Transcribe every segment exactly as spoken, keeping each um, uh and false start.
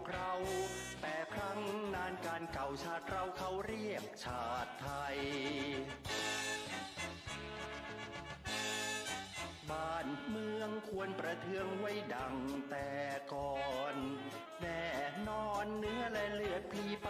กเราแต่ครั้งนานการเก่าชาติเราเขาเรียกชาติไทยบ้านเมืองควรประเทืองไว้ดังแต่ก่อนแน่นอนเนื้อและเลือดพลีไป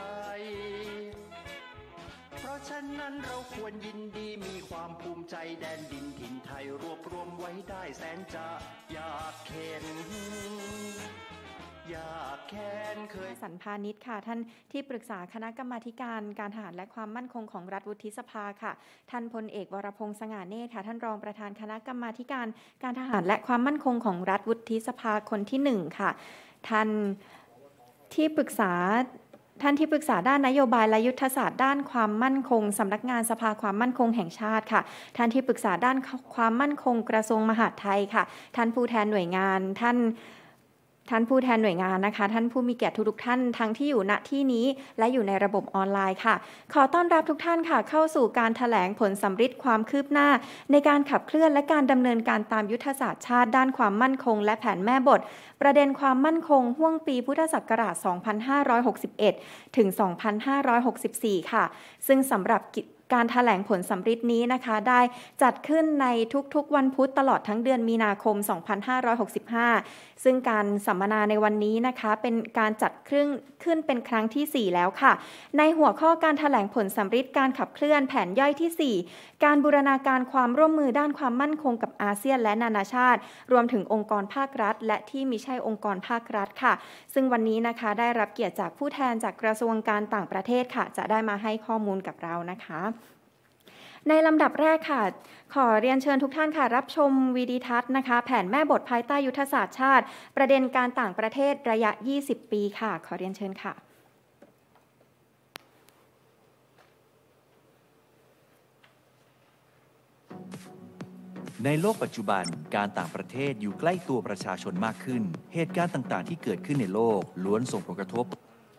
เพราะฉะนั้นเราควรยินดีมีความภูมิใจแดนดินถิ่นไทยรวบรวมไว้ได้แสนจะอยากเข็นอยากแค้นเคยสันพานิชค่ะท่านที่ปรึกษาคณะกรรมาธิการการทหารและความมั่นคงของรัฐวุฒิสภาค่ะท่านพลเอกวรพงษ์สง่าเนตรค่ะท่านรองประธานคณะกรรมาธิการการทหารและความมั่นคงของรัฐวุฒิสภาคนที่หนึ่งค่ะท่านที่ปรึกษาท่านที่ปรึกษาด้านนโยบายและยุทธศาสตร์ด้านความมั่นคงสำนักงานสภาความมั่นคงแห่งชาติค่ะท่านที่ปรึกษาด้านความมั่นคงกระทรวงมหาดไทยค่ะท่านผู้แทนหน่วยงานท่านท่านผู้แทนหน่วยงานนะคะท่านผู้มีเกียรติทุกท่านทั้งที่อยู่ณที่นี้และอยู่ในระบบออนไลน์ค่ะขอต้อนรับทุกท่านค่ะเข้าสู่การแถลงผลสำฤทธิ์ความคืบหน้าในการขับเคลื่อนและการดำเนินการตามยุทธศาสตร์ชาติด้านความมั่นคงและแผนแม่บทประเด็นความมั่นคงห่วงปีพุทธศักราช สองพันห้าร้อยหกสิบเอ็ด ถึง สองพันห้าร้อยหกสิบสี่ ค่ะซึ่งสำหรับการแถลงผลสำฤทธิ์นี้นะคะได้จัดขึ้นในทุกๆวันพุธตลอดทั้งเดือนมีนาคม สองพันห้าร้อยหกสิบห้า ซึ่งการสัมมนาในวันนี้นะคะเป็นการจัดขึ้นขึ้นเป็นครั้งที่ สี่ แล้วค่ะในหัวข้อการแถลงผลสำฤทธิ์การขับเคลื่อนแผนย่อยที่ สี่ การบูรณาการความร่วมมือด้านความมั่นคงกับอาเซียนและนานาชาติรวมถึงองค์กรภาครัฐและที่มิใช่องค์กรภาครัฐค่ะซึ่งวันนี้นะคะได้รับเกียรติจากผู้แทนจากกระทรวงการต่างประเทศค่ะจะได้มาให้ข้อมูลกับเรานะคะในลำดับแรกค่ะขอเรียนเชิญทุกท่านค่ะรับชมวิดีทัศน์นะคะแผนแม่บทภายใต้ยุทธศาสตร์ชาติประเด็นการต่างประเทศระยะยี่สิบปีค่ะขอเรียนเชิญค่ะในโลกปัจจุบันการต่างประเทศอยู่ใกล้ตัวประชาชนมากขึ้นเหตุการณ์ต่างๆที่เกิดขึ้นในโลกล้วนส่งผลกระทบ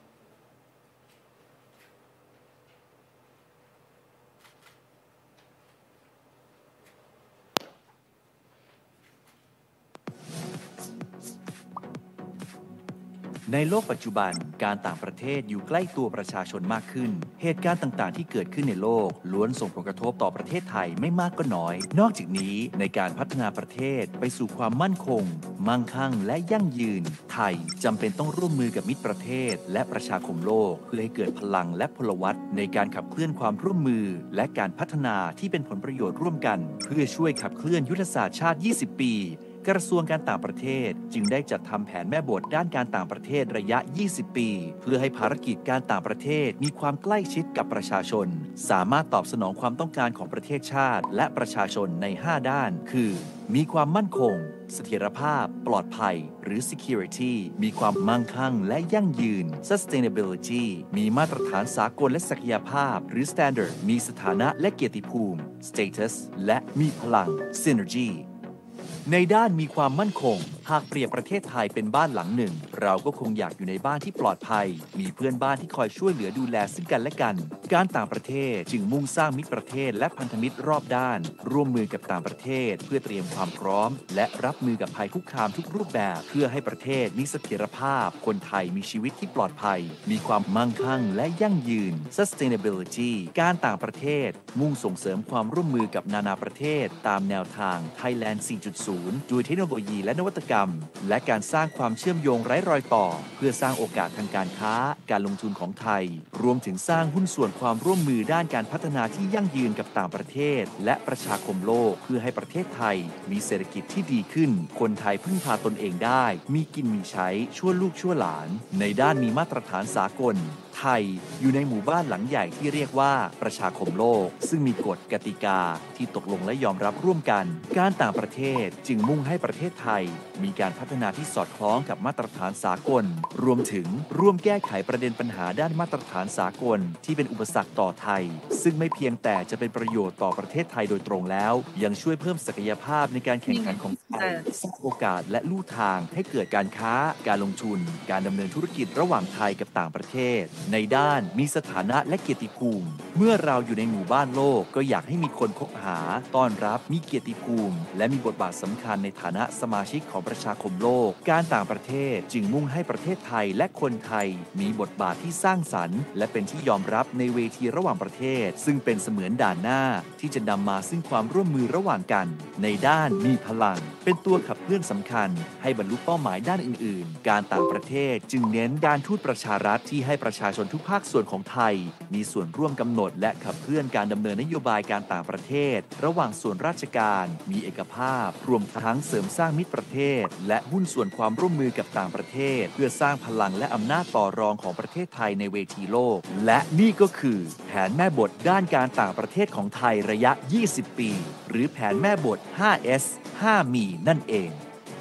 ในโลกปัจจุบันการต่างประเทศอยู่ใกล้ตัวประชาชนมากขึ้นเหตุการณ์ต่างๆที่เกิดขึ้นในโลกล้วนส่งผลกระทบต่อประเทศไทยไม่มากก็น้อยนอกจากนี้ในการพัฒนาประเทศไปสู่ความมั่นคงมั่งคั่งและยั่งยืนไทยจำเป็นต้องร่วมมือกับมิตรประเทศและประชาคมโลกเพื่อให้เกิดพลังและพลวัตในการขับเคลื่อนความร่วมมือและการพัฒนาที่เป็นผลประโยชน์ร่วมกันเพื่อช่วยขับเคลื่อนยุทธศาสตร์ชาติยี่สิบปีกระทรวงการต่างประเทศจึงได้จัดทำแผนแม่บทด้านการต่างประเทศระยะยี่สิบปีเพื่อให้ภารกิจการต่างประเทศมีความใกล้ชิดกับประชาชนสามารถตอบสนองความต้องการของประเทศชาติและประชาชนในห้าด้านคือมีความมั่นคงเสถียรภาพปลอดภัยหรือ security มีความมั่งคั่งและยั่งยืน sustainability มีมาตรฐานสากลและศักยภาพหรือ standard มีสถานะและเกียรติภูมิ status และมีพลัง synergyในด้านมีความมั่นคงหากเปรียบประเทศไทยเป็นบ้านหลังหนึ่งเราก็คงอยากอยู่ในบ้านที่ปลอดภัยมีเพื่อนบ้านที่คอยช่วยเหลือดูแลซึ่งกันและกันการต่างประเทศจึงมุ่งสร้างมิตรประเทศและพันธมิตรรอบด้านร่วมมือกับต่างประเทศเพื่อเตรียมความพร้อมและรับมือกับภัยคุกคามทุกรูปแบบเพื่อให้ประเทศมีเสถียรภาพคนไทยมีชีวิตที่ปลอดภัยมีความมั่งคั่งและยั่งยืน sustainability การต่างประเทศมุ่งส่งเสริมความร่วมมือกับนานาประเทศตามแนวทาง Thailand สี่จุดศูนย์ ด้วยเทคโนโลยีและนวัตกรรมและการสร้างความเชื่อมโยงไร้รอยต่อเพื่อสร้างโอกาสทางการค้าการลงทุนของไทยรวมถึงสร้างหุ้นส่วนความร่วมมือด้านการพัฒนาที่ยั่งยืนกับต่างประเทศและประชาคมโลกเพื่อให้ประเทศไทยมีเศรษฐกิจที่ดีขึ้นคนไทยพึ่งพาตนเองได้มีกินมีใช้ชั่วลูกชั่วหลานในด้านมีมาตรฐานสากลไทยอยู่ในหมู่บ้านหลังใหญ่ที่เรียกว่าประชาคมโลกซึ่งมีกฎกติกาที่ตกลงและยอมรับร่วมกันการต่างประเทศจึงมุ่งให้ประเทศไทยมีการพัฒนาที่สอดคล้องกับมาตรฐานสากลรวมถึงร่วมแก้ไขประเด็นปัญหาด้านมาตรฐานสากลที่เป็นอุปสรรคต่อไทยซึ่งไม่เพียงแต่จะเป็นประโยชน์ต่อประเทศไทยโดยตรงแล้วยังช่วยเพิ่มศักยภาพในการแข่งขันของไทยสร้างโอกาสและลู่ทางให้เกิดการค้าการลงทุนการดำเนินธุรกิจระหว่างไทยกับต่างประเทศในด้านมีสถานะและเกียรติภูมิเมื่อเราอยู่ในหมู่บ้านโลกก็อยากให้มีคนคบหาต้อนรับมีเกียรติภูมิและมีบทบาทสำคัญในฐานะสมาชิกของประประชาคมโลกการต่างประเทศจึงมุ่งให้ประเทศไทยและคนไทยมีบทบาทที่สร้างสรรค์และเป็นที่ยอมรับในเวทีระหว่างประเทศซึ่งเป็นเสมือนด่านหน้าที่จะนำมาซึ่งความร่วมมือระหว่างกันในด้านมีพลังเป็นตัวขับเคลื่อนสำคัญให้บรรลุเป้าหมายด้านอื่นๆการต่างประเทศจึงเน้นการทูตประชารัฐที่ให้ประชาชนทุกภาคส่วนของไทยมีส่วนร่วมกำหนดและขับเคลื่อนการดำเนินนโยบายการต่างประเทศระหว่างส่วนราชการมีเอกภาพรวมทั้งเสริมสร้างมิตรประเทศและหุ้นส่วนความร่วมมือกับต่างประเทศเพื่อสร้างพลังและอำนาจต่อรองของประเทศไทยในเวทีโลกและนี่ก็คือแผนแม่บทด้านการต่างประเทศของไทยระยะยี่สิบปีหรือแผนแม่บท ห้า เอส ห้า มี นั่นเอง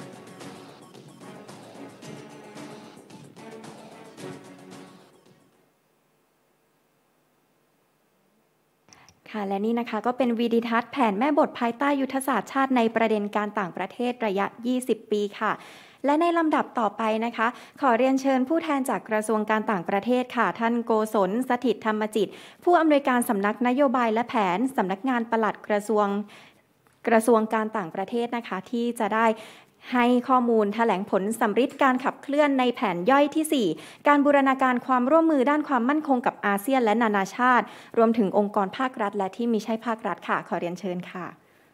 ค่ะและนี่นะคะก็เป็นวิดีทัศน์แผนแม่บทภายใต้ยุทธศาสตร์ชาติในประเด็นการต่างประเทศระยะยี่สิบปีค่ะและในลำดับต่อไปนะคะขอเรียนเชิญผู้แทนจากกระทรวงการต่างประเทศค่ะท่านโกศลสถิตธรรมจิตผู้อำนวยการสำนักนโยบายและแผนสำนักงานปลัดกระทรวงกระทรวงการต่างประเทศนะคะที่จะได้ให้ข้อมูลแถลงผลสำริดการขับเคลื่อนในแผนย่อยที่สี่การบูรณาการความร่วมมือด้านความมั่นคงกับอาเซียนและนานาชาติรวมถึงองค์กรภาครัฐและที่มิใช่ภาครัฐค่ะขอเรียนเชิญค่ะ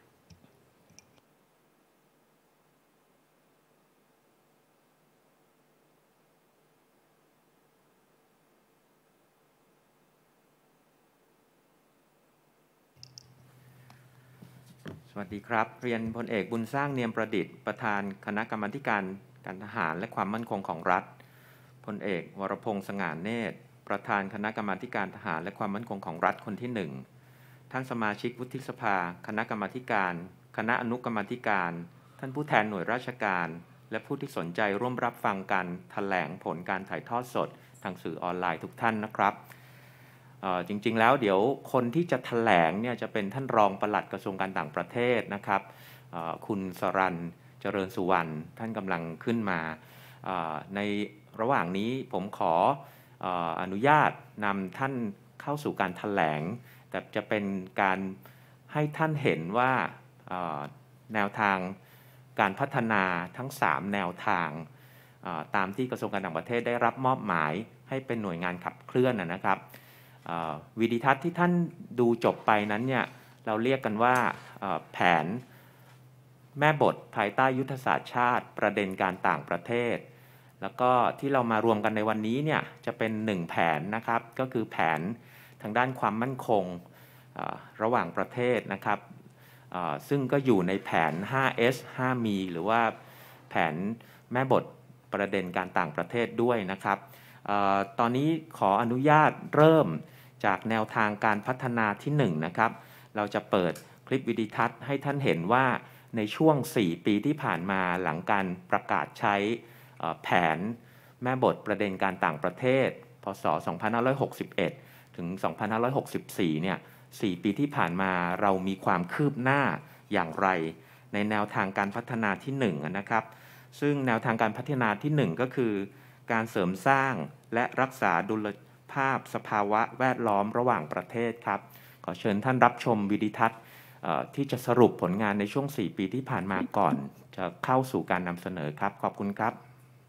สวัสดีครับเรียนพลเอกบุญสร้างเนียมประดิษฐ์ประธานคณะกรรมาการการทหารและความมั่นคงของรัฐพลเอกวรพงษ์สง่าเนตรประธานคณะกรรมาการทหารและความมั่นคงของรัฐคนที่หนึ่งท่านสมาชิกวุฒิสภาคณะกรรมาการคณะอนุกรรมาการท่านผู้แทนหน่วยราชการและผู้ที่สนใจร่วมรับฟังการแถลงผลการถ่ายทอดสดทางสื่อออนไลน์ทุกท่านนะครับจริงๆแล้วเดี๋ยวคนที่จะแถลงเนี่ยจะเป็นท่านรองปลัดกระทรวงการต่างประเทศนะครับคุณสรัญเจริญสุวรรณท่านกำลังขึ้นมาในระหว่างนี้ผมขออนุญาตนำท่านเข้าสู่การแถลงแต่จะเป็นการให้ท่านเห็นว่าแนวทางการพัฒนาทั้งสามแนวทางตามที่กระทรวงการต่างประเทศได้รับมอบหมายให้เป็นหน่วยงานขับเคลื่อนนะครับวิดีทัศน์ที่ท่านดูจบไปนั้นเนี่ยเราเรียกกันว่าแผนแม่บทภายใต้ยุทธศาสตร์ชาติประเด็นการต่างประเทศแล้วก็ที่เรามารวมกันในวันนี้เนี่ยจะเป็นหนึ่งแผนนะครับก็คือแผนทางด้านความมั่นคงระหว่างประเทศนะครับซึ่งก็อยู่ในแผน ห้า เอส ห้า มี หรือว่าแผนแม่บทประเด็นการต่างประเทศด้วยนะครับตอนนี้ขออนุญาตเริ่มจากแนวทางการพัฒนาที่หนึ่งนะครับเราจะเปิดคลิปวิดีทัศน์ให้ท่านเห็นว่าในช่วงสี่ปีที่ผ่านมาหลังการประกาศใช้แผนแม่บทประเด็นการต่างประเทศพ.ศ. สองพันห้าร้อยหกสิบเอ็ดถึงสองพันห้าร้อยหกสิบสี่เนี่ยสี่ปีที่ผ่านมาเรามีความคืบหน้าอย่างไรในแนวทางการพัฒนาที่หนึ่งนะครับซึ่งแนวทางการพัฒนาที่หนึ่งก็คือการเสริมสร้างและรักษาดุลภาพสภาวะแวดล้อมระหว่างประเทศครับขอเชิญท่านรับชมวิดีทัศน์ที่จะสรุปผลงานในช่วงสี่ปีที่ผ่านมาก่อนจะเข้าสู่การนำเสนอครับขอบคุณครับ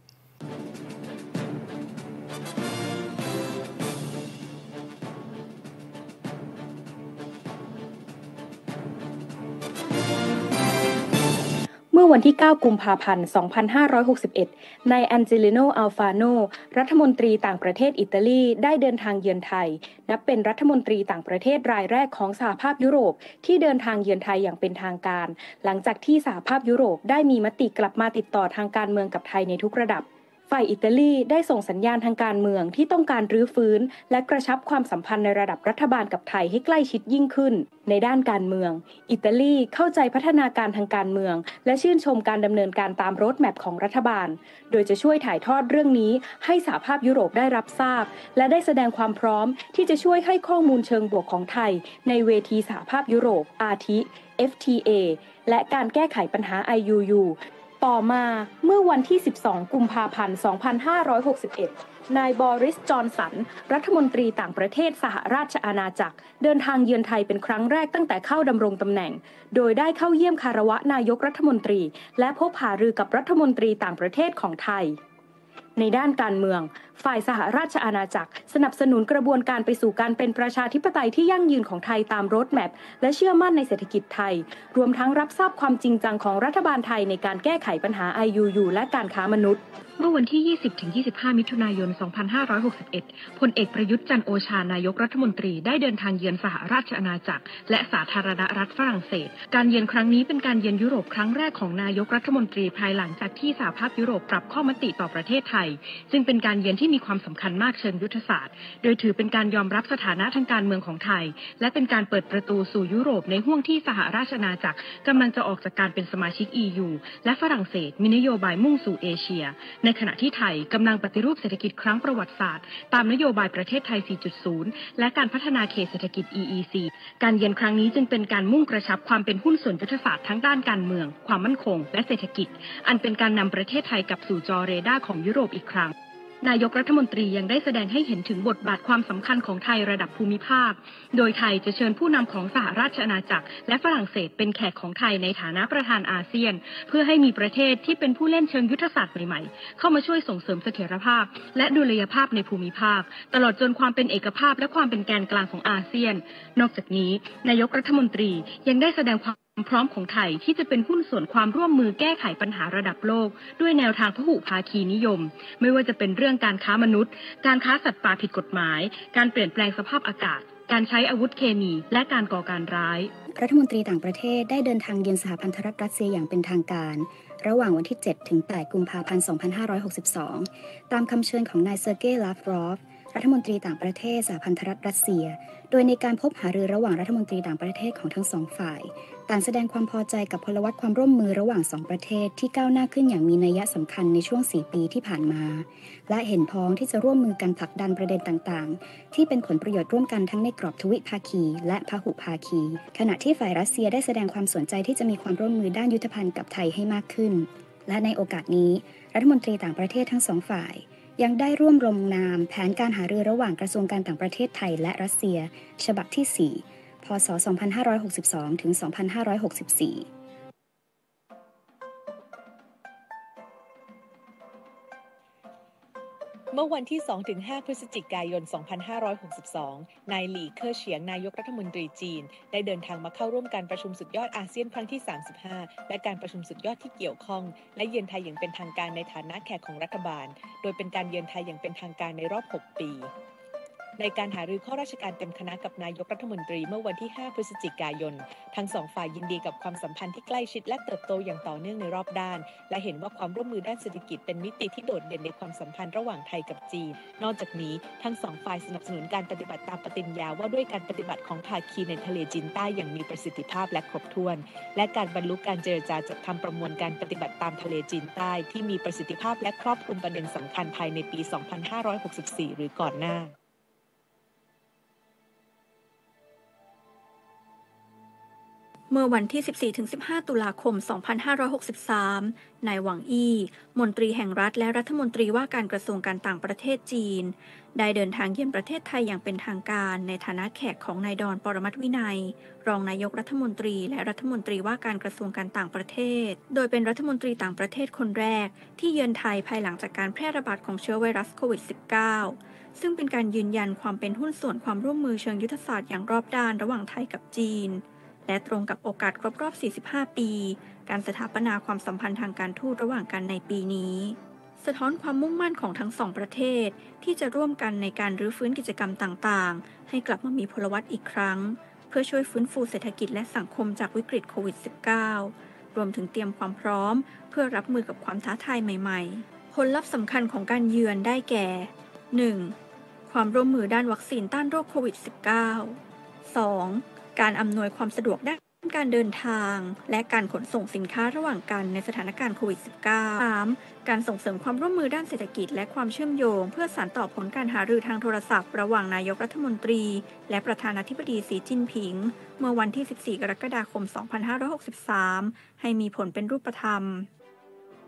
มื่อวันที่เก้ากุมภาพันธ์สองพันห้าร้อยหกสิบเอ็ดนายแอนเจลิโนอัลฟาโนรัฐมนตรีต่างประเทศอิตาลีได้เดินทางเยือนไทยนับเป็นรัฐมนตรีต่างประเทศรายแรกของสหภาพยุโรปที่เดินทางเยือนไทยอย่างเป็นทางการหลังจากที่สหภาพยุโรปได้มีมติกลับมาติดต่อทางการเมืองกับไทยในทุกระดับฝ่ายอิตาลีได้ส่งสัญญาณทางการเมืองที่ต้องการรื้อฟื้นและกระชับความสัมพันธ์ในระดับรัฐบาลกับไทยให้ใกล้ชิดยิ่งขึ้นในด้านการเมืองอิตาลีเข้าใจพัฒนาการทางการเมืองและชื่นชมการดำเนินการตามโรดแมพของรัฐบาลโดยจะช่วยถ่ายทอดเรื่องนี้ให้สหภาพยุโรปได้รับทราบและได้แสดงความพร้อมที่จะช่วยให้ข้อมูลเชิงบวกของไทยในเวทีสหภาพยุโรปอาทิ เอฟ ที เอ และการแก้ไขปัญหา ไอ ยู ยูต่อมาเมื่อวันที่สิบสองกุมภาพันธ์สองพันห้าร้อยหกสิบเอ็ดนายบอริส จอนสันรัฐมนตรีต่างประเทศสหราชอาณาจักรเดินทางเยือนไทยเป็นครั้งแรกตั้งแต่เข้าดำรงตำแหน่งโดยได้เข้าเยี่ยมคารวะนายกรัฐมนตรีและพบหารือกับรัฐมนตรีต่างประเทศของไทยในด้านการเมืองฝ่ายสหราชอาณาจักรสนับสนุนกระบวนการไปสู่การเป็นประชาธิปไตยที่ยั่งยืนของไทยตามโรดแมพและเชื่อมั่นในเศรษฐกิจไทยรวมทั้งรับทราบความจริงจังของรัฐบาลไทยในการแก้ไขปัญหา ไอ ยู ยู และการค้ามนุษย์เมื่อวันที่ ยี่สิบถึงยี่สิบห้า มิถุนายน สองพันห้าร้อยหกสิบเอ็ด พลเอกประยุทธ์จันทร์โอชานายกรัฐมนตรีได้เดินทางเยือนสหราชอาณาจักรและสาธารณรัฐฝรั่งเศสการเยือนครั้งนี้เป็นการเยือนยุโรปครั้งแรกของนายกรัฐมนตรีภายหลังจากที่สหภาพยุโรปปรับข้อมติต่อประเทศไทยซึ่งเป็นการเยือนที่มีความสำคัญมากเชิงยุทธศาสตร์โดยถือเป็นการยอมรับสถานะทางการเมืองของไทยและเป็นการเปิดประตูสู่ยุโรปในห่วงที่สหราชอาณาจักรกำลังจะออกจากการเป็นสมาชิก อี ยู และฝรั่งเศสมีนโยบายมุ่งสู่เอเชียในขณะที่ไทยกำลังปฏิรูปเศรษฐกิจครั้งประวัติศาสตร์ตามนโยบายประเทศไทย สี่จุดศูนย์ และการพัฒนาเขตเศรษฐกิจ อี อี ซี การเยือนครั้งนี้จึงเป็นการมุ่งกระชับความเป็นหุ้นส่วนยุทธศาสตร์ทั้งด้านการเมืองความมั่นคงและเศรษฐกิจอันเป็นการนำประเทศไทยกลับสู่จอเรดาร์ของยุโรปอีกครั้งนายกรัฐมนตรียังได้แสดงให้เห็นถึงบทบาทความสำคัญของไทยระดับภูมิภาคโดยไทยจะเชิญผู้นำของสหราชอาณาจักรและฝรั่งเศสเป็นแขกของไทยในฐานะประธานอาเซียนเพื่อให้มีประเทศที่เป็นผู้เล่นเชิงยุทธศาสตร์ใหม่ๆเข้ามาช่วยส่งเสริมเสถียรภาพและดุลยภาพในภูมิภาคตลอดจนความเป็นเอกภาพและความเป็นแกนกลางของอาเซียนนอกจากนี้นายกรัฐมนตรียังได้แสดงความพร้อมของไทยที่จะเป็นหุ้นส่วนความร่วมมือแก้ไขปัญหาระดับโลกด้วยแนวทางพหุภาคีนิยมไม่ว่าจะเป็นเรื่องการค้ามนุษย์การค้าสัตว์ป่าผิดกฎหมายการเปลี่ยนแปลงสภาพอากาศการใช้อาวุธเคมีและการก่อการร้ายรัฐมนตรีต่างประเทศได้เดินทางเยือนสหพันธรัฐรัสเซียอย่างเป็นทางการระหว่างวันที่ เจ็ดถึงแปด กุมภาพันธ์ สองพันห้าร้อยหกสิบสองตามคำเชิญของนายเซอร์เกย์ ลาฟรอฟรัฐมนตรีต่างประเทศสหพันธรัฐรัสเซียโดยในการพบหารือระหว่างรัฐมนตรีต่างประเทศของทั้งสองฝ่ายต่างแสดงความพอใจกับพลวัตความร่วมมือระหว่างสองประเทศที่ก้าวหน้าขึ้นอย่างมีนัยสำคัญในช่วงสี่ปีที่ผ่านมาและเห็นพ้องที่จะร่วมมือกันผลักดันประเด็นต่างๆที่เป็นผลประโยชน์ร่วมกันทั้งในกรอบทวิภาคีและพหุภาคีขณะที่ฝ่ายรัสเซียได้แสดงความสนใจที่จะมีความร่วมมือด้านยุทธภัณฑ์กับไทยให้มากขึ้นและในโอกาสนี้รัฐมนตรีต่างประเทศทั้งสองฝ่ายยังได้ร่วมลงนามแผนการหารือระหว่างกระทรวงการต่างประเทศไทยและรัสเซียฉบับที่สี่พ.ศ. สองพันห้าร้อยหกสิบสอง ถึง สองพันห้าร้อยหกสิบสี่เมื่อวันที่ สองถึงห้า พฤศจิกายน สองพันห้าร้อยหกสิบสอง นายหลี่ เคอร์เฉียง นายกรัฐมนตรีจีนได้เดินทางมาเข้าร่วมการประชุมสุดยอดอาเซียนครั้งที่ สามสิบห้า และการประชุมสุดยอดที่เกี่ยวข้องและเยือนไทยอย่างเป็นทางการในฐานะแขกของรัฐบาลโดยเป็นการเยือนไทยอย่างเป็นทางการในรอบ หก ปีในการหารือข้อราชการเต็มคณะกับนายกรัฐมนตรีเมื่อวันที่ ห้า พฤศจิกายนทั้งสองฝ่ายยินดีกับความสัมพันธ์ที่ใกล้ชิดและเติบโตอย่างต่อเนื่องในรอบด้านและเห็นว่าความร่วมมือด้านเศรษฐกิจเป็นมิติที่โดดเด่นในความสัมพันธ์ระหว่างไทยกับจีนนอกจากนี้ทั้งสองฝ่ายสนับสนุนการปฏิบัติตามปฏิญญาว่าด้วยการปฏิบัติของภาคีในทะเลจีนใต้อย่างมีประสิทธิภาพและครบถ้วนและการบรรลุการเจรจาจัดทำประมวลการปฏิบัติตามทะเลจีนใต้ที่มีประสิทธิภาพและครอบคลุมประเด็นสำคัญภายในปี สองพันห้าร้อยหกสิบสี่ หรือก่อนหน้าเมื่อวันที่ สิบสี่ถึงสิบห้า ตุลาคม สองพันห้าร้อยหกสิบสาม นายหวังอี้มนตรีแห่งรัฐและรัฐมนตรีว่าการกระทรวงการต่างประเทศจีนได้เดินทางเยือนประเทศไทยอย่างเป็นทางการในฐานะแขกของนายดอน ปรมัตถ์วินัยรองนายกรัฐมนตรีและรัฐมนตรีว่าการกระทรวงการต่างประเทศโดยเป็นรัฐมนตรีต่างประเทศคนแรกที่เยือนไทยภายหลังจากการแพร่ระบาดของเชื้อไวรัสโควิด สิบเก้า ซึ่งเป็นการยืนยันความเป็นหุ้นส่วนความร่วมมือเชิงยุทธศาสตร์อย่างรอบด้านระหว่างไทยกับจีนและตรงกับโอกาสครบรอบ สี่สิบห้า ปีการสถาปนาความสัมพันธ์ทางการทูตระหว่างกันในปีนี้สะท้อนความมุ่งมั่นของทั้งสองประเทศที่จะร่วมกันในการรื้อฟื้นกิจกรรมต่างๆให้กลับมามีพลวัตอีกครั้งเพื่อช่วยฟื้นฟูเศรษฐกิจและสังคมจากวิกฤตโควิด สิบเก้า รวมถึงเตรียมความพร้อมเพื่อรับมือกับความท้าทายใหม่ๆผลลัพธ์สำคัญของการเยือนได้แก่ หนึ่ง. ความร่วมมือด้านวัคซีนต้านโรคโควิด สิบเก้า สอง. การอำนวยความสะดวกด้านการเดินทางและการขนส่งสินค้าระหว่างกันในสถานการณ์โควิด สิบเก้า สาม. การส่งเสริมความร่วมมือด้านเศรษฐกิจและความเชื่อมโยงเพื่อสานต่อผลการหารือทางโทรศัพท์ระหว่างนายกรัฐมนตรีและประธานาธิบดีสีจิ้นผิงเมื่อวันที่ สิบสี่ กรกฎาคม สองพันห้าร้อยหกสิบสามให้มีผลเป็นรูปธรรม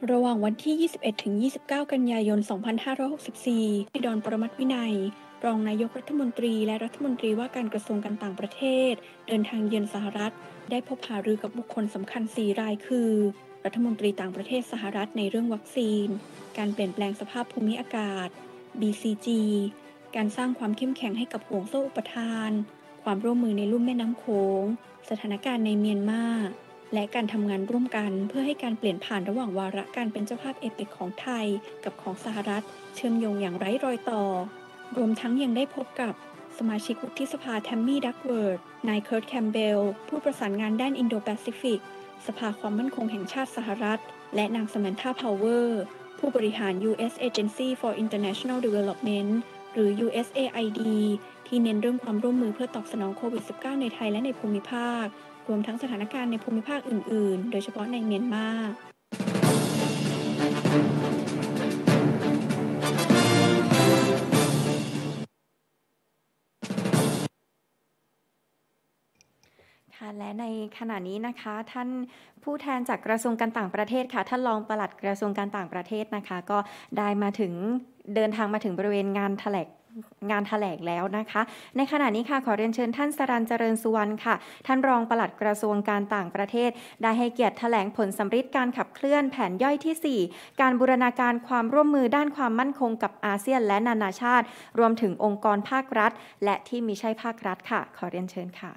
ระหว่างวันที่ ยี่สิบเอ็ดถึงยี่สิบเก้า กันยายน สองพันห้าร้อยหกสิบสี่ นายดอน ปรมัตถ์วินัย รองนายกรัฐมนตรีและรัฐมนตรีว่าการกระทรวงการต่างประเทศเดินทางเยือนสหรัฐได้พบหารือกับบุคคลสำคัญ สี่ รายคือ รัฐมนตรีต่างประเทศสหรัฐในเรื่องวัคซีน การเปลี่ยนแปลงสภาพภูมิอากาศ บี ซี จี การสร้างความเข้มแข็งให้กับห่วงโซ่อุปทาน ความร่วมมือในลุ่มแม่น้ำโขง สถานการณ์ในเมียนมาและการทำงานร่วมกันเพื่อให้การเปลี่ยนผ่านระหว่างวาระการเป็นเจ้าภาพเอเปกของไทยกับของสหรัฐเชื่อมโยงอย่างไร้รอยต่อรวมทั้งยังได้พบกับสมาชิกวุฒิสภาแทมมี่ดักเวิร์ดนายเคิร์ตแคมเบลผู้ประสานงานด้านอินโดแปซิฟิกสภาความมั่นคงแห่งชาติสหรัฐและนางสแมนธาพาวเวอร์ผู้บริหาร ยู เอส Agency for International Development หรือ ยู เอส เอ ไอ ดี ที่เน้นเรื่องความร่วมมือเพื่อตอบสนองโควิด สิบเก้า ในไทยและในภูมิภาครวมทั้งสถานการณ์ในภูมิภาคอื่นๆโดยเฉพาะในเมียนมาและในขณะนี้นะคะท่านผู้แทนจากกระทรวงการต่างประเทศค่ะท่านรองปลัดกระทรวงการต่างประเทศนะคะก็ได้มาถึงเดินทางมาถึงบริเวณงานแถลงงานแถลงแล้วนะคะในขณะนี้ค่ะขอเรียนเชิญท่านสรัญเจริญสุวรรณค่ะท่านรองปลัดกระทรวงการต่างประเทศได้ให้เกียรติแถลงผลสำฤทธิ์การขับเคลื่อนแผนย่อยที่สี่การบูรณาการความร่วมมือด้านความมั่นคงกับอาเซียนและนานาชาติรวมถึงองค์กรภาครัฐและที่มิใช่ภาครัฐค่ะขอเรียนเชิญค่ะ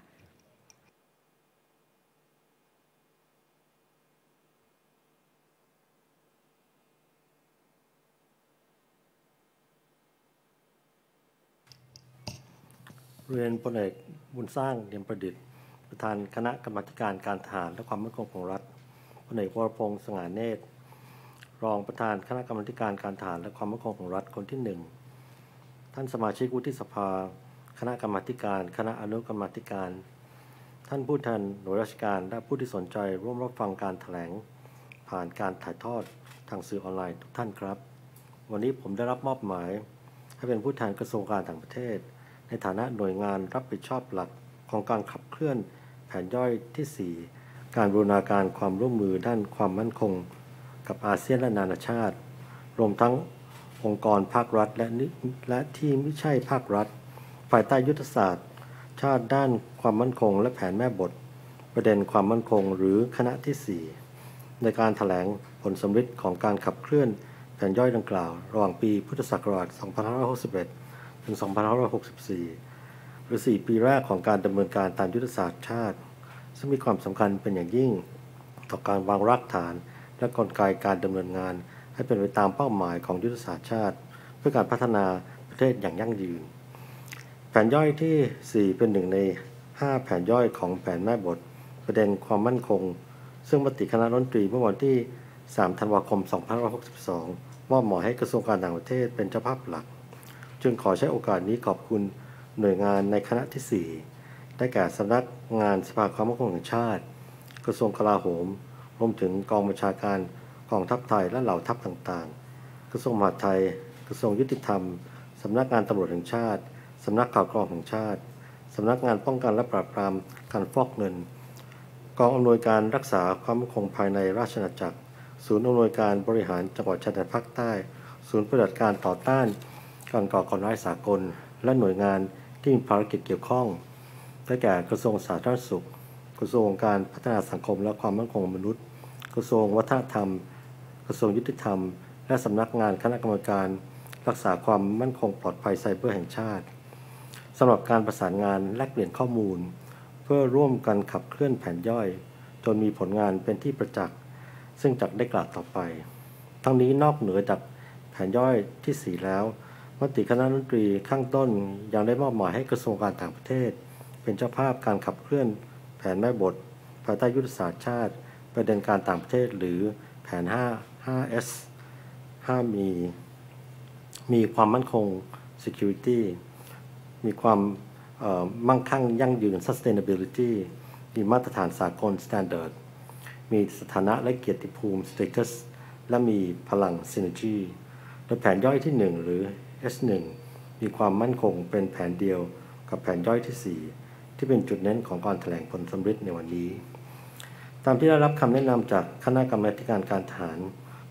เรียนพลเอกบุญสร้างเนียมประดิษฐ์ประธานคณะกรรมาการการทหารและความมั่นคงของรัฐพลเอกวรพงษ์สง่าเนตรรองประธานคณะกรรมาการการทหารและความมั่นคงของรัฐคนที่หนึ่งท่านสมาชิกวุฒิสภาคณะกรรมาการคณะอนุกรรมาการท่านผู้แทนหน่วยราชการและผู้ที่สนใจร่วมรับฟังการแถลงผ่านการถ่ายทอดทางสื่อออนไลน์ทุกท่านครับวันนี้ผมได้รับมอบหมายให้เป็นผู้แทนกระทรวงการต่างประเทศในฐานะหน่วยงานรับผิดชอบหลักของการขับเคลื่อนแผนย่อยที่ สี่ การบูรณาการความร่วมมือด้านความมั่นคงกับอาเซียนและนานาชาติรวมทั้งองค์กรภาครัฐและและที่ไม่ใช่ภาครัฐภายใต้ยุทธศาสตร์ชาติด้านความมั่นคงและแผนแม่บทประเด็นความมั่นคงหรือคณะที่ สี่ ในการแถลงผลสำฤทธิ์ของการขับเคลื่อนแผนย่อยดังกล่าวระหว่างปีพุทธศักราช สองพันห้าร้อยหกสิบเอ็ดถึง สองพันห้าร้อยหกสิบสี่ หรือ สี่ ปีแรกของการดำเนินการตามยุทธศาสตร์ชาติซึ่งมีความสำคัญเป็นอย่างยิ่งต่อการวางรากฐานและกลไกการดำเนินงานให้เป็นไปตามเป้าหมายของยุทธศาสตร์ชาติเพื่อการพัฒนาประเทศอย่างยั่งยืนแผนย่อยที่ สี่ เป็นหนึ่งใน ห้า แผนย่อยของแผนแม่บทประเด็นความมั่นคงซึ่งมติคณะรัฐมนตรีเมื่อวันที่ สาม ธันวาคม สองพันห้าร้อยหกสิบสอง มอบหมายให้กระทรวงการต่างประเทศเป็นเจ้าภาพหลักจึงขอใช้โอกาสนี้ขอบคุณหน่วยงานในคณะที่ สี่ ได้แก่สำนักงานสภาความมั่นคงแห่งชาติกระทรวงกลาโหมรวมถึงกองบัญชาการกองทัพไทยและเหล่าทัพต่างๆกระทรวงมหาดไทยกระทรวงยุติธรรมสำนักงานตำรวจแห่งชาติสำนักข่าวกรองแห่งชาติสำนักงานป้องกันและปราบปรามการฟอกเงินกองอำนวยการรักษาความมั่นคงภายในราชอาณาจักรศูนย์อำนวยการบริหารจังหวัดชายแดนภาคใต้ศูนย์ปฏิบัติการต่อต้านการก่อการร้ายสากลและหน่วยงานที่มีภารกิจเกี่ยวข้องได้แก่กระทรวงสาธารณสุขกระทรวงการพัฒนาสังคมและความมั่นคงของมนุษย์กระทรวงวัฒนธรรมกระทรวงยุติธรรมและสำนักงานคณะกรรมการรักษาความมั่นคงปลอดภัยไซเบอร์แห่งชาติสำหรับการประสานงานแลกเปลี่ยนข้อมูลเพื่อร่วมกันขับเคลื่อนแผนย่อยจนมีผลงานเป็นที่ประจักษ์ซึ่งจักได้กล่าวต่อไปทั้งนี้นอกเหนือจากแผนย่อยที่ สี่ แล้วมติคณะรัฐมนตรีข้างต้นยังได้มอบหมายให้กระทรวงการต่างประเทศเป็นเจ้าภาพการขับเคลื่อนแผนแม่บทภายใต้ยุทธศาสตร์ชาติประเด็นการต่างประเทศหรือแผน ห้า ห้า เอส ห้า มีมีความมั่นคง security มีความมั่งคั่งยั่งยืน sustainability มีมาตรฐานสากล standard มีสถานะและเกียรติภูมิ status และมีพลัง synergy โดยแผนย่อยที่ หนึ่ง หรือ เอส หนึ่ง มีความมั่นคงเป็นแผนเดียวกับแผนย่อยที่ สี่ ที่เป็นจุดเน้นของการแถลงผลสำฤทธิ์ในวันนี้ตามที่ได้รับคำแนะนำจากคณะกรรมาการการทหาร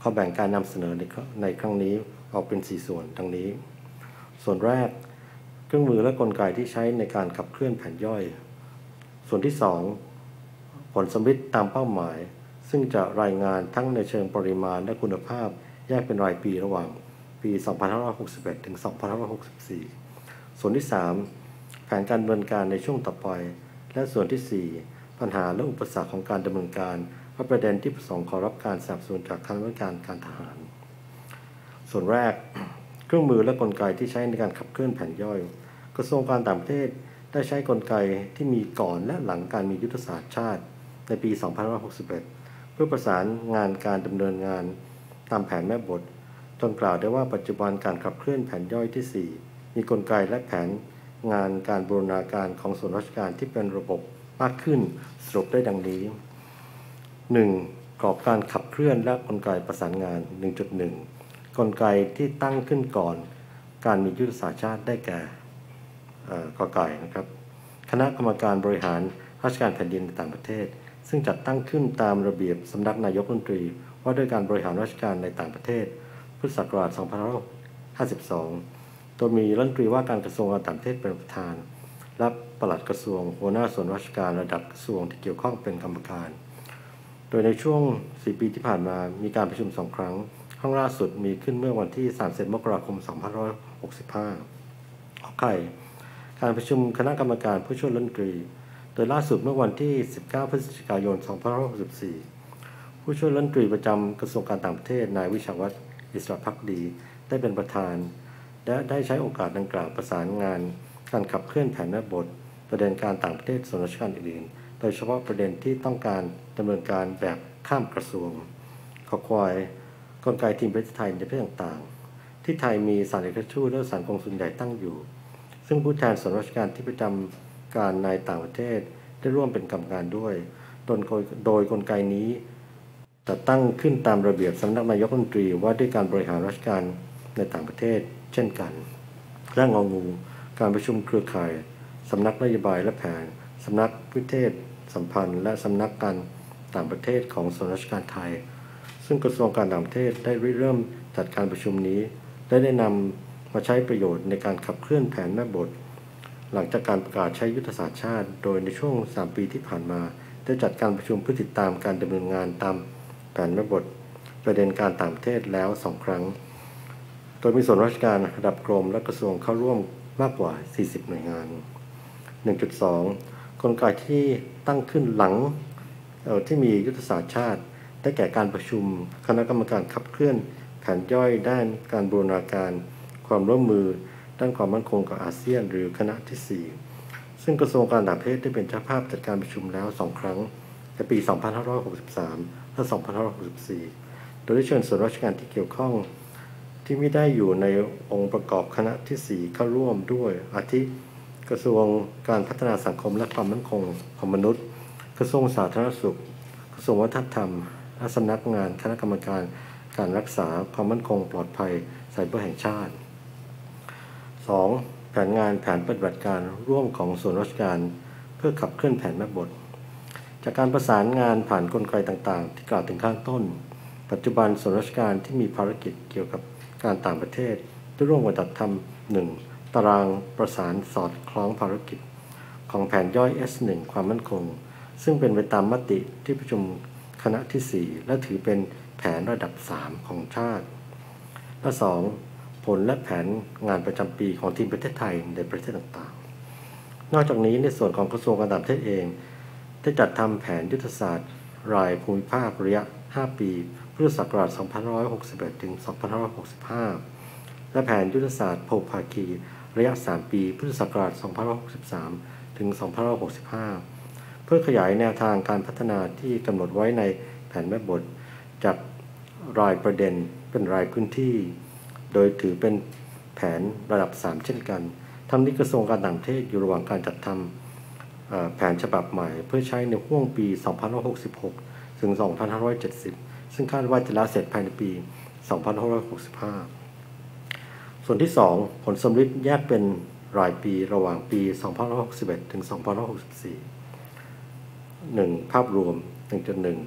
ขอแบ่งการนำเสนอในในครั้งนี้ออกเป็นสี่ส่วนดังนี้ส่วนแรกเครื่องมือและกลไกที่ใช้ในการขับเคลื่อนแผนย่อยส่วนที่สองผลสำลิดตามเป้าหมายซึ่งจะรายงานทั้งในเชิงปริมาณและคุณภาพแยกเป็นรายปีระหว่างปี สองพันห้าร้อยหกสิบเอ็ด ถึง สองพันห้าร้อยหกสิบสี่ ส่วนที่สามแผนการดำเนินการในช่วงต่อไปและส่วนที่สี่ปัญหาและอุปสรรคของการดำเนินการและประเด็นที่ประสงค์ขอรับการสนับสนุนจากคณะกรรมการการทหารส่วนแรกเครื่องมือและกลไกที่ใช้ในการขับเคลื่อนแผนย่อยกระทรวงการต่างประเทศได้ใช้กลไกที่มีก่อนและหลังการมียุทธศาสตร์ชาติในปี สองพันห้าร้อยหกสิบเอ็ด เพื่อประสานงานการดำเนินงานตามแผนแม่บทจนกล่าวได้ว่าปัจจุบันการขับเคลื่อนแผนย่อยที่สี่มีกลไกและแผนงานการบูรณาการของส่วนราชการที่เป็นระบบมากขึ้นสรุปได้ดังนี้ หนึ่ง กรอบการขับเคลื่อนและกลไกประสานงาน หนึ่งจุดหนึ่ง กลไกที่ตั้งขึ้นก่อนการมียุทธศาสตร์ชาติได้แก่กอไก่นะครับคณะกรรมการบริหารราชการแผ่นดินในต่างประเทศซึ่งจัดตั้งขึ้นตามระเบียบสำนักนายกรัฐมนตรีว่าด้วยการบริหารราชการในต่างประเทศพุทธศักราช สองพันห้าร้อยห้าสิบสอง โดยมีรัฐมนตรีว่าการกระทรวงการต่างประเทศเป็นประธานและปลัดกระทรวงหัวหน้าส่วนราชการระดับกระทรวงที่เกี่ยวข้องเป็นกรรมการโดยในช่วงสี่ปีที่ผ่านมามีการประชุมสองครั้งครั้งล่าสุดมีขึ้นเมื่อวันที่สามสิบมกราคมสองพันห้าร้อยหกสิบห้าขอไข่การประชุมคณะกรรมการผู้ช่วยรัฐมนตรีโดยล่าสุดเมื่อวันที่สิบเก้าพฤศจิกายนสองพันห้าร้อยหกสิบสี่ผู้ช่วยรัฐมนตรีประจำกระทรวงการต่างประเทศนายวิชาวัฒน์อิสระภักดีได้เป็นประธานและได้ใช้โอกาสดังกล่าวประสานงานการขับเคลื่อนแผนแม่บทประเด็นการต่างประเทศส่วนราชการอื่นๆโดยเฉพาะประเด็นที่ต้องการดำเนินการแบบข้ามกระทรวงขอควายกลไกทีมประเทศไทยในประเทศต่างๆที่ไทยมีสถานเอกทูตและสถานกงสุลใหญ่ตั้งอยู่ซึ่งผู้แทนส่วนราชการที่ประจำการในต่างประเทศได้ร่วมเป็นกรรมการด้วยโดยโดยกลไกนี้จะตั้งขึ้นตามระเบียบสำนักนายกรัฐมนตรีว่าด้วยการบริหารราชการในต่างประเทศเช่นกันและงองูการประชุมเครือข่ายสำนักนโยบายและแผนสำนักวิเทศสัมพันธ์และสำนักการต่างประเทศของส่วนราชการไทยซึ่งกระทรวงการต่างประเทศได้เริ่มจัดการประชุมนี้ได้ได้นำมาใช้ประโยชน์ในการขับเคลื่อนแผนแม่บทหลังจากการประกาศใช้ยุทธศาสตร์ชาติโดยในช่วงสามปีที่ผ่านมาได้จัดการประชุมเพื่อติดตามการดำเนินงานตามแผนแม่บทประเด็นการต่างประเทศแล้วสองครั้งโดยมีส่วนราชการระดับกรมและกระทรวงเข้าร่วมมากกว่าสี่สิบหน่วยงาน หนึ่งจุดสอง กลไกที่ตั้งขึ้นหลังที่มียุทธศาสตร์ชาติได้แก่การประชุมคณะกรรมการขับเคลื่อนแผนย่อยด้านการบูรณาการความร่วมมือด้านความมั่นคงกับอาเซียนหรือคณะที่สี่ซึ่งกระทรวงการต่างประเทศได้เป็นเจ้าภาพจัดการประชุมแล้วสองครั้งในปี สองพันห้าร้อยหกสิบสาม และ สองพันห้าร้อยหกสิบสี่ โดยได้เชิญส่วนราชการที่เกี่ยวข้องที่ไม่ได้อยู่ในองค์ประกอบคณะที่สี่เข้าร่วมด้วยอาทิกระทรวงการพัฒนาสังคมและความมั่นคงของมนุษย์กระทรวงสาธารณสุขกระทรวงวัฒนธรรมและสำนักงานคณะกรรมการการรักษาความมั่นคงปลอดภัยไซเบอร์แห่งชาติ สอง แผนงานแผนปฏิบัติการร่วมของส่วนราชการเพื่อขับเคลื่อนแผนแม่บทจากการประสานงานผ่านกลไกต่างๆที่กล่าวถึงข้างต้นปัจจุบันส่วนราชการที่มีภารกิจเกี่ยวกับการต่างประเทศได้ร่วมกันจัดทำหนึ่งตารางประสานสอดคล้องภารกิจของแผนย่อย เอส หนึ่ง ความมั่นคงซึ่งเป็นไปตามมติที่ประชุมคณะที่สี่และถือเป็นแผนระดับสามของชาติและสองผลและแผนงานประจำปีของทีมประเทศไทยในประเทศต่างๆนอกจากนี้ในส่วนของกระทรวงการต่างประเทศเองได้จัดทำแผนยุทธศาสตร์รายภูมิภาคระยะห้าปีพุทธศักราช สองพันห้าร้อยหกสิบเอ็ด ถึง สองพันห้าร้อยหกสิบห้า และแผนยุทธศาสตร์โภภาคีระยะสามปีพุทธศักราช สองพันห้าร้อยหกสิบสาม ถึง สองพันห้าร้อยหกสิบห้า เพื่อขยายแนวทางการพัฒนาที่กำหนดไว้ในแผนแม่บทจากรายประเด็นเป็นรายพื้นที่โดยถือเป็นแผนระดับสามเช่นกันทั้งนี้กระทรวงการต่างประเทศอยู่ระหว่างการจัดทำแผนฉบับใหม่เพื่อใช้ในห่วงปี สองพันห้าร้อยหกสิบหก ถึง สองพันห้าร้อยเจ็ดสิบ ซึ่งคาดว่าจะแล้วเสร็จภายในปี สองพันห้าร้อยหกสิบห้า ส่วนที่สองผลสำลิดแยกเป็นรายปีระหว่างปี สองพันห้าร้อยหกสิบเอ็ด ถึง สองพันห้าร้อยหกสิบสี่ หนึ่ง ภาพรวม หนึ่งจุดหนึ่ง ก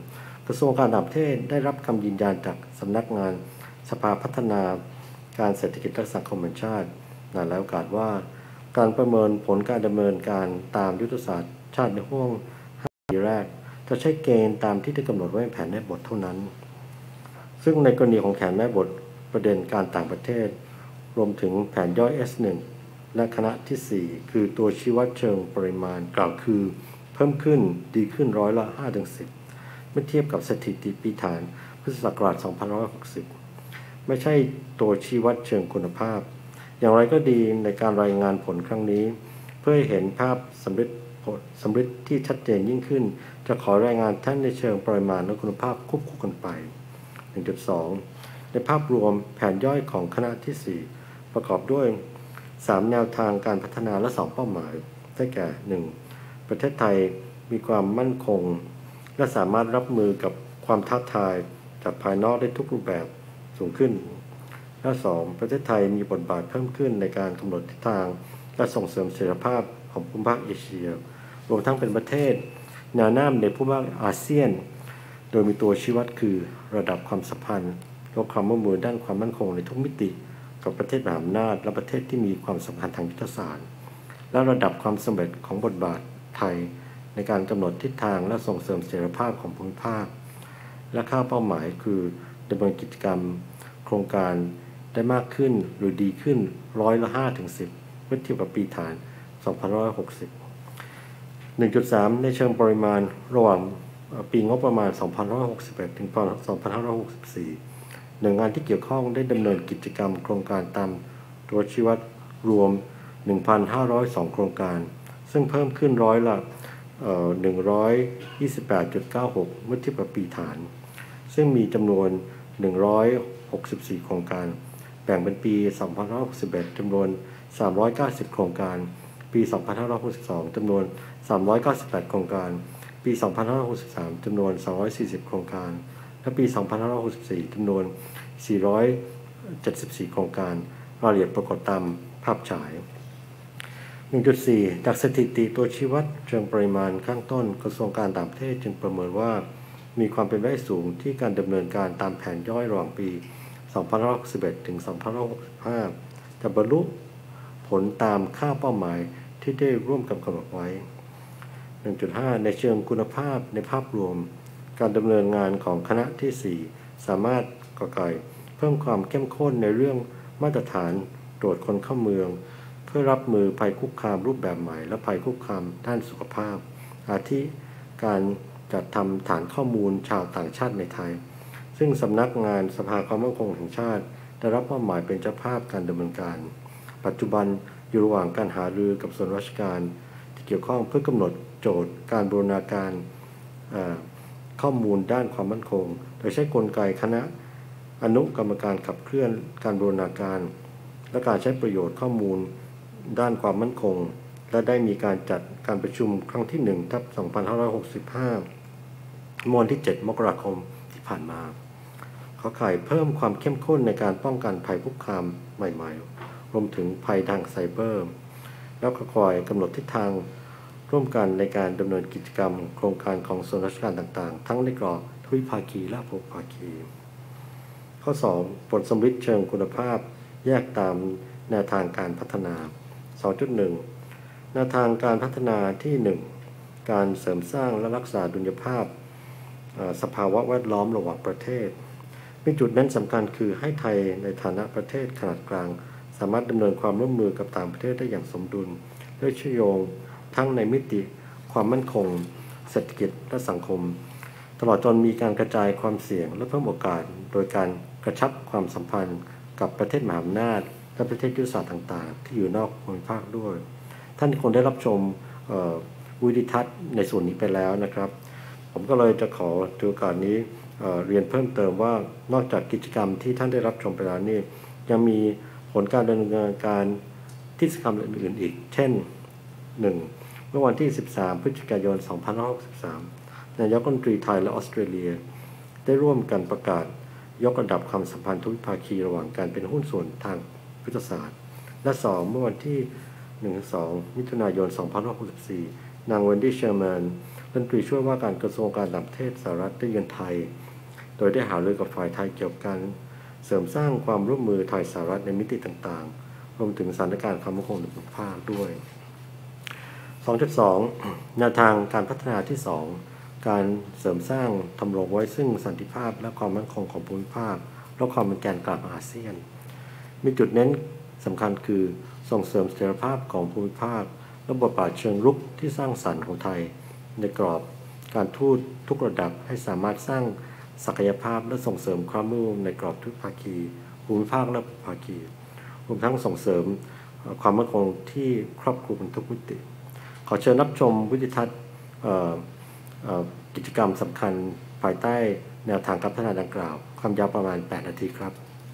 กระทรวงการต่างประเทศได้รับคำยืนยันจากสำนักงานสภาพัฒนาการเศรษฐกิจและสังคมแห่งชาติในหลายโอกาสว่าการประเมินผลการดำเนินการตามยุทธศาสตร์ชาติในห่วงห้าปีแรกจะใช้เกณฑ์ตามที่ได้กำหนดไว้ในแผนแม่บทเท่านั้นซึ่งในกรณีของแผนแม่บทประเด็นการต่างประเทศรวมถึงแผนย่อย เอส หนึ่ง และคณะที่สี่คือตัวชี้วัดเชิงปริมาณกล่าวคือเพิ่มขึ้นดีขึ้นร้อยละ ห้าถึงสิบ เมื่อเทียบกับสถิติปีฐานพุทธศักราช สองพันห้าร้อยหกสิบ ไม่ใช่ตัวชี้วัดเชิงคุณภาพอย่างไรก็ดีในการรายงานผลครั้งนี้เพื่อให้เห็นภาพสำเร็จผลสำเร็จที่ชัดเจนยิ่งขึ้นจะขอรายงานท่านในเชิงปริมาณและคุณภาพควบคู่กันไป หนึ่งจุดสอง ในภาพรวมแผนย่อยของคณะที่สี่ประกอบด้วยสามแนวทางการพัฒนาและสองเป้าหมายได้แก่ หนึ่ง ประเทศไทยมีความมั่นคงและสามารถรับมือกับความท้าทายจากภายนอกได้ทุกรูปแบบสูงขึ้นและสองประเทศไทยมีบทบาทเพิ่มขึ้นในการกำหนดทิศทางและส่งเสริมเสถียรภาพของภูมิภาคเอเชียรวมทั้งเป็นประเทศแนวหน้าในภูมิภาคอาเซียนโดยมีตัวชี้วัดคือระดับความสัมพันธ์และความร่วมมือด้านความมั่นคงในทุกมิติกับประเทศมหาอำนาจและประเทศที่มีความสำคัญทางยุทธศาสตร์และระดับความสำเร็จของบทบาทไทยในการกำหนดทิศทางและส่งเสริมเสถียรภาพของภูมิภาคและค่าเป้าหมายคือดำเนินกิจกรรมโครงการได้มากขึ้นหรือดีขึ้นร้อยละ ห้าถึงสิบ เมื่อเทียบกับปีฐาน สองพันห้าร้อยหกสิบ หนึ่งจุดสาม ในเชิงปริมาณระหว่างปีงบประมาณ สองพันห้าร้อยหกสิบเอ็ด ถึง สองพันห้าร้อยหกสิบสี่ หน่วยงานที่เกี่ยวข้องได้ดำเนินกิจกรรมโครงการตามตัวชี้วัดรวม หนึ่งพันห้าร้อยสอง โครงการซึ่งเพิ่มขึ้นร้อยละหนึ่งร้อยยี่สิบแปดจุดเก้าหก เมื่อเทียบกับปีฐานซึ่งมีจำนวนหนึ่งร้อยหกสิบสี่โครงการแบ่งเป็นปี สองพันห้าร้อยหกสิบเอ็ด จำนวนสามร้อยเก้าสิบโครงการปี สองพันห้าร้อยหกสิบสอง จำนวนสามร้อยเก้าสิบแปดโครงการปี สองพันห้าร้อยหกสิบสาม จำนวนสองร้อยสี่สิบโครงการและปี สองพันห้าร้อยหกสิบสี่ จำนวนสี่ร้อยเจ็ดสิบสี่โครงการรายละเอียดปรากฏตามภาพฉาย หนึ่งจุดสี่ จากสถิติตัวชี้วัดเชิงปริมาณข้างต้นกระทรวงการต่างประเทศจึงประเมินว่ามีความเป็นไปได้สูงที่การดำเนินการตามแผนย่อยระหว่างปี สองพันห้าร้อยหกสิบเอ็ด ถึง สองพันห้าร้อยหกสิบห้า จะบรรลุผลตามค่าเป้าหมายที่ได้ร่วมกันกำหนดไว้ หนึ่งจุดห้า ในเชิงคุณภาพในภาพรวมการดำเนินงานของคณะที่สี่สามารถก่อไก่เพิ่มความเข้มข้นในเรื่องมาตรฐานตรวจคนเข้าเมืองเพื่อรับมือภัยคุกคามรูปแบบใหม่และภัยคุกคามด้านสุขภาพอาทิการจัดทำฐานข้อมูลชาวต่างชาติในไทยซึ่งสำนักงานสภาความมั่นคงแห่งชาติได้รับมอบหมายเป็นเจ้าภาพการดำเนินการปัจจุบันอยู่ระหว่างการหารือกับส่วนราชการที่เกี่ยวข้องเพื่อกำหนดโจทย์การบูรณาการข้อมูลด้านความมั่นคงโดยใช้กลไกคณะอนุกรรมการขับเคลื่อนการบูรณาการและการใช้ประโยชน์ข้อมูลด้านความมั่นคงและได้มีการจัดการประชุมครั้งที่หนึ่งทับสองพันห้าร้อยหกสิบห้าเมื่อวันที่เจ็ดมกราคมที่ผ่านมาขอไข่เพิ่มความเข้มข้นในการป้องกันภัยคุกคามใหม่ๆรวมถึงภัยทางไซเบอร์แล้วก็คอยกำหนดทิศทางร่วมกันในการดำเนินกิจกรรมโครงการของส่วนราชการต่างๆทั้งในกรอบทวิภาคีและพหุภาคีข้อสองผลสำลิดเชิงคุณภาพแยกตามแนวทางการพัฒนา สองจุดหนึ่ง แนวทางการพัฒนาที่ หนึ่ง การเสริมสร้างและรักษาดุลยภาพสภาวะแวดล้อมระหว่างประเทศมีจุดเน้นสำคัญคือให้ไทยในฐานะประเทศขนาดกลางสามารถดำเนินความร่วมมือกับต่างประเทศได้อย่างสมดุลและเชื่อมโยงทั้งในมิติความมั่นคงเศรษฐกิจและสังคมตลอดจนมีการกระจายความเสี่ยงและเพิ่มโอกาสโดยการกระชับความสัมพันธ์กับประเทศมหาอำนาจและประเทศยุทธศาสตร์ต่างๆที่อยู่นอกภูมิภาคด้วยท่านคงได้รับชมวิดีทัศน์ในส่วนนี้ไปแล้วนะครับผมก็เลยจะขอถือโอกาสนี้ เอ่อ เรียนเพิ่มเติมว่านอกจากกิจกรรมที่ท่านได้รับชมไปแล้วนี่ยังมีผลการดำเนินการกิจกรรมอื่นๆอีกเช่น หนึ่ง เมื่อวันที่สิบสามพฤศจิกายนสองพันห้าร้อยหกสิบสามนายกรัฐมนตรีไทยและออสเตรเลียได้ร่วมกันประกาศยกระดับความสัมพันธ์ทวิภาคีระหว่างการเป็นหุ้นส่วนทางยุทธศาสตร์และสองเมื่อวันที่ หนึ่งถึงสอง มิถุนายนสองพันห้าร้อยหกสิบสี่นางเวนดี้เชอร์แมนรัฐมนตรีช่วยว่าการกระทรวงการต่างประเทศสหรัฐได้เยือนไทยโดยได้หารือกับฝ่ายไทยเกี่ยวกับการเสริมสร้างความร่วมมือไทยสหรัฐในมิติต่างๆรวมถึงสถานการณ์ความมั่นคงในภูมิภาคด้วย สองจุดสอง แนวทางการพัฒนาที่สองการเสริมสร้างทำรงไว้ซึ่งสันติภาพและความมั่นคงของภูมิภาคและความเป็นแกนกลางอาเซียนมีจุดเน้นสำคัญคือส่งเสริมเสถียรภาพของภูมิภาคและบทบาทเชิงรุกที่สร้างสรรค์ของไทยในกรอบการทูตทุกระดับให้สามารถสร้างศักยภาพและส่งเสริมความร่วมมือในกรอบทุกภาคีภูมิภาคและภาคีรวมทั้งส่งเสริมความมั่นคงที่ครอบคลุมทุกมิติขอเชิญรับชมวิดีทัศน์กิจกรรมสำคัญภายใต้แนวทางการพัฒนาดังกล่าวความยาวประมาณแปดนาทีครับ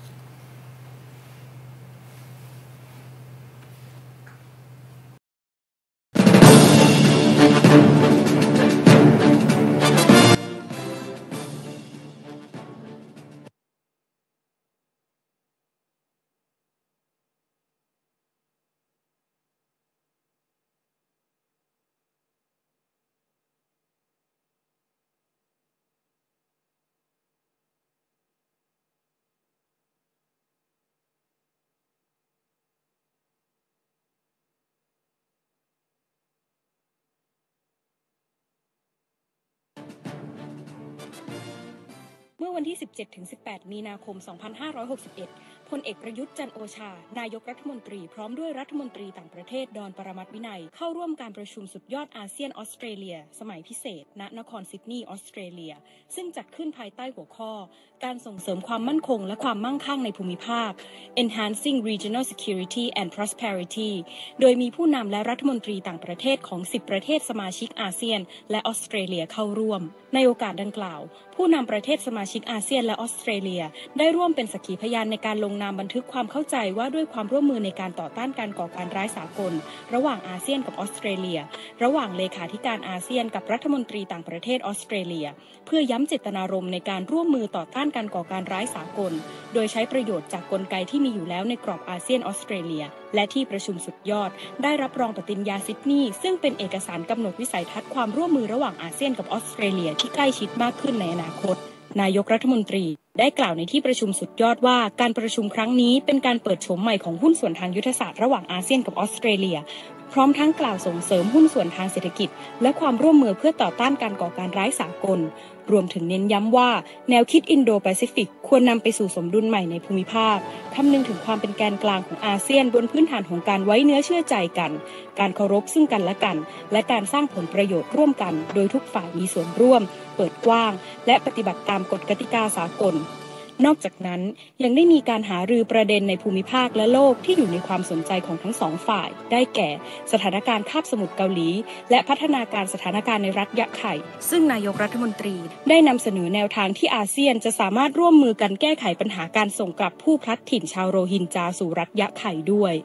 เมื่อวันที่ สิบเจ็ดถึงสิบแปด มีนาคม สองพันห้าร้อยหกสิบเอ็ด พลเอกประยุทธ์จันทร์โอชานายกรัฐมนตรีพร้อมด้วยรัฐมนตรีต่างประเทศดอนปรมัตถ์วินัยเข้าร่วมการประชุมสุดยอดอาเซียนออสเตรเลียสมัยพิเศษณนครซิดนีย์ออสเตรเลียซึ่งจัดขึ้นภายใต้หัวข้อการส่งเสริมความมั่นคงและความมั่งคั่งในภูมิภาค Enhancing Regional Security and Prosperity โดยมีผู้นำและรัฐมนตรีต่างประเทศของสิบประเทศสมาชิกอาเซียนและออสเตรเลียเข้าร่วมในโอกาสดังกล่าวผู้นำประเทศสมาชิกอาเซียนและออสเตรเลียได้ร่วมเป็นสักขีพยานในการลงนามบันทึกความเข้าใจว่าด้วยความร่วมมือในการต่อต้านการก่อการร้ายสากลระหว่างอาเซียนกับออสเตรเลียระหว่างเลขาธิการอาเซียนกับรัฐมนตรีต่างประเทศออสเตรเลียเพื่อย้ำเจตนารมณ์ในการร่วมมือต่อต้านการก่อการร้ายสากลโดยใช้ประโยชน์จากกลไกที่มีอยู่แล้วในกรอบอาเซียนออสเตรเลียและที่ประชุมสุดยอดได้รับรองปฏิญญาซิดนีย์ซึ่งเป็นเอกสารกำหนดวิสัยทัศน์ความร่วมมือระหว่างอาเซียนกับออสเตรเลียที่ใกล้ชิดมากขึ้นในอนาคตนายกรัฐมนตรีได้กล่าวในที่ประชุมสุดยอดว่าการประชุมครั้งนี้เป็นการเปิดโฉมใหม่ของหุ้นส่วนทางยุทธศาสตร์ระหว่างอาเซียนกับออสเตรเลียพร้อมทั้งกล่าวส่งเสริมหุ้นส่วนทางเศรษฐกิจและความร่วมมือเพื่อต่อต้านการก่อการร้ายสากลรวมถึงเน้นย้ำว่าแนวคิดอินโดแปซิฟิกควรนำไปสู่สมดุลใหม่ในภูมิภาคคำนึงถึงความเป็นแกนกลางของอาเซียนบนพื้นฐานของการไว้เนื้อเชื่อใจกันการเคารพซึ่งกันและกันและการสร้างผลประโยชน์ร่วมกันโดยทุกฝ่ายมีส่วนร่วมเปิดกว้างและปฏิบัติตามกฎกติกาสากลนอกจากนั้นยังได้มีการหารือประเด็นในภูมิภาคและโลกที่อยู่ในความสนใจของทั้งสองฝ่ายได้แก่สถานการณ์คาบสมุทรเกาหลีและพัฒนาการสถานการณ์ในรัฐยะไข่ซึ่งนายกรัฐมนตรีได้นำเสนอแนวทางที่อาเซียนจะสามารถร่วมมือกันแก้ไขปัญหาการส่งกลับผู้พลัดถิ่นชาวโรฮิงญาสู่รัฐยะไข่ด้วย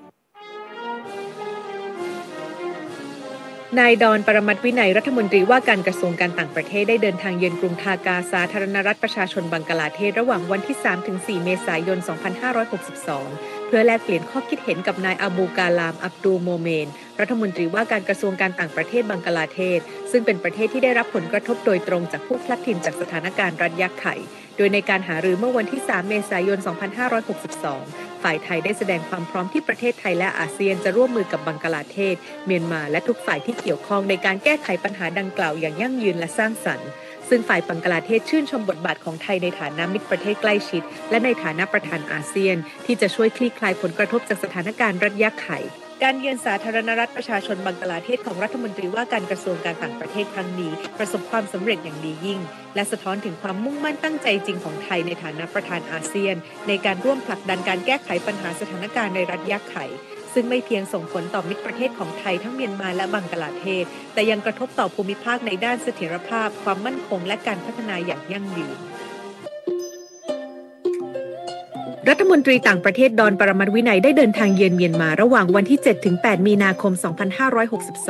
นายดอนปรมัตถ์วินัยรัฐมนตรีว่าการกระทรวงการต่างประเทศได้เดินทางเยือนกรุงทากาสาธารณรัฐประชาชนบังกลาเทศระหว่างวันที่ สามถึงสี่ เมษายน สองพันห้าร้อยหกสิบสองเพื่อแลกเปลี่ยนข้อคิดเห็นกับนายอาบูกาลามอับดูลโมเมนรัฐมนตรีว่าการกระทรวงการต่างประเทศบังกลาเทศซึ่งเป็นประเทศที่ได้รับผลกระทบโดยตรงจากผู้พลัดถิ่นจากสถานการณ์รัฐยะไข่โดยในการหารือเมื่อวันที่ สาม เมษายน สองพันห้าร้อยหกสิบสองฝ่ายไทยได้แสดงความพร้อมที่ประเทศไทยและอาเซียนจะร่วมมือกับบังกลาเทศเมียนมาและทุกฝ่ายที่เกี่ยวข้องในการแก้ไขปัญหาดังกล่าวอย่างยั่งยืนและสร้างสรรค์ซึ่งฝ่ายบังกลาเทศชื่นชมบทบาทของไทยในฐานะมิตรประเทศใกล้ชิดและในฐานะประธานอาเซียนที่จะช่วยคลี่คลายผลกระทบจากสถานการณ์รัฐยะไข่การเยือนสาธารณรัฐประชาชนบังกลาเทศของรัฐมนตรีว่าการกระทรวงการต่างประเทศครั้งนี้ประสบความสำเร็จอย่างดียิ่งและสะท้อนถึงความมุ่งมั่นตั้งใจจริงของไทยในฐานะประธานอาเซียนในการร่วมผลักดันการแก้ไขปัญหาสถานการณ์ในรัฐยะไข่ซึ่งไม่เพียงส่งผลต่อมิตรประเทศของไทยทั้งเมียนมาและบังกลาเทศแต่ยังกระทบต่อภูมิภาคในด้านเสถียรภาพความมั่นคงและการพัฒนาอย่างยั่งยืนรัฐมนตรีต่างประเทศดอนปรมัตถ์วินัยได้เดินทางเยือนเมียนมาระหว่างวันที่ เจ็ดถึงแปด มีนาคม สองพันห้าร้อยหกสิบสอง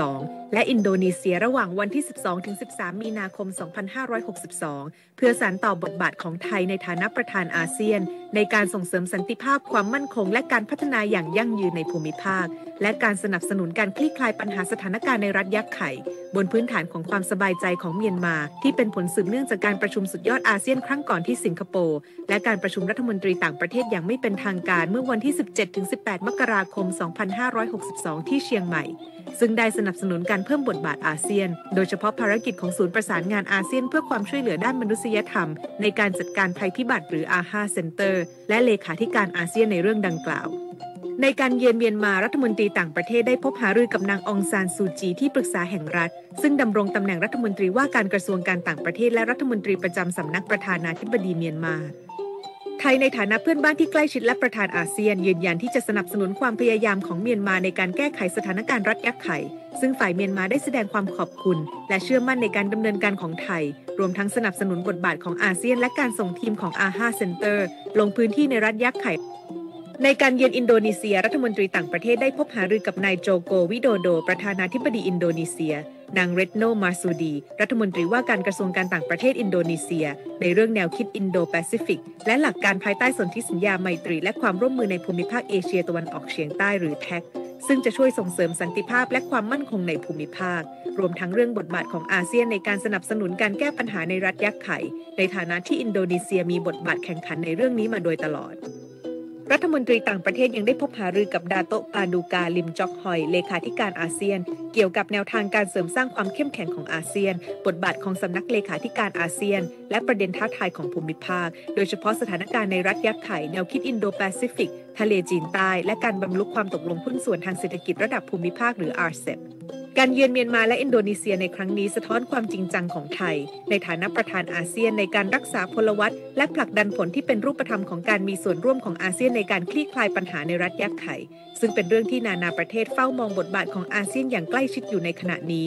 และอินโดนีเซียระหว่างวันที่ สิบสองถึงสิบสาม มีนาคม สองพันห้าร้อยหกสิบสอง เพื่อสานต่อบทบาทของไทยในฐานะประธานอาเซียนในการส่งเสริมสันติภาพความมั่นคงและการพัฒนาอย่างยั่งยืนในภูมิภาคและการสนับสนุนการคลี่คลายปัญหาสถานการณ์ในรัฐยักษ์ไข่บนพื้นฐานของความสบายใจของเมียนมาที่เป็นผลสืบเนื่องจากการประชุมสุดยอดอาเซียนครั้งก่อนที่สิงคโปร์และการประชุมรัฐมนตรีต่างประเทศอย่างไม่เป็นทางการเมื่อวันที่ สิบเจ็ดถึงสิบแปด มกราคม สองพันห้าร้อยหกสิบสอง ที่เชียงใหม่ซึ่งได้สนับสนุนการเพิ่มบทบาทอาเซียนโดยเฉพาะภารกิจของศูนย์ประสานงานอาเซียนเพื่อความช่วยเหลือด้านมนุษยธรรมในการจัดการภัยพิบัติหรือ อา ห้า Center และเลขาธิการอาเซียนในเรื่องดังกล่าวในการเยือนเมียนมารัฐมนตรีต่างประเทศได้พบหารือกับนางองซานซูจีที่ปรึกษาแห่งรัฐซึ่งดำรงตำแหน่งรัฐมนตรีว่าการกระทรวงการต่างประเทศและรัฐมนตรีประจำสำนักประธานาธิบดีเมียนมาไทยในฐานะเพื่อนบ้านที่ใกล้ชิดและประธานอาเซียนยืนยันที่จะสนับสนุนความพยายามของเมียนมาในการแก้ไขสถานการณ์รัฐยักษ์ไข่ซึ่งฝ่ายเมียนมาได้แสดงความขอบคุณและเชื่อมั่นในการดำเนินการของไทยรวมทั้งสนับสนุนบทบาทของอาเซียนและการส่งทีมของ อา ห้า Center ลงพื้นที่ในรัฐยักษ์ไข่ในการเยือนอินโดนีเซียรัฐมนตรีต่างประเทศได้พบหารือกับนายโจโกวิโดโดประธานาธิบดีอินโดนีเซียนางเรตโนมาซูดีรัฐมนตรีว่าการกระทรวงการต่างประเทศอินโดนีเซียในเรื่องแนวคิดอินโดแปซิฟิกและหลักการภายใต้สนธิสัญญาไมตรีและความร่วมมือในภูมิภาคเอเชียตะวันออกเฉียงใต้หรือแท็กซึ่งจะช่วยส่งเสริมสันติภาพและความมั่นคงในภูมิภาครวมทั้งเรื่องบทบาทของอาเซียนในการสนับสนุนการแก้ปัญหาในรัฐยักษ์ไข่ในฐานะที่อินโดนีเซียมีบทบาทแข่งขันในเรื่องนี้มาโดยตลอดรัฐมนตรีต่างประเทศยังได้พบหารือกับดาโตะปาดูกาลิมจอกฮอยเลขาธิการอาเซียนเกี่ยวกับแนวทางการเสริมสร้างความเข้มแข็งของอาเซียนบทบาทของสำนักเลขาธิการอาเซียนและประเด็นท้าทายของภูมิภาคโดยเฉพาะสถานการณ์ในรัฐยักษ์ไข่แนวคิดอินโดแปซิฟิกทะเลจีนใต้และการบรรลุความตกลงหุ้นส่วนทางเศรษฐกิจระดับภูมิภาคหรือ อาร์ เซ อี พีการเยือนเมียนมาและอินโดนีเซียในครั้งนี้สะท้อนความจริงจังของไทยในฐานะประธานอาเซียนในการรักษาพลวัตและผลักดันผลที่เป็นรูปธรรมของการมีส่วนร่วมของอาเซียนในการคลี่คลายปัญหาในรัฐยักษ์ไข่ซึ่งเป็นเรื่องที่นานาประเทศเฝ้ามองบทบาทของอาเซียนอย่างใกล้ชิดอยู่ในขณะนี้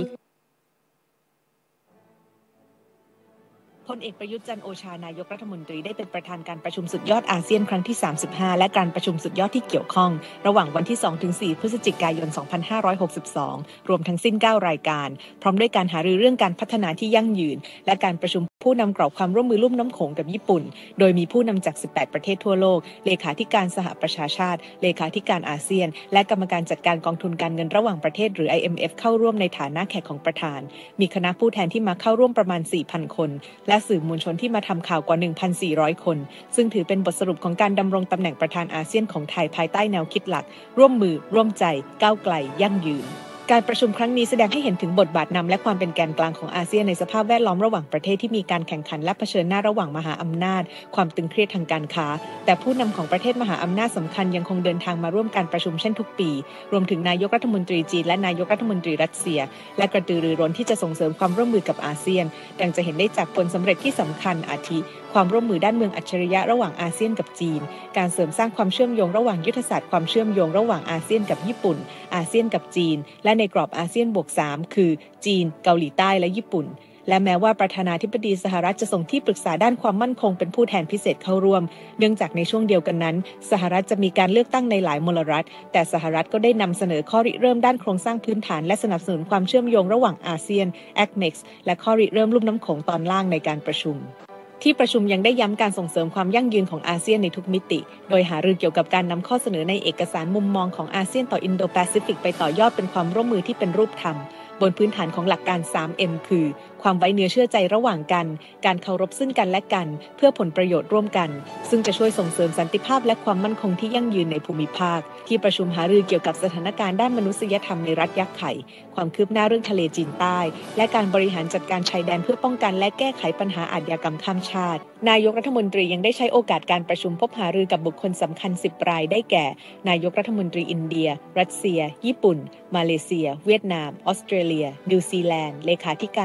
พลเอกประยุทธ์จันทร์โอชานายกรัฐมนตรีได้เป็นประธานการประชุมสุดยอดอาเซียนครั้งที่สามสิบห้าและการประชุมสุดยอดที่เกี่ยวข้องระหว่างวันที่ สองถึงสี่ พฤศจิกายน สองพันห้าร้อยหกสิบสอง รวมทั้งสิ้นเก้ารายการพร้อมด้วยการหารือเรื่องการพัฒนาที่ยั่งยืนและการประชุมผู้นำกรอบความร่วมมือลุ่มน้ำโขงกับญี่ปุ่นโดยมีผู้นำจากสิบแปดประเทศทั่วโลกเลขาธิการสหประชาชาติเลขาธิการอาเซียนและกรรมการจัดการกองทุนการเงินระหว่างประเทศหรือ ไอ เอ็ม เอฟ เข้าร่วมในฐานะแขกของประธานมีคณะผู้แทนที่มาเข้าร่วมประมาณ สี่พัน คนและสื่อมวลชนที่มาทำข่าวกว่า หนึ่งพันสี่ร้อย คนซึ่งถือเป็นบทสรุปของการดำรงตำแหน่งประธานอาเซียนของไทยภายใต้แนวคิดหลักร่วมมือร่วมใจก้าวไกลยั่งยืนการประชุมครั้งนี้แสดงให้เห็นถึงบทบาทนำและความเป็นแกนกลางของอาเซียนในสภาพแวดล้อมระหว่างประเทศที่มีการแข่งขันและเผชิญหน้าระหว่างมหาอำนาจความตึงเครียดทางการค้าแต่ผู้นำของประเทศมหาอำนาจสำคัญยังคงเดินทางมาร่วมการประชุมเช่นทุกปีรวมถึงนายกรัฐมนตรีจีนและนายกรัฐมนตรีรัสเซียและกระตือรือร้นที่จะส่งเสริมความร่วมมือกับอาเซียนดังจะเห็นได้จากผลสำเร็จที่สำคัญอาทิความร่วมมือด้านเมืองอัจฉริยะระหว่างอาเซียนกับจีนการเสริมสร้างความเชื่อมโยงระหว่างยุทธศาสตร์ความเชื่อมโยงระหว่างอาเซียนกับญี่ปุ่นอาเซียนกับจีนและในกรอบอาเซียนบวกสามคือจีนเกาหลีใต้และญี่ปุ่นและแม้ว่าประธานาธิบดีสหรัฐจะส่งที่ปรึกษาด้านความมั่นคงเป็นผู้แทนพิเศษเข้าร่วมเนื่องจากในช่วงเดียวกันนั้นสหรัฐจะมีการเลือกตั้งในหลายมลรัฐแต่สหรัฐก็ได้นำเสนอข้อริเริ่มด้านโครงสร้างพื้นฐานและสนับสนุนความเชื่อมโยงระหว่างอาเซียน เอ ซี เอ็ม อี ซี และข้อริเริ่มลุ่มน้ำโขงตอนล่างในการประชุมที่ประชุมยังได้ย้ำการส่งเสริมความยั่งยืนของอาเซียนในทุกมิติโดยหารือเกี่ยวกับการนำข้อเสนอในเอกสารมุมมองของอาเซียนต่ออินโดแปซิฟิกไปต่อยอดเป็นความร่วมมือที่เป็นรูปธรรมบนพื้นฐานของหลักการ สาม เอ็ม คือความไว้เนื้อเชื่อใจระหว่างกันการเคารพซึ่งกันและกันเพื่อผลประโยชน์ร่วมกันซึ่งจะช่วยส่งเสริมสันติภาพและความมั่นคงที่ยั่งยืนในภูมิภาคที่ประชุมหารือเกี่ยวกับสถานการณ์ด้านมนุษยธรรมในรัฐยักษ์ไข่ความคืบหน้าเรื่องทะเลจีนใต้และการบริหารจัดการชายแดนเพื่อป้องกันและแก้ไขปัญหาอาชญากรรมข้ามชาตินายกรัฐมนตรียังได้ใช้โอกาสการประชุมพบหารือกับบุคคลสำคัญสิบรายได้แก่นายกรัฐมนตรีอินเดียรัสเซียญี่ปุ่นมาเลเซียเวียดนามออสเตรเลียนิวซีแลนด์เลขาธิการสหประ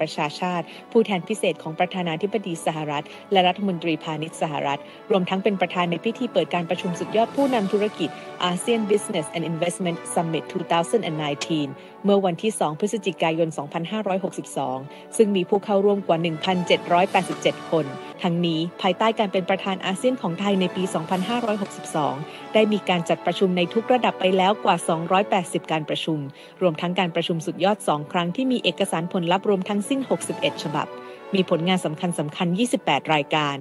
ประชาชาติผู้แทนพิเศษของประธานาธิบดีสหรัฐและรัฐมนตรีพาณิชย์สหรัฐรวมทั้งเป็นประธานในพิธีเปิดการประชุมสุดยอดผู้นำธุรกิจ อาเซียน Business and Investment Summit สองพันสิบเก้า เมื่อวันที่สองพฤศจิกายนสองพันห้าร้อยหกสิบสองซึ่งมีผู้เข้าร่วมกว่า หนึ่งพันเจ็ดร้อยแปดสิบเจ็ด คนทั้งนี้ภายใต้การเป็นประธานอาเซียนของไทยในปีสองพันห้าร้อยหกสิบสองได้มีการจัดประชุมในทุกระดับไปแล้วกว่าสองร้อยแปดสิบการประชุมรวมทั้งการประชุมสุดยอดสองครั้งที่มีเอกสารผลลัพธ์รวมทั้งสิ้นหกสิบเอ็ดฉบับมีผลงานสำคัญสำคัญยี่สิบแปดรายการ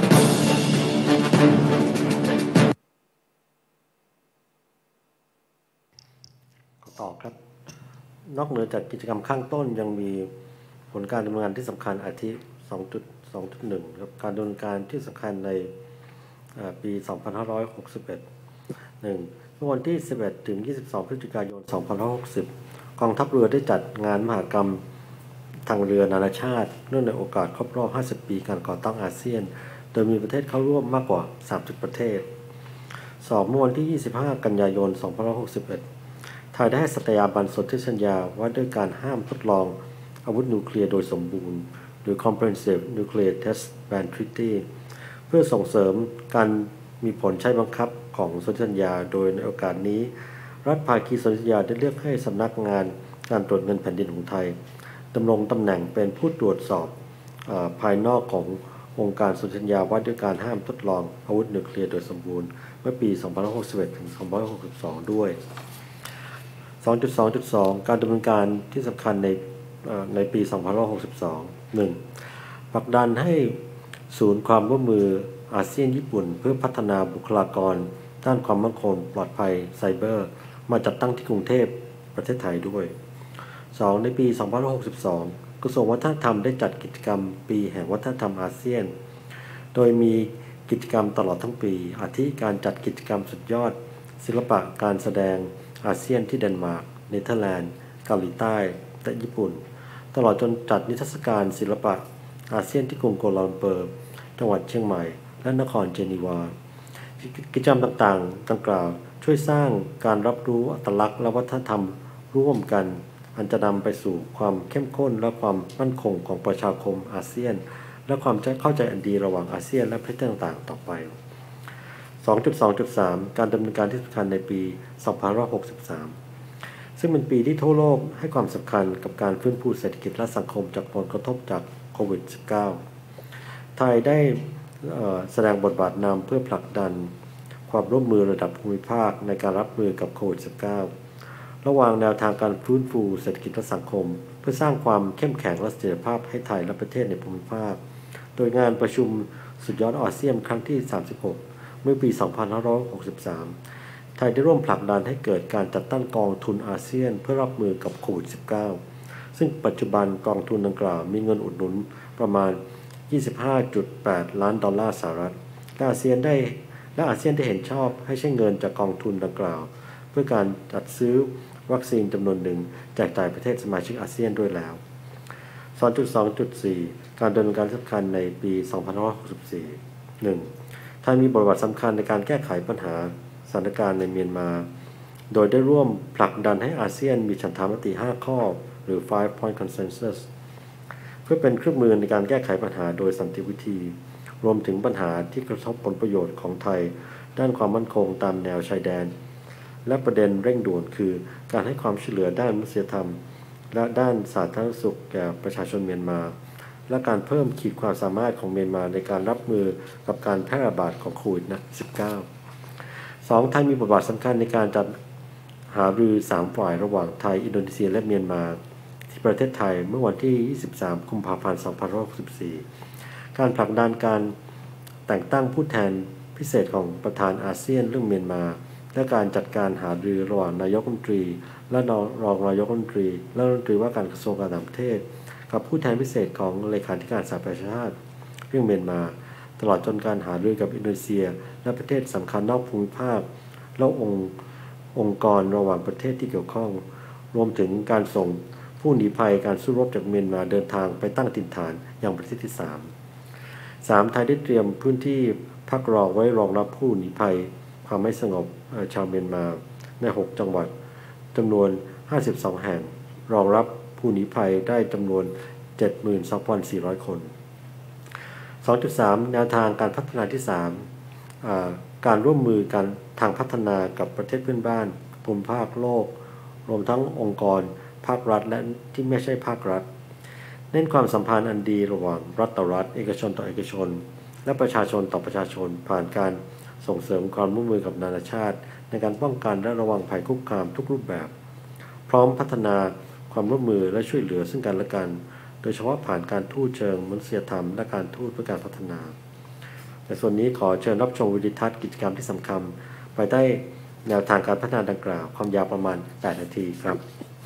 ต่อครับนอกเหนือจากกิจกรรมข้างต้นยังมีผลการดำเนินงานที่สำคัญอาทิ สองจุดสองจุดหนึ่ง ครับการดำเนินการที่สำคัญในปี สองพันห้าร้อยหกสิบเอ็ด หนึ่ง เมื่อวันที่ สิบเอ็ดถึงยี่สิบสอง พฤศจิกายน สองพันห้าร้อยหกสิบ กองทัพเรือได้จัดงานมหกรรมทางเรือนานาชาติเนื่องในโอกาสครบรอบ ห้าสิบ ปีการก่อตั้งอาเซียนโดยมีประเทศเข้าร่วมมากกว่า สามสิบ ประเทศ สอง เมื่อวันที่ ยี่สิบห้า กันยายน สองพันห้าร้อยหกสิบเอ็ดไทยได้ให้สัตยาบันสนธิสัญญาว่าด้วยการห้ามทดลองอาวุธนิวเคลียร์โดยสมบูรณ์หรือ Comprehensive Nuclear Test Ban Treaty เพื่อส่งเสริมการมีผลใช้บังคับของสนธิสัญญาโดยในโอกาสนี้รัฐภาคีสนธิสัญญาได้เลือกให้สำนักงานการตรวจเงินแผ่นดินของไทยดำรงตำแหน่งเป็นผู้ตรวจสอบเอ่อภายนอกขององค์การสนธิสัญญาว่าด้วยการห้ามทดลองอาวุธนิวเคลียร์โดยสมบูรณ์เมื่อปี สองพันห้าร้อยหกสิบเอ็ด ถึง สองพันห้าร้อยหกสิบสอง ด้วย สองจุดสองจุดสอง การดำเนินการที่สำคัญในในปี สองพันห้าร้อยหกสิบสอง หนึ่ง ผลักดันให้ศูนย์ความร่วมมืออาเซียนญี่ปุ่นเพื่อพัฒนาบุคลากรด้านความมั่นคงปลอดภัยไซเบอร์มาจัดตั้งที่กรุงเทพประเทศไทยด้วย สอง ในปี สองพันห้าร้อยหกสิบสอง กระทรวงวัฒนธรรมได้จัดกิจกรรมปีแห่งวัฒนธรรมอาเซียนโดยมีกิจกรรมตลอดทั้งปีอาทิการจัดกิจกรรมสุดยอดศิลปะการแสดงอาเซียนที่เดนมาร์กเนเธอร์แลนด์เกาหลีใต้และญี่ปุ่นตลอดจนจัดนิทรรศการศิลปะอาเซียนที่กรุงโกลาลัมเปอร์จังหวัดเชียงใหม่และนครเจนีวากิจกรรมต่างๆดังกล่าวช่วยสร้างการรับรู้อัตลักษณ์และวัฒนธรรมร่วมกันอันจะนำไปสู่ความเข้มข้นและความมั่นคงของประชาคมอาเซียนและความเข้าใจอันดีระหว่างอาเซียนและประเทศต่างๆต่อไป สองจุดสองจุดสาม การดำเนินการที่สำคัญในปี สองพันห้าร้อยหกสิบสาม ซึ่งเป็นปีที่ทั่วโลกให้ความสำคัญกับการฟื้นฟูเศรษฐกิจและสังคมจากผลกระทบจากโควิด สิบเก้า ไทยได้แสดงบทบาทนำเพื่อผลักดันความร่วมมือระดับภูมิภาคในการรับมือกับโควิด สิบเก้า ระหว่างแนวทางการฟื้นฟูเศรษฐกิจและสังคมเพื่อสร้างความเข้มแข็งและเสถียรภาพให้ไทยและประเทศในภูมิภาคโดยงานประชุมสุดยอดอาเซียนครั้งที่ สามสิบหก เมื่อปี สองพันห้าร้อยหกสิบสาม ไทยได้ร่วมผลักดันให้เกิดการจัดตั้งกองทุนอาเซียนเพื่อรับมือกับโควิด สิบเก้า ซึ่งปัจจุบันกองทุนดังกล่าวมีเงินอุดหนุนประมาณ ยี่สิบห้าจุดแปด ล้านดอลลาร์สหรัฐและอาเซียนได้และอาเซียนได้เห็นชอบให้ใช้เงินจากกองทุนดังกล่าวเพื่อการจัดซื้อวัคซีนจำนวนหนึ่งแจกจ่ายประเทศสมาชิกอาเซียนด้วยแล้ว สองจุดสองจุดสี่ การดำเนินการสำคัญในปี สองพันห้าร้อยหกสิบสี่ หนึ่ง ไทยมีบทบาทสำคัญในการแก้ไขปัญหาสถานการณ์ในเมียนมาโดยได้ร่วมผลักดันให้อาเซียนมีฉันทามติ ห้า ข้อหรือ five point consensus เพื่อเป็นเครื่องมือในการแก้ไขปัญหาโดยสันติวิธีรวมถึงปัญหาที่กระทบผลประโยชน์ของไทยด้านความมั่นคงตามแนวชายแดนและประเด็นเร่งด่วนคือการให้ความช่วยเหลือด้านมนุษยธรรมและด้านสาธารณสุขแก่ประชาชนเมียนมาและการเพิ่มขีดความสามารถของเมียนมาในการรับมือกับการแพร่ระบาดของโควิด สิบเก้า สอง ไทยมีบทบาทสำคัญในการจัดหารือสามฝ่ายระหว่างไทยอินโดนีเซียและเมียนมาที่ประเทศไทยเมื่อวันที่ ยี่สิบสาม กุมภาพันธ์ สองพันห้าร้อยหกสิบสี่ การผลักดันการแต่งตั้งผู้แทนพิเศษของประธานอาเซียนเรื่องเมียนมาและการจัดการหารือระหว่างนายกรัฐมนตรีและรองนายกรัฐมนตรีและรัฐมนตรีว่าการกระทรวงการต่างประเทศกับผู้แทนพิเศษของเลขาธิการสหประชาชาติเรื่องเมียนมาตลอดจนการหารือกับอินโดนีเซียและประเทศสำคัญนอกภูมิภาคและองค์องค์กรระหว่างประเทศที่เกี่ยวข้องรวมถึงการส่งผู้หนีภัยการสู้รบจากเมียนมาเดินทางไปตั้งถิ่นฐานอย่างประเทศที่สาม สาม ไทยได้เตรียมพื้นที่พักรองไว้รองรับผู้หนีภัยความไม่สงบชาวเมียนมาในหกจังหวัดจำนวนห้าสิบสองแห่งรองรับผู้หนีภัยได้จำนวนเจ็ดหมื่นสองพันสี่ร้อย คน สองจุดสาม แนวทางการพัฒนาที่ สาม อ่า การร่วมมือกันทางพัฒนากับประเทศเพื่อนบ้านภูมิภาคโลกรวมทั้งองค์กรภาครัฐและที่ไม่ใช่ภาครัฐเน้นความสัมพันธ์อันดีระหว่างรัฐต่อรัฐเอกชนต่อเอกชนและประชาชนต่อประชาชนผ่านการส่งเสริมความร่วมมือกับนานาชาติในการป้องกันและระวังภัยคุกคามทุกรูปแบบพร้อมพัฒนาความร่วมมือและช่วยเหลือซึ่งกันและกันโดยเฉพาะผ่านการทูตเชิงมนุษยธรรมและการทูตเพื่อการพัฒนาในส่วนนี้ขอเชิญรับชมวิดีทัศน์กิจกรรมที่สำคัญไปได้แนวทางการพัฒนาดังกล่าวความยาวประมาณแปดนาทีครับ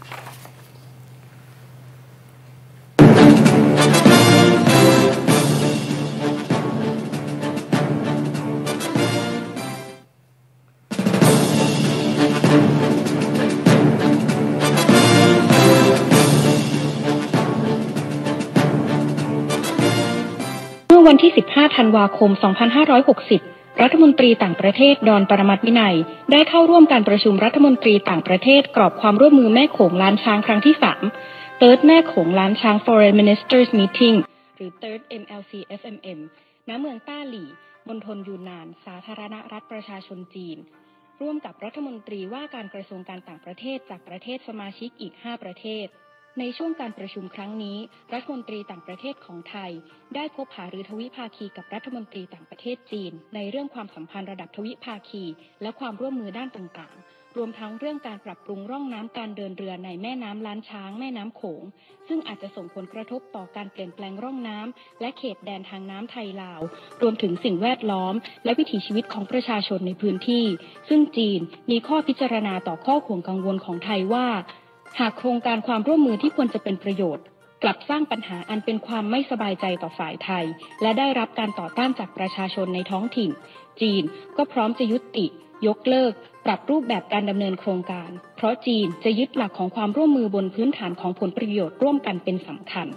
วันที่ สิบห้า ธันวาคม สองพันห้าร้อยหกสิบ รัฐมนตรีต่างประเทศดอนปรมัตถ์วินัยได้เข้าร่วมการประชุมรัฐมนตรีต่างประเทศกรอบความร่วมมือแม่โขงล้านช้างครั้งที่ สาม Third แม่โขงล้านช้าง Foreign Ministers Meeting หรือ Third เอ็ม แอล ซี เอฟ เอ็ม เอ็ม ณ เมืองต้าหลี่มณฑลยูนนานสาธารณรัฐประชาชนจีนร่วมกับรัฐมนตรีว่าการกระทรวงการต่างประเทศจากประเทศสมาชิกอีก ห้า ประเทศในช่วงการประชุมครั้งนี้รัฐมนตรีต่างประเทศของไทยได้พบหารือทวิภาคีกับรัฐมนตรีต่างประเทศจีนในเรื่องความสัมพันธ์ระดับทวิภาคีและความร่วมมือด้านต่างๆรวมทั้งเรื่องการปรับปรุงร่องน้ำการเดินเรือในแม่น้ำล้านช้างแม่น้ำโขงซึ่งอาจจะส่งผลกระทบต่อการเปลี่ยนแปลงร่องน้ำและเขตแดนทางน้ำไทยลาวรวมถึงสิ่งแวดล้อมและวิถีชีวิตของประชาชนในพื้นที่ซึ่งจีนมีข้อพิจารณาต่อข้อห่วงกังวลของไทยว่าหากโครงการความร่วมมือที่ควรจะเป็นประโยชน์กลับสร้างปัญหาอันเป็นความไม่สบายใจต่อฝ่ายไทยและได้รับการต่อต้านจากประชาชนในท้องถิ่นจีนก็พร้อมจะยุติยกเลิกปรับรูปแบบการดำเนินโครงการเพราะจีนจะยึดหลักของความร่วมมือบนพื้นฐานของผลประโยชน์ร่วมกันเป็นสำคัญ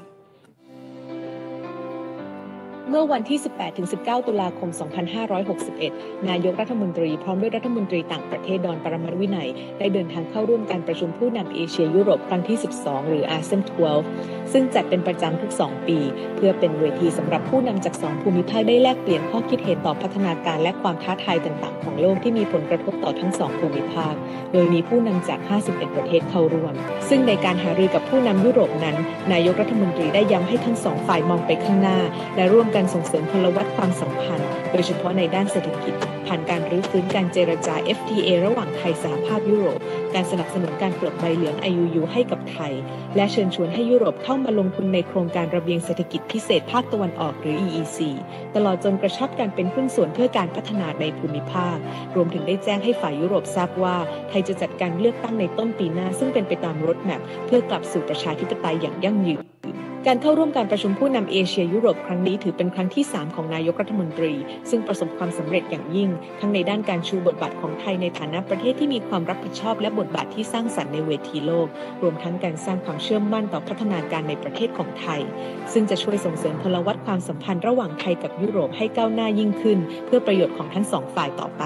เมื่อวันที่ สิบแปดถึงสิบเก้า ตุลาคม สองพันห้าร้อยหกสิบเอ็ด นายกรัฐมนตรีพร้อมด้วยรัฐมนตรีต่างประเทศดอนปรมัตถ์วินัยได้เดินทางเข้าร่วมการประชุมผู้นำเอเชียยุโรปครั้งที่ สิบสอง หรือ อาเซียน สิบสอง ซึ่งจัดเป็นประจำทุก สอง ปี เพื่อเป็นเวทีสำหรับผู้นำจาก สอง ภูมิภาคได้แลกเปลี่ยนข้อคิดเห็นต่อพัฒนาการและความท้าทายต่างๆของโลกที่มีผลกระทบต่อทั้ง สอง ภูมิภาคโดยมีผู้นำจาก ห้าสิบเอ็ด ประเทศเข้าร่วมซึ่งในการหารือกับผู้นำยุโรปนั้นนายกรัฐมนตรีได้ย้ำให้ทั้งสองฝ่ายมองไปข้างหน้าและร่วมกันส่งเสริมพลวัตความสัมพันธ์โดยเฉพาะในด้านเศรษฐกิจผ่านการรื้อฟื้นการเจรจา เอฟ ที เอ ระหว่างไทยสหภาพยุโรปการสนับสนุนการปลดใบเหลือง ไอ ยู ยู ให้กับไทยและเชิญชวนให้ยุโรปเข้ามาลงทุนในโครงการระเบียงเศรษฐกิจพิเศษภาคตะวันออกหรือ อี อี ซี ตลอดจนกระชับการเป็นหุ้นส่วนเพื่อการพัฒนาในภูมิภาครวมถึงได้แจ้งให้ฝ่ายยุโรปทราบว่าไทยจะจัดการเลือกตั้งในต้นปีหน้าซึ่งเป็นไปตามรถแมพเพื่อกลับสู่ประชาธิปไตยอย่างยั่งยืนการเข้าร่วมการประชุมผู้นำเอเชียยุโรปครั้งนี้ถือเป็นครั้งที่ สาม ของนายกรัฐมนตรีซึ่งประสบความสำเร็จอย่างยิ่งทั้งในด้านการชูบทบาทของไทยในฐานะประเทศที่มีความรับผิดชอบและบทบาทที่สร้างสรรค์ในเวทีโลกรวมทั้งการสร้างความเชื่อมั่นต่อพัฒนาการในประเทศของไทยซึ่งจะช่วยส่งเสริมพลวัตความสัมพันธ์ระหว่างไทยกับยุโรปให้ก้าวหน้ายิ่งขึ้นเพื่อประโยชน์ของทั้งสองฝ่ายต่อไป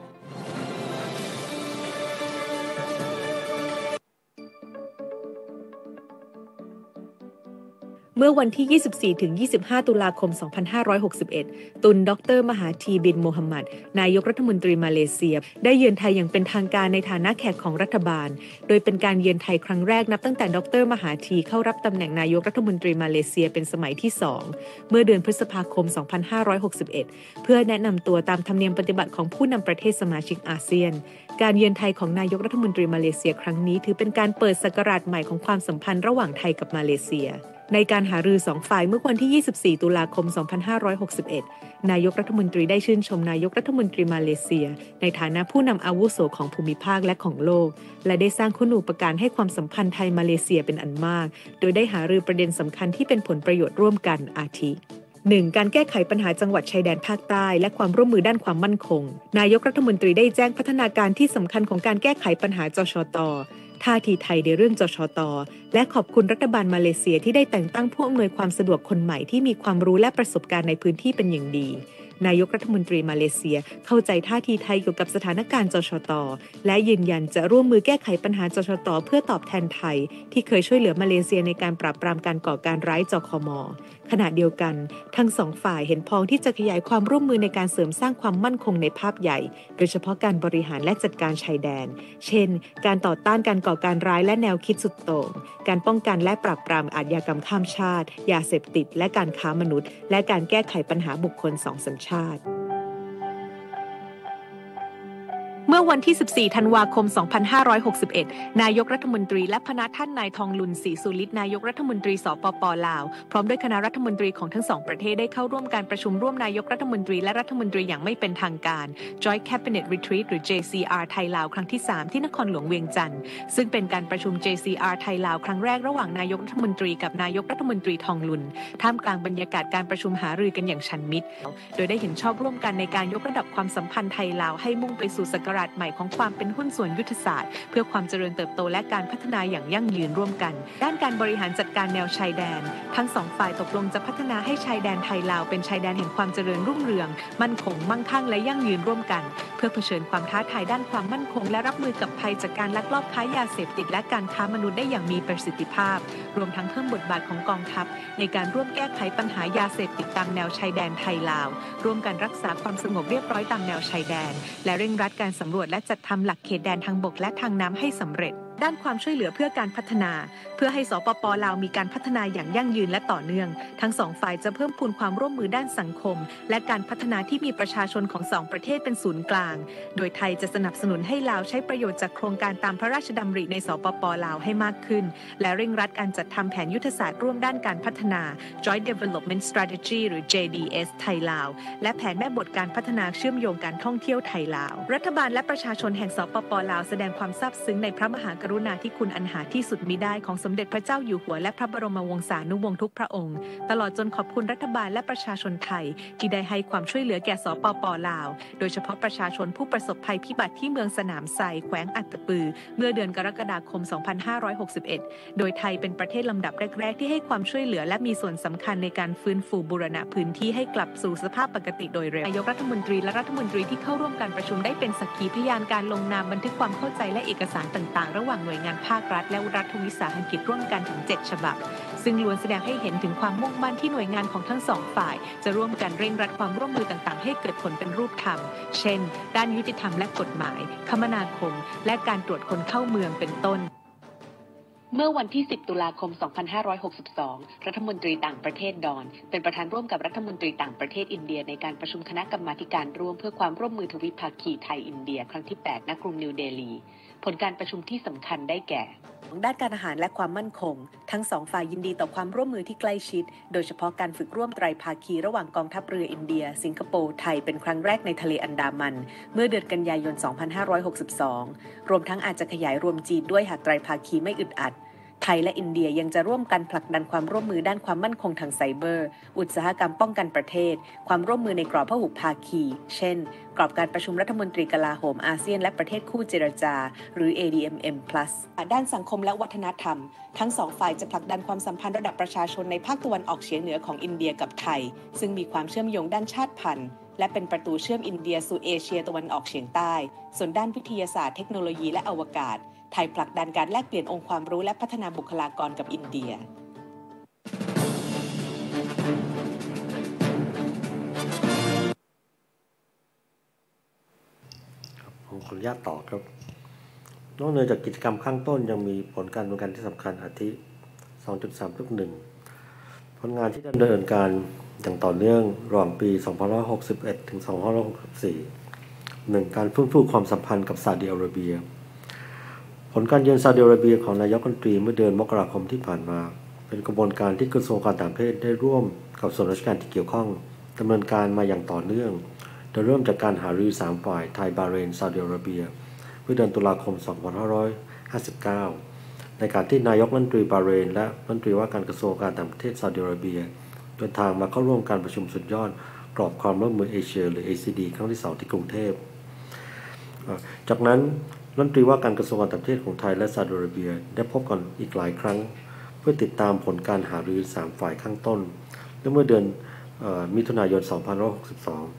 เมื่อวันที่ ยี่สิบสี่ ถึง ยี่สิบห้า ตุลาคม สองพันห้าร้อยหกสิบเอ็ด ตุล ดร.มหาธีบินโมฮัมหมัด นายกรัฐมนตรีมาเลเซียได้เยือนไทยอย่างเป็นทางการในฐานะแขกของรัฐบาลโดยเป็นการเยือนไทยครั้งแรกนับตั้งแต่ดร.มหาธีเข้ารับตำแหน่งนายกรัฐมนตรีมาเลเซียเป็นสมัยที่ สอง เมื่อเดือนพฤษภาคม สองพันห้าร้อยหกสิบเอ็ด เพื่อแนะนำตัวตามธรรมเนียมปฏิบัติของผู้นำประเทศสมาชิกอาเซียนการเยือนไทยของนายกรัฐมนตรีมาเลเซียครั้งนี้ถือเป็นการเปิดศักราชใหม่ของความสัมพันธ์ระหว่างไทยกับมาเลเซียในการหารือสองฝ่ายเมื่อวันที่ ยี่สิบสี่ ตุลาคม สองพันห้าร้อยหกสิบเอ็ด นายกรัฐมนตรีได้ชื่นชมนายกรัฐมนตรีมาเลเซียในฐานะผู้นำอาวุโสของภูมิภาคและของโลกและได้สร้างคุณูปการให้ความสัมพันธ์ไทยมาเลเซียเป็นอันมากโดยได้หารือประเด็นสำคัญที่เป็นผลประโยชน์ร่วมกันอาทิ หนึ่ง การแก้ไขปัญหาจังหวัดชายแดนภาคใต้และความร่วมมือด้านความมั่นคงนายกรัฐมนตรีได้แจ้งพัฒนาการที่สำคัญของการแก้ไขปัญหาจชต.ท่าทีไทยในเรื่องจชต.และขอบคุณรัฐบาลมาเลเซียที่ได้แต่งตั้งผู้อำนวยความสะดวกคนใหม่ที่มีความรู้และประสบการณ์ในพื้นที่เป็นอย่างดีนายกรัฐมนตรีมาเลเซียเข้าใจท่าทีไทยเกี่ยวกับสถานการณ์จชต.และยืนยันจะร่วมมือแก้ไขปัญหาจชต.เพื่อตอบแทนไทยที่เคยช่วยเหลือมาเลเซียในการปราบปรามการก่อการร้ายจคม.ขณะเดียวกันทั้งสองฝ่ายเห็นพ้องที่จะขยายความร่วมมือในการเสริมสร้างความมั่นคงในภาพใหญ่โดยเฉพาะการบริหารและจัดการชายแดนเช่นการต่อต้านการก่อการร้ายและแนวคิดสุดโต่งการป้องกันและปราบปรามอาชญากรรมข้ามชาติยาเสพติดและการค้ามนุษย์และการแก้ไขปัญหาบุคคลสองสัญชาติเมื่อวันที่สิบสี่ธันวาคมสองพันห้าร้อยหกสิบเอ็ดนายกรัฐมนตรีและพนักท่านนายทองลุนศรีสุฤทธิ์นายกรัฐมนตรีสปป.ลาวพร้อมด้วยคณะรัฐมนตรีของทั้งสองประเทศได้เข้าร่วมการประชุมร่วมนายกรัฐมนตรีและรัฐมนตรีอย่างไม่เป็นทางการ Joint Cabinet Retreat หรือ เจ ซี อาร์ ไทยลาวครั้งที่สามที่นครหลวงเวียงจันทร์ซึ่งเป็นการประชุม เจ ซี อาร์ ไทยลาวครั้งแรกระหว่างนายกรัฐมนตรีกับนายกรัฐมนตรีทองลุนท่ามกลางบรรยากาศการประชุมหารือกันอย่างชันมิตรโดยได้เห็นชอบร่วมกันในการยกระดับความสัมพันธ์ไทยลาวให้มุ่งไปสู่ศักราชใหม่ของความเป็นหุ้นส่วนยุทธศาสตร์เพื่อความเจริญเติบโตและการพัฒนาอย่างยั่งยืนร่วมกันด้านการบริหารจัดการแนวชายแดนทั้งสองฝ่ายตกลงจะพัฒนาให้ชายแดนไทยลาวเป็นชายแดนแห่งความเจริญรุ่งเรืองมั่นคงมั่งคั่งและยั่งยืนร่วมกันเพื่อเผชิญความท้าทายด้านความมั่นคงและรับมือกับภัยจากการลักลอบค้ายาเสพติดและการค้ามนุษย์ได้อย่างมีประสิทธิภาพรวมทั้งเพิ่มบทบาทของกองทัพในการร่วมแก้ไขปัญหายาเสพติดตามแนวชายแดนไทยลาวร่วมกันรักษาความสงบเรียบร้อยตามแนวชายแดนและเร่งรัดการสำรวจและจัดทำหลักเขตแดนทางบกและทางน้ำให้สำเร็จด้านความช่วยเหลือเพื่อการพัฒนาเพื่อให้สปป.ลาวมีการพัฒนาอย่างยั่งยืนและต่อเนื่องทั้งสองฝ่ายจะเพิ่มพูนความร่วมมือด้านสังคมและการพัฒนาที่มีประชาชนของสองประเทศเป็นศูนย์กลางโดยไทยจะสนับสนุนให้ลาวใช้ประโยชน์จากโครงการตามพระราชดำริในสปป.ลาวให้มากขึ้นและเร่งรัดการจัดทำแผนยุทธศาสตร์ร่วมด้านการพัฒนา Joint Development Strategy หรือ เจ ดี เอส ไทยลาวและแผนแม่บทการพัฒนาเชื่อมโยงการท่องเที่ยวไทยลาวรัฐบาลและประชาชนแห่งสปป.ลาวแสดงความซาบซึ้งในพระมหากรุณาธิคุณอันหาที่สุดมิได้ของสมเด็จพระเจ้าอยู่หัวและพระบรมวงศานุวงศ์ทุกพระองค์ตลอดจนขอบคุณรัฐบาลและประชาชนไทยที่ได้ให้ความช่วยเหลือแก่สปป.ลาวโดยเฉพาะประชาชนผู้ประสบภัยพิบัติที่เมืองสนามไทรแขวงอัตตปือเมื่อเดือนกรกฎาคมสองพันห้าร้อยหกสิบเอ็ดโดยไทยเป็นประเทศลำดับแรกๆที่ให้ความช่วยเหลือและมีส่วนสำคัญในการฟื้นฟูบูรณะพื้นที่ให้กลับสู่สภาพปกติโดยเร็วนายกรัฐมนตรีและรัฐมนตรีที่เข้าร่วมการประชุมได้เป็นสักขีพยานการลงนามบันทึกความเข้าใจและเอกสารต่างๆระหว่างหน่วยงานภาครัฐและรัฐวิสาหกิจร่วมกันถึงเจ็ดฉบับซึ่งล้วนแสดงให้เห็นถึงความมุ่งมั่นที่หน่วยงานของทั้งสองฝ่ายจะร่วมกันเร่งรัดความร่วมมือต่างๆให้เกิดผลเป็นรูปธรรมเช่นด้านยุติธรรมและกฎหมายคมนาคมและการตรวจคนเข้าเมืองเป็นต้นเมื่อวันที่สิบตุลาคมสองพันห้าร้อยหกสิบสองรัฐมนตรีต่างประเทศดอนเป็นประธานร่วมกับรัฐมนตรีต่างประเทศอินเดียในการประชุมคณะกรรมาการร่วมเพื่อความร่วมมือทวิภาคีไทยอินเดียครั้งที่แปดณกรุงนิวเดลีผลการประชุมที่สำคัญได้แก่ด้านการอาหารและความมั่นคงทั้งสองฝ่ายยินดีต่อความร่วมมือที่ใกล้ชิดโดยเฉพาะการฝึกร่วมไตรภาคีระหว่างกองทัพเรืออินเดียสิงคโปร์ไทยเป็นครั้งแรกในทะเลอันดามันเมื่อเดือนกันยายนสองพันห้าร้อยหกสิบสองรวมทั้งอาจจะขยายรวมจีนด้วยหากไตรภาคีไม่อึดอัดไทยและอินเดียยังจะร่วมกันผลักดันความร่วมมือด้านความมั่นคงทางไซเบอร์อุตสาหกรรมป้องกันประเทศความร่วมมือในกรอบพหุภาคีเช่นกรอบการประชุมรัฐมนตรีกลาโหมอาเซียนและประเทศคู่เจรจาหรือ เอ ดี เอ็ม เอ็ม พลัส ด้านสังคมและวัฒนธรรมทั้งสองฝ่ายจะผลักดันความสัมพันธ์ระดับประชาชนในภาคตะวันออกเฉียงเหนือของอินเดียกับไทยซึ่งมีความเชื่อมโยงด้านชาติพันธุ์และเป็นประตูเชื่อมอินเดียสู่เอเชียตะวันออกเฉียงใต้ส่วนด้านวิทยาศาสตร์เทคโนโลยีและอวกาศไทยผลักดันการแลกเปลี่ยนองค์ความรู้และพัฒนาบุคลากรกับอินเดียผมขออนุญาตต่อครับนอกเหนือจากกิจกรรมข้างต้นยังมีผลการดำเนินการที่สำคัญอาทิ สองจุดสาม หนึ่ง ผลงานที่ดำเนินการอย่างต่อเนื่องระหว่างปี สองพันห้าร้อยหกสิบเอ็ด ถึง สองพันห้าร้อยหกสิบสี่ หนึ่ง การฟื้นฟูความสัมพันธ์กับซาอุดิอาระเบียผลการเยือนซาอุดิอาระเบียของนายกรัฐมนตรีเมื่อเดือนมกราคมที่ผ่านมาเป็นกระบวนการที่กระทรวงการต่างประเทศได้ร่วมกับส่วนราชการที่เกี่ยวข้องดำเนินการมาอย่างต่อเนื่องโดยเริ่มจากการหารือสามฝ่ายไทยบาห์เรนซาอุดิอาระเบียเมื่อเดือนตุลาคม สองพันห้าร้อยห้าสิบเก้า ในการที่นายกรัฐมนตรีบาห์เรนและรัฐมนตรีว่าการกระทรวงการต่างประเทศซาอุดิอาระเบียเดินทางมาเข้าร่วมการประชุมสุดยอดกรอบความร่วมมือเอเชียหรือ เอ ซี ดี ครั้งที่สองที่กรุงเทพจากนั้นรัฐมนตรีว่าการกระทรวงการต่างประเทศของไทยและซาอุดิอาระเบียได้พบกันอีกหลายครั้งเพื่อติดตามผลการหารือสามฝ่ายข้างต้นและเมื่อเดือนมิถุนายน สองพันห้าร้อยหกสิบสอง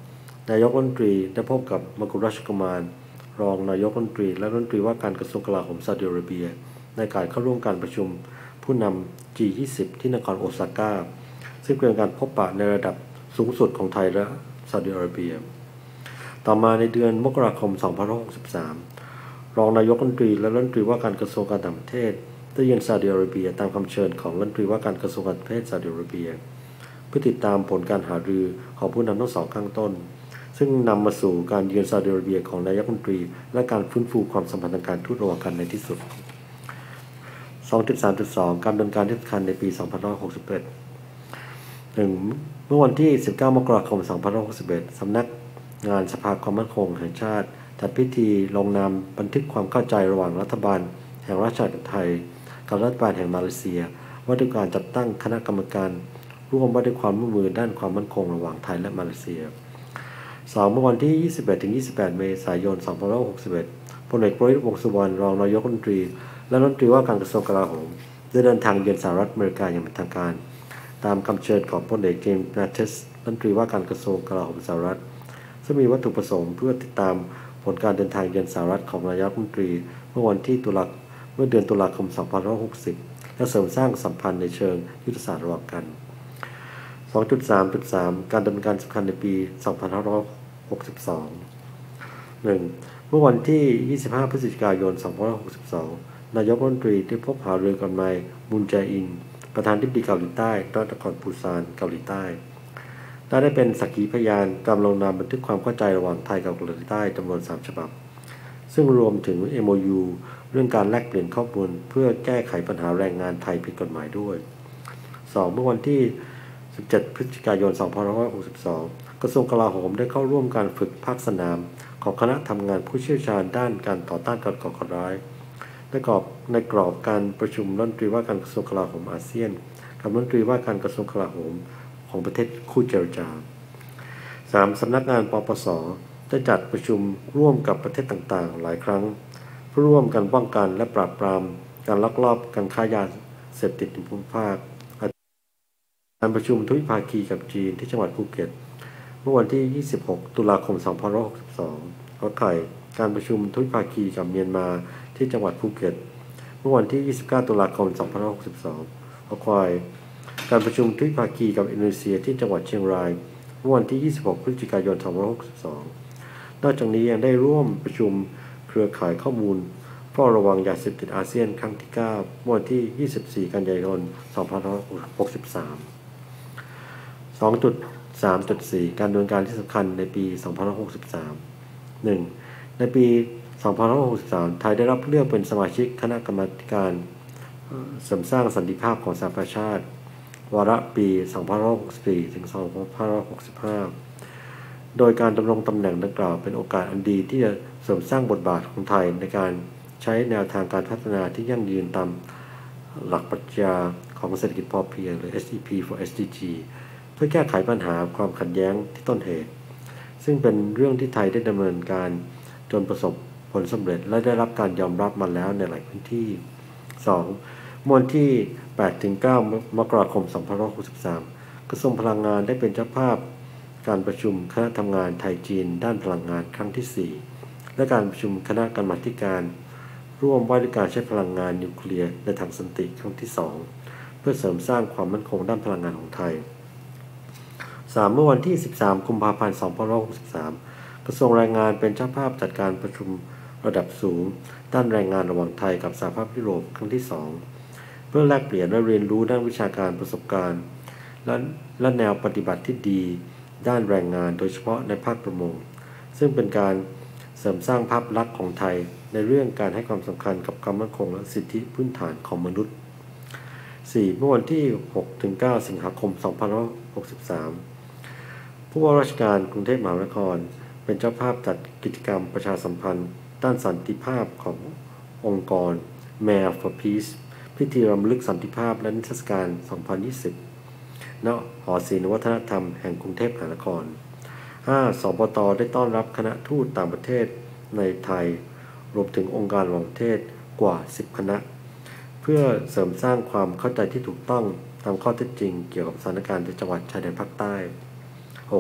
นายกรัฐมนตรีได้พบกับมกุฎราชกุมารรองนายกรัฐมนตรีและรัฐมนตรีว่าการกระทรวงกลาโหมซาอุดิอาระเบียในการเข้าร่วมการประชุมผู้นำ จี ยี่สิบ ที่นครโอซาก้าซึ่งเป็นการพบปะในระดับสูงสุดของไทยและซาอุดิอาระเบียต่อมาในเดือนมกราคม สองพันห้าร้อยหกสิบสาม รองนายกรัฐมนตรีและรัฐมนตรีว่าการกระทรวงการต่างประเทศได้เยือนซาอุดิอาระเบียตามคำเชิญของรัฐมนตรีว่าการกระทรวงการต่างประเทศซาอุดิอาระเบียเพื่อติดตามผลการหารือของผู้นำทั้งสองข้างต้นซึ่งนำมาสู่การเยือนซาอุดิอาระเบียของนายกรัฐมนตรีและการฟื้นฟูความสัมพันธ์ทางการทูตระหว่างกันในที่สุด สองจุดสามจุดสอง การดำเนินการที่สำคัญในปี สองพันห้าร้อยหกสิบเอ็ด หนึ่ง เมื่อวันที่ สิบเก้า มกราคม สองพันห้าร้อยหกสิบเอ็ด สำนักงานสภาความมั่นคงแห่งชาติจัดพิธีลงนามบันทึกความเข้าใจระหว่างรัฐบาลแห่งราชอาณาจักรไทยกับรัฐบาลแห่งมาเลเซียว่าด้วยการจัดตั้งคณะกรรมการร่วมว่าด้วยความร่วมมือด้านความมั่นคงระหว่างไทยและมาเลเซีย สอง เมื่อวันที่ ยี่สิบเอ็ดถึงยี่สิบแปด เมษายน สองพันห้าร้อยหกสิบเอ็ด พลเอกประวิตร วงษ์สุวรรณรองนายกรัฐมนตรีและรัฐมนตรีว่าการกระทรวงกลาโหมได้เดินทางเยือนสหรัฐอเมริกาอย่างเป็นทางการตามคำเชิญของพลเอกเจมส์ แมทธิสรัฐมนตรีว่าการกระทรวงกลาโหมสหรัฐซึ่งมีวัตถุประสงค์เพื่อติดตามผลการเดินทางเยือนสหรัฐของนายกรัฐมนตรีเมื่อวันที่ตุลาเมื่อเดือนตุลาคม สองพันห้าร้อยหกสิบ และเสริมสร้างสัมพันธ์ในเชิงยุทธศาสตร์ระหว่างกัน สองจุดสามจุดสาม การดำเนินการสำคัญในปี สองพันห้าร้อยหกสิบสอง หนึ่ง เมื่อวันที่ ยี่สิบห้า พฤศจิกายน สองพันห้าร้อยหกสิบสอง นายกรัฐมนตรีได้พบหารือกับนายมุนแจอินประธานาธิบดีเกาหลีใต้ณนครปูซานเกาหลีใต้ได้ได้เป็นสักขีพยานการลงนามบันทึกความเข้าใจระหว่างไทยกับเกาหลีใต้จำนวนสามฉบับซึ่งรวมถึง เอ็ม โอ ยู เรื่องการแลกเปลี่ยนข้อมูลเพื่อแก้ไขปัญหาแรงงานไทยผิดกฎหมายด้วย สอง เมื่อวันที่ สิบเจ็ด พฤศจิกายน สองพันห้าร้อยหกสิบสอง กระทรวงกลาโหมได้เข้าร่วมการฝึกภาคสนามของคณะทำงานผู้เชี่ยวชาญด้านการต่อต้านการก่อการร้ายในกรอบในกรอบการประชุมรัฐมนตรีว่าการกระทรวงกลาโหมอาเซียนกับรัฐมนตรีว่าการกระทรวงกลาโหมของประเทศคู่เจรจา สาม สำนักงานปปส.ได้จัดประชุมร่วมกับประเทศต่างๆหลายครั้งเพื่อร่วมกันป้องกันและปราบปรามการลักลอบการค้ายาเสพติดในภูมิภาคการประชุมทวิภาคีกับจีนที่จังหวัดภูเก็ตเมื่อวันที่ ยี่สิบหก ตุลาคม สองพันห้าร้อยหกสิบสอง ขอไข่การประชุมทวิภาคีกับเมียนมาที่จังหวัดภูเก็ตเมื่อวันที่ ยี่สิบเก้า ตุลาคม สองพันห้าร้อยหกสิบสอง ขอไข่การประชุมทวิภาคีกับอินโดนีเซียที่จังหวัดเชียงรายเมื่อวันที่ ยี่สิบหก พฤศจิกายน สองพันห้าร้อยหกสิบสอง นอกจากนี้ยังได้ร่วมประชุมเครือข่ายข้อมูลเฝ้าระวังยาเสพติดอาเซียนครั้งที่ เก้า เมื่อวันที่ ยี่สิบสี่ กันยายน สองพันห้าร้อยหกสิบสาม สองจุดสามจุดสี่ การดำเนินการที่สำคัญในปี สองพันห้าร้อยหกสิบสาม หนึ่ง ในปี สองพันห้าร้อยหกสิบสาม ไทยได้รับเลือกเป็นสมาชิกคณะกรรมาการเสริมสร้างสันติภาพของสหประชาชาติวาระปี สองพันห้าร้อยหกสิบสี่ ถึง สองพันห้าร้อยหกสิบห้า โดยการดำรงตำแหน่งดังกล่าวเป็นโอกาสอันดีที่จะเสริมสร้างบทบาทของไทยในการใช้แนวทางการพัฒนาที่ยั่งยืนตามหลักปรัชญาของเศรษฐกิจพอเพียงหรือ เอส ดี พี for เอส ดี จี เพื่อแก้ไขปัญหาความขัดแย้งที่ต้นเหตุซึ่งเป็นเรื่องที่ไทยได้ดำเนินการจนประสบผลสำเร็จและได้รับการยอมรับมาแล้วในหลายพื้นที่ สอง เมื่อวันที่ แปดถึงเก้า มกราคม สองพันห้าร้อยหกสิบสาม กระทรวงพลังงานได้เป็นเจ้าภาพการประชุมคณะทำงานไทยจีนด้านพลังงานครั้งที่ สี่ และการประชุมคณะกรรมาธิการร่วมว่าด้วยการใช้พลังงานนิวเคลียร์ในทางสันติครั้งที่ สอง เพื่อเสริมสร้างความมั่นคงด้านพลังงานของไทย สาม เมื่อวันที่ สิบสาม กุมภาพันธ์ สองพันห้าร้อยหกสิบสาม กระทรวงแรงงานเป็นเจ้าภาพจัดการประชุมระดับสูงด้านแรงงานระหว่างไทยกับสหภาพยุโรปครั้งที่ สอง เพื่อแลกเปลี่ยนและเรียนรู้ด้านวิชาการประสบการณ์และและแนวปฏิบัติที่ดีด้านแรงงานโดยเฉพาะในภาคประมงซึ่งเป็นการเสริมสร้างภาพลักษณ์ของไทยในเรื่องการให้ความสำคัญกับความมั่นคงและสิทธิพื้นฐานของมนุษย์ สี่ เมื่อวันที่ หกถึงเก้า สิงหาคม สองพันห้าร้อยหกสิบสาม ผู้ว่าราชการกรุงเทพมหานครเป็นเจ้าภาพจัดกิจกรรมประชาสัมพันธ์ด้านสันติภาพขององค์กร Mayor for Peace พิธีรำลึกสันติภาพและนิทรรศการ สองพันยี่สิบ ณ หอศิลป์วัฒนธรรมแห่งกรุงเทพมหานคร ห้า สปต.ได้ต้อนรับคณะทูตต่างประเทศในไทยรวมถึงองค์การระหว่างประเทศกว่า สิบ คณะเพื่อเสริมสร้างความเข้าใจที่ถูกต้องตามข้อเท็จจริงเกี่ยวกับสถานการณ์ในจังหวัดชายแดนภาคใต้ หก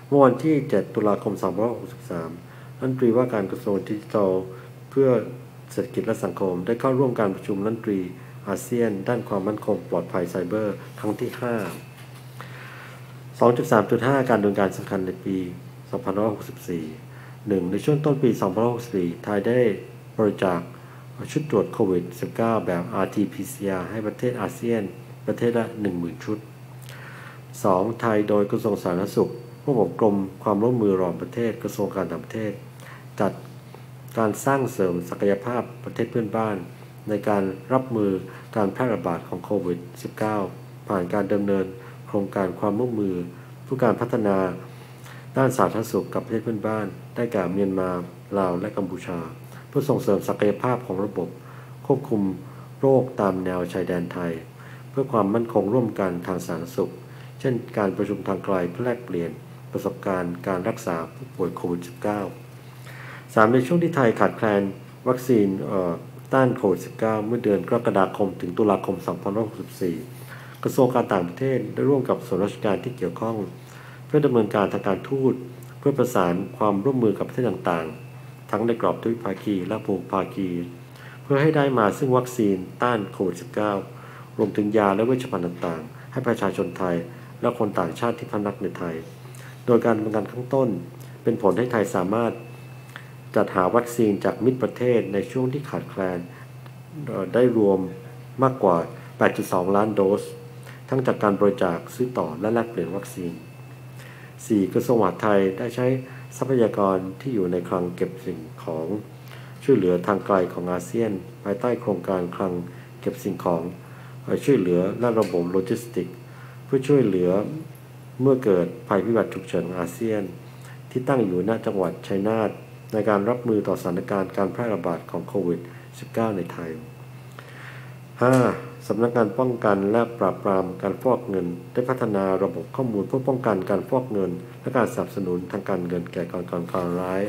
เมื่อวันที่เจ็ดตุลาคมสองพันห้าร้อยหกสิบสามรัฐมนตรีว่าการกระทรวงดิจิทัลเพื่อเศรษฐกิจและสังคมได้เข้าร่วมการประชุมรัฐมนตรีอาเซียนด้านความมั่นคงปลอดภัยไซเบอร์ครั้งที่ ห้า สองจุดสามจุดห้า การดำเนินการสำคัญในปี สองพันห้าร้อยหกสิบสี่ หนึ่ง ในช่วงต้นปี สองพันห้าร้อยหกสิบสี่ ไทยได้บริจาคชุดตรวจโควิด สิบเก้า แบบ อาร์ ที พี ซี อาร์ ให้ประเทศอาเซียนประเทศละ หนึ่งหมื่น ชุด สอง ไทยโดยกระทรวงสาธารณสุขร่วมกับกรมความร่วมมือระหว่างประเทศกระทรวงการต่างประเทศจัดการสร้างเสริมศักยภาพประเทศเพื่อนบ้านในการรับมือการแพร่ระบาดของโควิด สิบเก้า ผ่านการดำเนินโครงการความร่วมมือเพื่อการพัฒนาด้านสาธารณสุขกับประเทศเพื่อนบ้านได้แก่เมียนมาลาวและกัมพูชาเพื่อส่งเสริมศักยภาพของระบบควบคุมโรคตามแนวชายแดนไทยเพื่อความมั่นคงร่วมกันทางสาธารณสุขเช่นการประชุมทางไกลเพื่อแลกเปลี่ยนประสบการณ์การรักษาผู้ป่วยโควิด สิบเก้า สาม ในช่วงที่ไทยขาดแคลนวัคซีนต้านโควิด สิบเก้า เมื่อเดือนกรกฎาคมถึงตุลาคม สองพันห้าร้อยหกสิบสี่ กระทรวงการต่างประเทศได้ร่วมกับส่วนราชการที่เกี่ยวข้องเพื่อดำเนินการทางการทูตเพื่อประสานความร่วมมือกับประเทศต่างๆทั้งในกรอบทวิภาคีและภูมิภาคีเพื่อให้ได้มาซึ่งวัคซีนต้านโควิด สิบเก้า รวมถึงยาและเวชภัณฑ์ต่างๆให้ประชาชนไทยและคนต่างชาติที่พำนักในไทยโดยการดำเนินการข้างต้นเป็นผลให้ไทยสามารถจัดหาวัคซีนจากมิตรประเทศในช่วงที่ขาดแคลนได้รวมมากกว่า แปดจุดสอง ล้านโดสทั้งจากการบริจาคซื้อต่อและแลกเปลี่ยนวัคซีน สี่ กระทรวงมหาดไทยได้ใช้ทรัพยากรที่อยู่ในคลังเก็บสิ่งของช่วยเหลือทางไกลของอาเซียนภายใต้โครงการคลังเก็บสิ่งของช่วยเหลือและระบบโลจิสติกส์เพื่อช่วยเหลือเมื่อเกิดภัยพิบัติฉุกเฉินของอาเซียนที่ตั้งอยู่ณจังหวัดชัยนาทในการรับมือต่อสถานการณ์การแพร่ระบาดของโควิด สิบเก้า ในไทย ห้า สำนักงานป้องกันและปราบปรามการฟอกเงินได้พัฒนาระบบข้อมูลเพื่อป้องกันการฟอกเงินและการสนับสนุนทางการเงินแก่ก่อการก่อการร้าย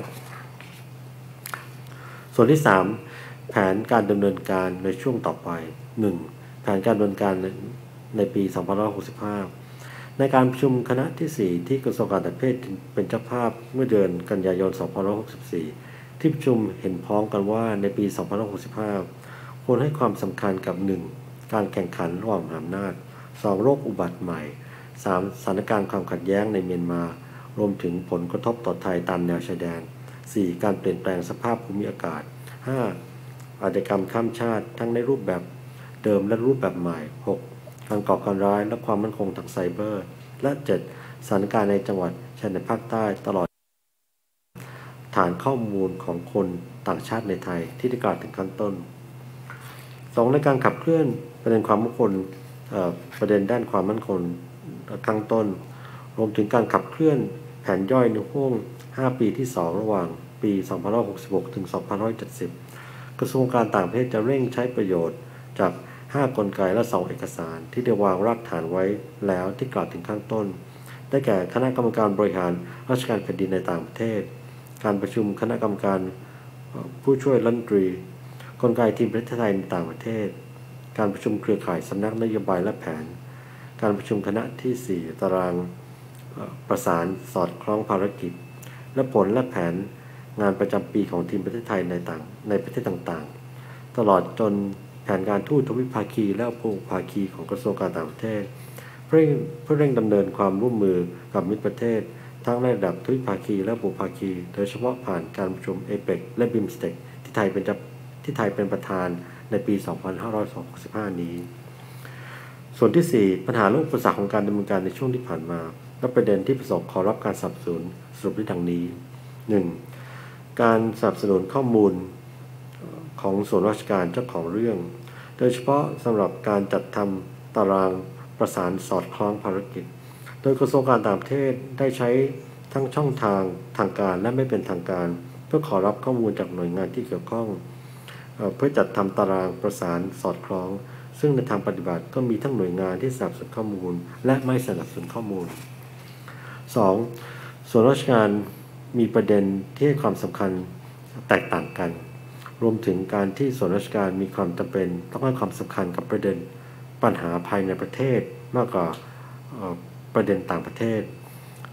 ส่วนที่ สาม แผนการดำเนินการในช่วงต่อไป หนึ่ง แผนการดำเนินการในปี สองพันห้าร้อยหกสิบห้า ในการประชุมคณะที่ สี่ ที่กระทรวงการต่างประเทศเป็นเจ้าภาพเมื่อเดือนกันยายน สองพันห้าร้อยหกสิบสี่ ที่ประชุมเห็นพ้องกันว่าในปี สองพันห้าร้อยหกสิบห้า ควรให้ความสำคัญกับ หนึ่ง การแข่งขันระหว่างมหาอำนาจ สอง โรคอุบัติใหม่ สาม สถานการณ์ความขัดแย้งในเมียนมารวมถึงผลกระทบต่อไทยตามแนวชายแดน สี่ การเปลี่ยนแปลงสภาพภูมิอากาศ ห้า อาชญากรรมข้ามชาติทั้งในรูปแบบเดิมและรูปแบบใหม่ หก การก่อการร้ายและความมั่นคงทางไซเบอร์และ เจ็ด สถานการณ์ในจังหวัดชายแดนภาคใต้ตลอดฐานข้อมูลของคนต่างชาติในไทยที่ได้กล่าวถึงขั้นต้น สอง ในการขับเคลื่อนประเด็นความมั่นคงประเด็นด้านความมั่นคงข้างต้นรวมถึงการขับเคลื่อนแผนย่อยในห่วงห้าปีที่สองระหว่างปี สองพันห้าร้อยหกสิบหก ถึง สองพันห้าร้อยเจ็ดสิบ กระทรวงการต่างประเทศจะเร่งใช้ประโยชน์จากห้ากลไกและสองเอกสารที่ได้วางรากฐานไว้แล้วที่กล่าวถึงข้างต้นได้แก่คณะกรรมการบริหารราชการแผ่นดินในต่างประเทศการประชุมคณะกรรมการผู้ช่วยรัฐมนตรีกลไกทีมประเทศไทยในต่างประเทศการประชุมเครือข่ายสำนักนโยบายและแผนการประชุมคณะที่ สี่ ตารางประสานสอดคล้องภารกิจและผลและแผนงานประจำปีของทีมประเทศไทยในต่างในประเทศต่างๆตลอดจนแผนการทูตทวิภาคีและภูมิภาคีของกระทรวงการต่างประเทศเพื่อเพื่อเร่งดำเนินความร่วมมือกับมิตรประเทศทั้งในระดับทวิภาคีและภูมิภาคีโดยเฉพาะผ่านการประชุม เอเปก และ บิมสเต็ก ที่ไทยเป็นที่ไทยเป็นประธานในปี สองพันห้าร้อยหกสิบห้า นี้ส่วนที่ สี่ ปัญหาและอุปสรรคของการดำเนินการในช่วงที่ผ่านมาและประเด็นที่ประสบขอรับการสนับสนุนสรุปได้ดังนี้ หนึ่ง การสนับสนุนข้อมูลของส่วนราชการเจ้าของเรื่องโดยเฉพาะสำหรับการจัดทำตารางประสานสอดคล้องภารกิจโดยกระทรวงการต่างประเทศได้ใช้ทั้งช่องทางทางการและไม่เป็นทางการเพื่อขอรับข้อมูลจากหน่วยงานที่เกี่ยวข้องเพื่อจัดทำตารางประสานสอดคล้องซึ่งในทางปฏิบัติก็มีทั้งหน่วยงานที่สนับสนุนข้อมูลและไม่สนับสนุนข้อมูล สอง ส่วนราชการมีประเด็นที่ให้ความสำคัญแตกต่างกันรวมถึงการที่ส่วนราชการมีความจำเป็นต้องให้ความสำคัญกับประเด็นปัญหาภายในประเทศมากกว่าประเด็นต่างประเทศ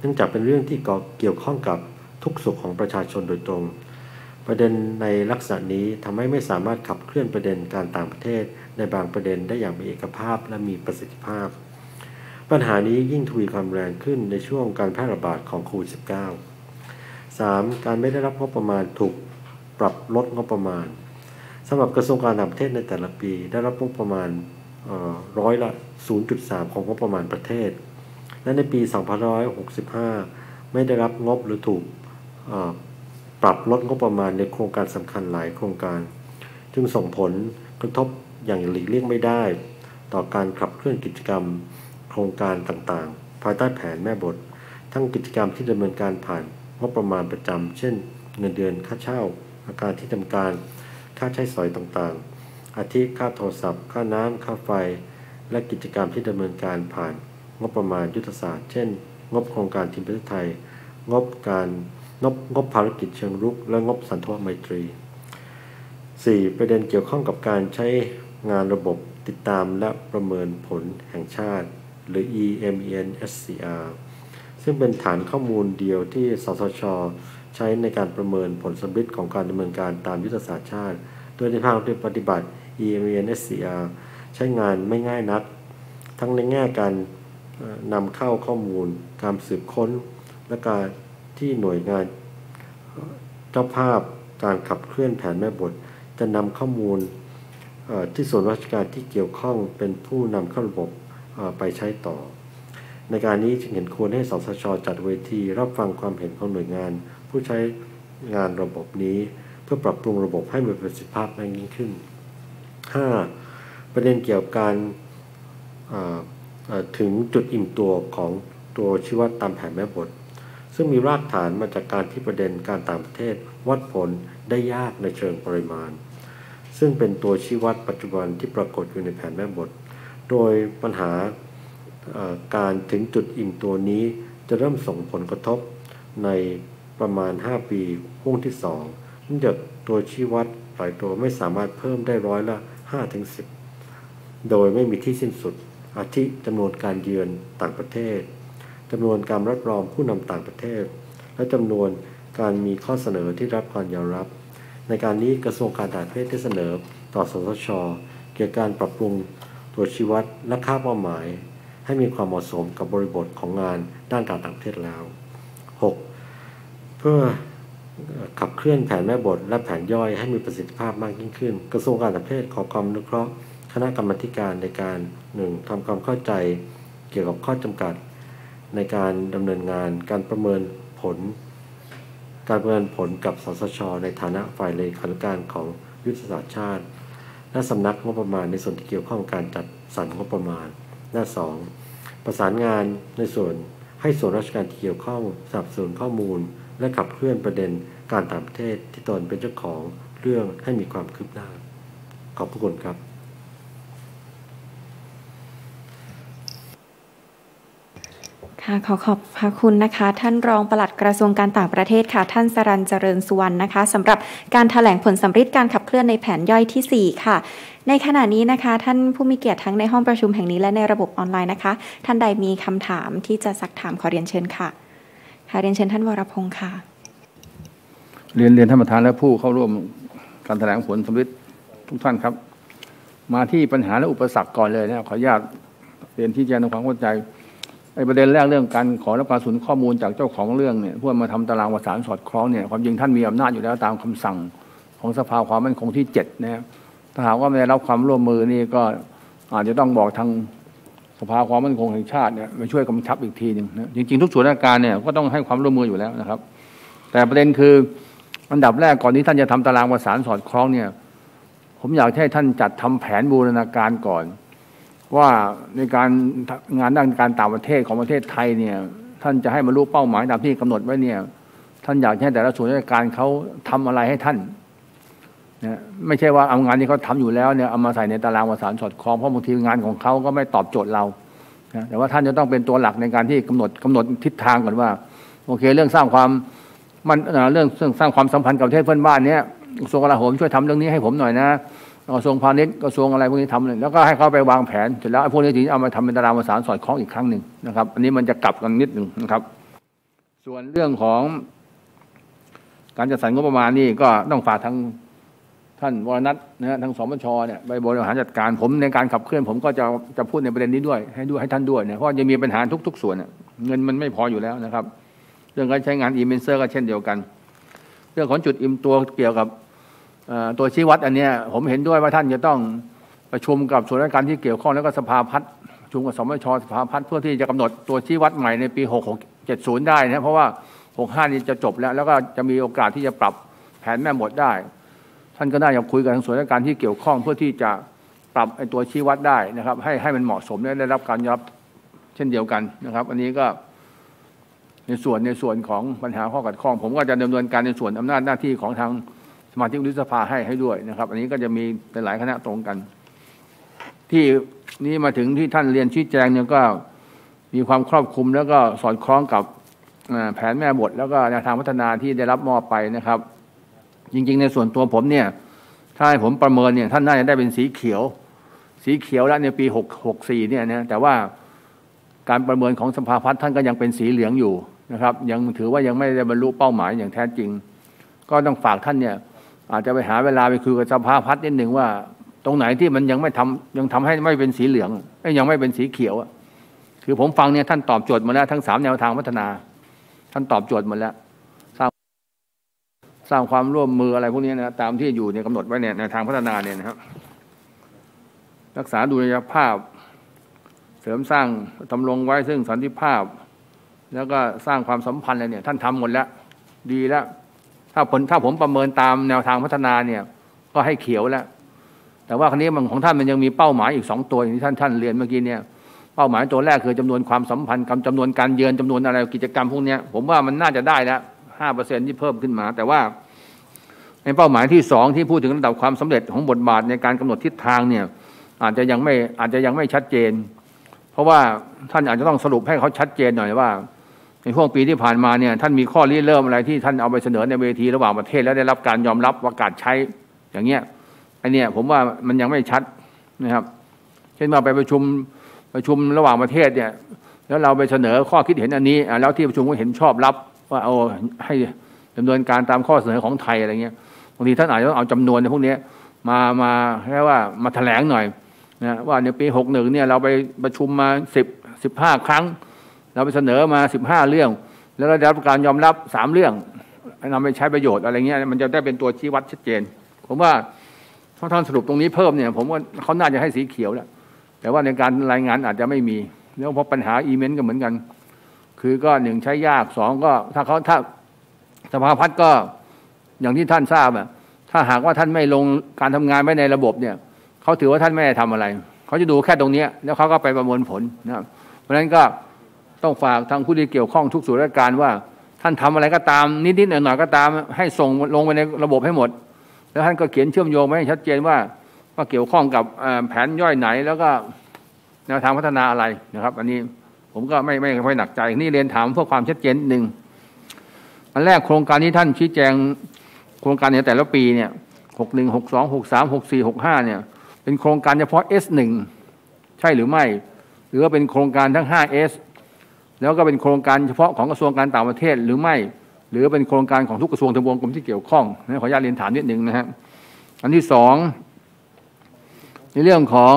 นื่องจากเป็นเรื่องที่เกี่ยวข้องกับทุกสุขของประชาชนโดยตรงประเด็นในลักษณะนี้ทำให้ไม่สามารถขับเคลื่อนประเด็นการต่างประเทศในบางประเด็นได้อย่างมีเอกภาพและมีประสิทธิภาพปัญหานี้ยิ่งทวีความแรงขึ้นในช่วงการแพร่ระบาดของโควิด สิบเก้า สาม การไม่ได้รับงบประมาณถูกปรับลดงบประมาณสำหรับกระทรวงการต่างประเทศในแต่ละปีได้รับงบประมาณร้อยละ ศูนย์จุดสาม ของงบประมาณประเทศและในปี สองพันห้าร้อยหกสิบห้า ไม่ได้รับงบหรือถูกปรับลดงบประมาณในโครงการสำคัญหลายโครงการจึงส่งผลกระทบอย่างหลีกเลี่ยงไม่ได้ต่อการขับเคลื่อนกิจกรรมโครงการต่างๆภายใต้แผนแม่บททั้งกิจกรรมที่ดำเนินการผ่านงบประมาณประจำเช่นเงินเดือนค่าเช่าอาคารที่ทำการค่าใช้สอยต่างๆอาทิค่าโทรศัพท์ค่าน้ำค่าไฟและกิจกรรมที่ดำเนินการผ่านงบประมาณยุทธศาสตร์เช่นงบโครงการทีมประเทศไทยงบการงบงบภารกิจเชิงรุกและงบสันทวไมตรี สี่ ประเด็นเกี่ยวข้องกับการใช้งานระบบติดตามและประเมินผลแห่งชาติหรือ อี เอ็ม อี เอ็น เอส ซี อาร์ ซึ่งเป็นฐานข้อมูลเดียวที่สสช.ใช้ในการประเมินผลสำลิดของการดำเนินการตามยุทธศาสตร์ชาติโดยในภาคปฏิบัติ อี เอ็ม อี เอ็น เอส ซี อาร์ ใช้งานไม่ง่ายนักทั้งในแง่การนำเข้าข้อมูลการสืบค้นและการที่หน่วยงานเจ้าภาพการขับเคลื่อนแผนแม่บทจะนำข้อมูลที่ส่วนราชการที่เกี่ยวข้องเป็นผู้นำเข้าระบบไปใช้ต่อในการนี้จึงเห็นควรให้สสช.จัดเวทีรับฟังความเห็นของหน่วยงานผู้ใช้งานระบบนี้เพื่อปรับปรุงระบบให้มีประสิทธิภาพมากยิ่งขึ้น ห้า ประเด็นเกี่ยวกับการถึงจุดอิ่มตัวของตัวชี้วัดตามแผนแม่บทซึ่งมีรากฐานมาจากการที่ประเด็นการต่างประเทศวัดผลได้ยากในเชิงปริมาณซึ่งเป็นตัวชี้วัดปัจจุบันที่ปรากฏอยู่ในแผนแม่บทโดยปัญหาการถึงจุดอิ่มตัวนี้จะเริ่มส่งผลกระทบในประมาณห้าปีห่วงที่สองเนื่องจากตัวชี้วัดหลายตัวไม่สามารถเพิ่มได้ร้อยละ ห้าถึงสิบ โดยไม่มีที่สิ้นสุดอาทิจำนวนการเยือนต่างประเทศจำนวนการรับรองผู้นำต่างประเทศและจำนวนการมีข้อเสนอที่รับการยอมรับในการนี้กระทรวงการต่างประเทศได้เสนอต่อสสช.เกี่ยวกับการปรับปรุงตัวชี้วัดและค่าเป้าหมายให้มีความเหมาะสมกับบริบทของงานด้านการต่างประเทศแล้ว หก เพื่อขับเคลื่อนแผนแม่บทและแผนย่อยให้มีประสิทธิภาพมากยิ่งขึ้นกระทรวงการต่างประเทศขอความอนุเคราะห์คณะกรรมาการในการ หนึ่ง ทำความเข้าใจเกี่ยวกับข้อจำกัดในการดำเนินงานการประเมินผลการประเมินผลกับสสช.ในฐานะฝ่ายเลขานุการของยุทธศาสตร์ชาติและสำนักงบประมาณในส่วนที่เกี่ยวข้องกับการจัดสรรงบประมาณและสองประสานงานในส่วนให้ส่วนราชการที่เกี่ยวข้องสนับสนุนข้อมูลและขับเคลื่อนประเด็นการต่างประเทศที่ตนเป็นเจ้าของเรื่องให้มีความคืบหน้าขอบพระคุณครับค่ะขอขอบพระคุณนะคะท่านรองปลัดกระทรวงการต่างประเทศค่ะท่านสรัญเจริญสุวรรณนะคะสำหรับการแถลงผลสำริดการขับเคลื่อนในแผนย่อยที่สี่ค่ะในขณะนี้นะคะท่านผู้มีเกียรติทั้งในห้องประชุมแห่งนี้และในระบบออนไลน์นะคะท่านใดมีคำถามที่จะซักถามขอเรียนเชิญค่ะค่ะเรียนเชิญท่านวรพงศ์ค่ะเรียนเรียนท่านประธานและผู้เข้าร่วมการแถลงผลสำริดทุกท่านครับมาที่ปัญหาและอุปสรรคก่อนเลยนะขออนุญาตเรียนที่แจ้งทำความเข้าใจไอ้ประเด็นแรกเรื่องการขอรับการสนับสนุนข้อมูลจากเจ้าของเรื่องเนี่ยเพื่อมาทำตารางประสานสอดคล้องเนี่ยความจริงท่านมีอำนาจอยู่แล้วตามคำสั่งของสภาความมั่นคงที่เจ็ดนะครับถ้าหากว่าไม่ได้รับความร่วมมือนี่ก็อาจจะต้องบอกทางสภาความมั่นคงแห่งชาติเนี่ยมาช่วยกำชับอีกทีหนึ่งนะจริงๆทุกส่วนราชการเนี่ยก็ต้องให้ความร่วมมืออยู่แล้วนะครับแต่ประเด็นคืออันดับแรกก่อนที่ท่านจะทำตารางประสานสอดคล้องเนี่ยผมอยากให้ท่านจัดทำแผนบูรณาการก่อนว่าในการงานด้านการต่างประเทศของประเทศไทยเนี่ยท่านจะให้บรรลุเป้าหมายตามที่กำหนดไว้เนี่ยท่านอยากให้แต่ละส่วนราชการเขาทำอะไรให้ท่านนะไม่ใช่ว่าเอางานที่เขาทำอยู่แล้วเนี่ยเอามาใส่ในตารางประสานสอดคล้องเพราะบางทีงานของเขาก็ไม่ตอบโจทย์เรานะแต่ว่าท่านจะต้องเป็นตัวหลักในการที่กำหนดกำหนดทิศทางก่อนว่าโอเคเรื่องสร้างความมันเรื่องสร้างความสัมพันธ์กับประเทศเพื่อนบ้านเนี่ยกระทรวงกลาโหมช่วยทำเรื่องนี้ให้ผมหน่อยนะกระทรวงพาณิชย์กระทรวงอะไรพวกนี้ทำเลยแล้วก็ให้เขาไปวางแผนเสร็จแล้วไอ้พวกนี้ถึงเอามาทำเป็นตารางประสานสอดคล้องอีกครั้งหนึ่งนะครับอันนี้มันจะกลับกันนิดหนึ่งนะครับส่วนเรื่องของการจัดสรรงบประมาณนี่ก็ต้องฝากทางท่านวรนัทนะฮะทางสมชเนี่ยไปบริหารจัดการผมในการขับเคลื่อนผมก็จะจะพูดในประเด็นนี้ด้วยให้ด้วยให้ท่านด้วยเนี่ยเพราะจะมีปัญหาทุกๆส่วนเงินมันไม่พออยู่แล้วนะครับเรื่องการใช้งานอีเมนเซอร์ก็เช่นเดียวกันเรื่องของจุดอิ่มตัวเกี่ยวกับตัวชี้วัดอันนี้ผมเห็นด้วยว่าท่านจะต้องประชุมกับส่วนราชการที่เกี่ยวข้องแล้วก็สภาพัฒน์ประชุมกับสมชสภาพัฒน์เพื่อที่จะกำหนดตัวชี้วัดใหม่ในปีหกหกเจ็ดศูนย์ได้นะเพราะว่าหกห้านี้จะจบแล้วแล้วก็จะมีโอกาสที่จะปรับแผนแม่บทได้ท่านก็น่าจะคุยกับทางส่วนราชการที่เกี่ยวข้องเพื่อที่จะปรับไอ้ตัวชี้วัดได้นะครับให้ให้มันเหมาะสมและได้รับการยอมรับเช่นเดียวกันนะครับอันนี้ก็ในส่วนในส่วนของปัญหาข้อขัดข้องผมก็จะดำเนินการในส่วนอำนาจหน้าที่ของทางสมาชิกวุฒิสภาให้ให้ด้วยนะครับอันนี้ก็จะมีหลายคณะตรงกันที่นี้มาถึงที่ท่านเรียนชี้แจงเนี่ยก็มีความครอบคลุมแล้วก็สอดคล้องกับแผนแม่บทแล้วก็แนวทางพัฒนาที่ได้รับมอบไปนะครับจริงๆในส่วนตัวผมเนี่ยถ้าให้ผมประเมินเนี่ยท่านน่าจะได้เป็นสีเขียวสีเขียวแล้วในปีหกหกสี่เนี่ยนะแต่ว่าการประเมินของสภาพัฒน์ท่านก็ยังเป็นสีเหลืองอยู่นะครับยังถือว่ายังไม่ได้บรรลุเป้าหมายอย่างแท้จริงก็ต้องฝากท่านเนี่ยอาจจะไปหาเวลาไปคุยกับสภาพัฒน์นิดหนึ่งว่าตรงไหนที่มันยังไม่ทำยังทำให้ไม่เป็นสีเหลืองยังไม่เป็นสีเขียวคือผมฟังเนี่ยท่านตอบโจทย์มาแล้วทั้งสามแนวทางพัฒนาท่านตอบโจทย์หมดแล้วสร้างสร้างความร่วมมืออะไรพวกนี้นะตามที่อยู่ในกำหนดไว้เนี่ยในทางพัฒนาเนี่ยนะครับรักษาดุลยภาพเสริมสร้างทำรงไว้ซึ่งสันติภาพแล้วก็สร้างความสัมพันธ์อะไรเนี่ยท่านทำหมดแล้วดีแล้วถ้าผลถ้าผมประเมินตามแนวทางพัฒนาเนี่ยก็ให้เขียวแล้วแต่ว่าครั้นี้มันของท่านมันยังมีเป้าหมายอีกสองตัวอย่างที่ท่านท่านเรียนเมื่อกี้เนี่ยเป้าหมายตัวแรกคือจำนวนความสัมพันธ์กับจำนวนการเยือนจำนวนอะไรกิจกรรมพวกนี้ผมว่ามันน่าจะได้แล้วห้าเปอร์เซ็นต์ที่เพิ่มขึ้นมาแต่ว่าในเป้าหมายที่สองที่พูดถึงระดับความสำเร็จของบทบาทในการกำหนดทิศทางเนี่ยอาจจะยังไม่อาจจะยังไม่ชัดเจนเพราะว่าท่านอาจจะต้องสรุปให้เขาชัดเจนหน่อยว่าในช่วงปีที่ผ่านมาเนี่ยท่านมีข้อริเริ่มอะไรที่ท่านเอาไปเสนอในเวทีระหว่างประเทศแล้วได้รับการยอมรับประกาศใช้อย่างเงี้ยไอเนี่ยผมว่ามันยังไม่ชัดนะครับเช่นว่าไปประชุมประชุมระหว่างประเทศเนี่ยแล้วเราไปเสนอข้อคิดเห็นอันนี้แล้วที่ประชุมก็เห็นชอบรับว่าเอาให้ดำเนินการตามข้อเสนอของไทยอะไรเงี้ยบางทีท่านอาจจะต้องเอาจำนวนในพวกนี้มามาเรียกว่ามาแถลงหน่อยนะว่าในปีหกหนึ่งเนี่ยเราไปประชุมมาสิบสิบห้าครั้งเราไปเสนอมาสิบห้าเรื่องแล้วได้รับการยอมรับสามเรื่องนำไปใช้ประโยชน์อะไรเงี้ยมันจะได้เป็นตัวชี้วัดชัดเจนผมว่าถ้าท่านสรุปตรงนี้เพิ่มเนี่ยผมว่าเขาน่าจะให้สีเขียวแล้วแต่ว่าในการรายงานอาจจะไม่มีแล้วเพราะปัญหาอีเมนต์ก็เหมือนกันคือก็หนึ่งใช้ยากสองก็ถ้าเขาถ้าสภาพัฒน์ก็อย่างที่ท่านทราบอ่ะถ้าหากว่าท่านไม่ลงการทำงานไว้ในระบบเนี่ยเขาถือว่าท่านไม่ได้ทำอะไรเขาจะดูแค่ตรงนี้แล้วเขาก็ไปประมวลผลนะครับเพราะฉะนั้นก็ต้องฝากทางผู้ที่เกี่ยวข้องทุกส่วนราชการว่าท่านทำอะไรก็ตามนิดๆหน่อยๆก็ตามให้ส่งลงไปในระบบให้หมดแล้วท่านก็เขียนเชื่อมโยงไว้ให้ชัดเจนว่าว่าเกี่ยวข้องกับแผนย่อยไหนแล้วก็แนวทางพัฒนาอะไรนะครับอันนี้ผมก็ไม่ไม่ค่อยหนักใจนี่เรียนถามเพื่อความชัดเจนหนึ่งอันแรกโครงการที่ท่านชี้แจงโครงการในแต่ละปีเนี่ยหกหนึ่งหกสองหกสามหกสี่หกห้าเนี่ยเป็นโครงการเฉพาะ เอส หนึ่ง ใช่หรือไม่หรือว่าเป็นโครงการทั้ง ห้า เอส แล้วก็เป็นโครงการเฉพาะของกระทรวงการต่างประเทศหรือไม่หรือเป็นโครงการของทุกกระทรวงทบวงกรมที่เกี่ยวข้องนะขออนุญาตเรียนถามนิดหนึ่งนะฮะอันที่สองในเรื่องของ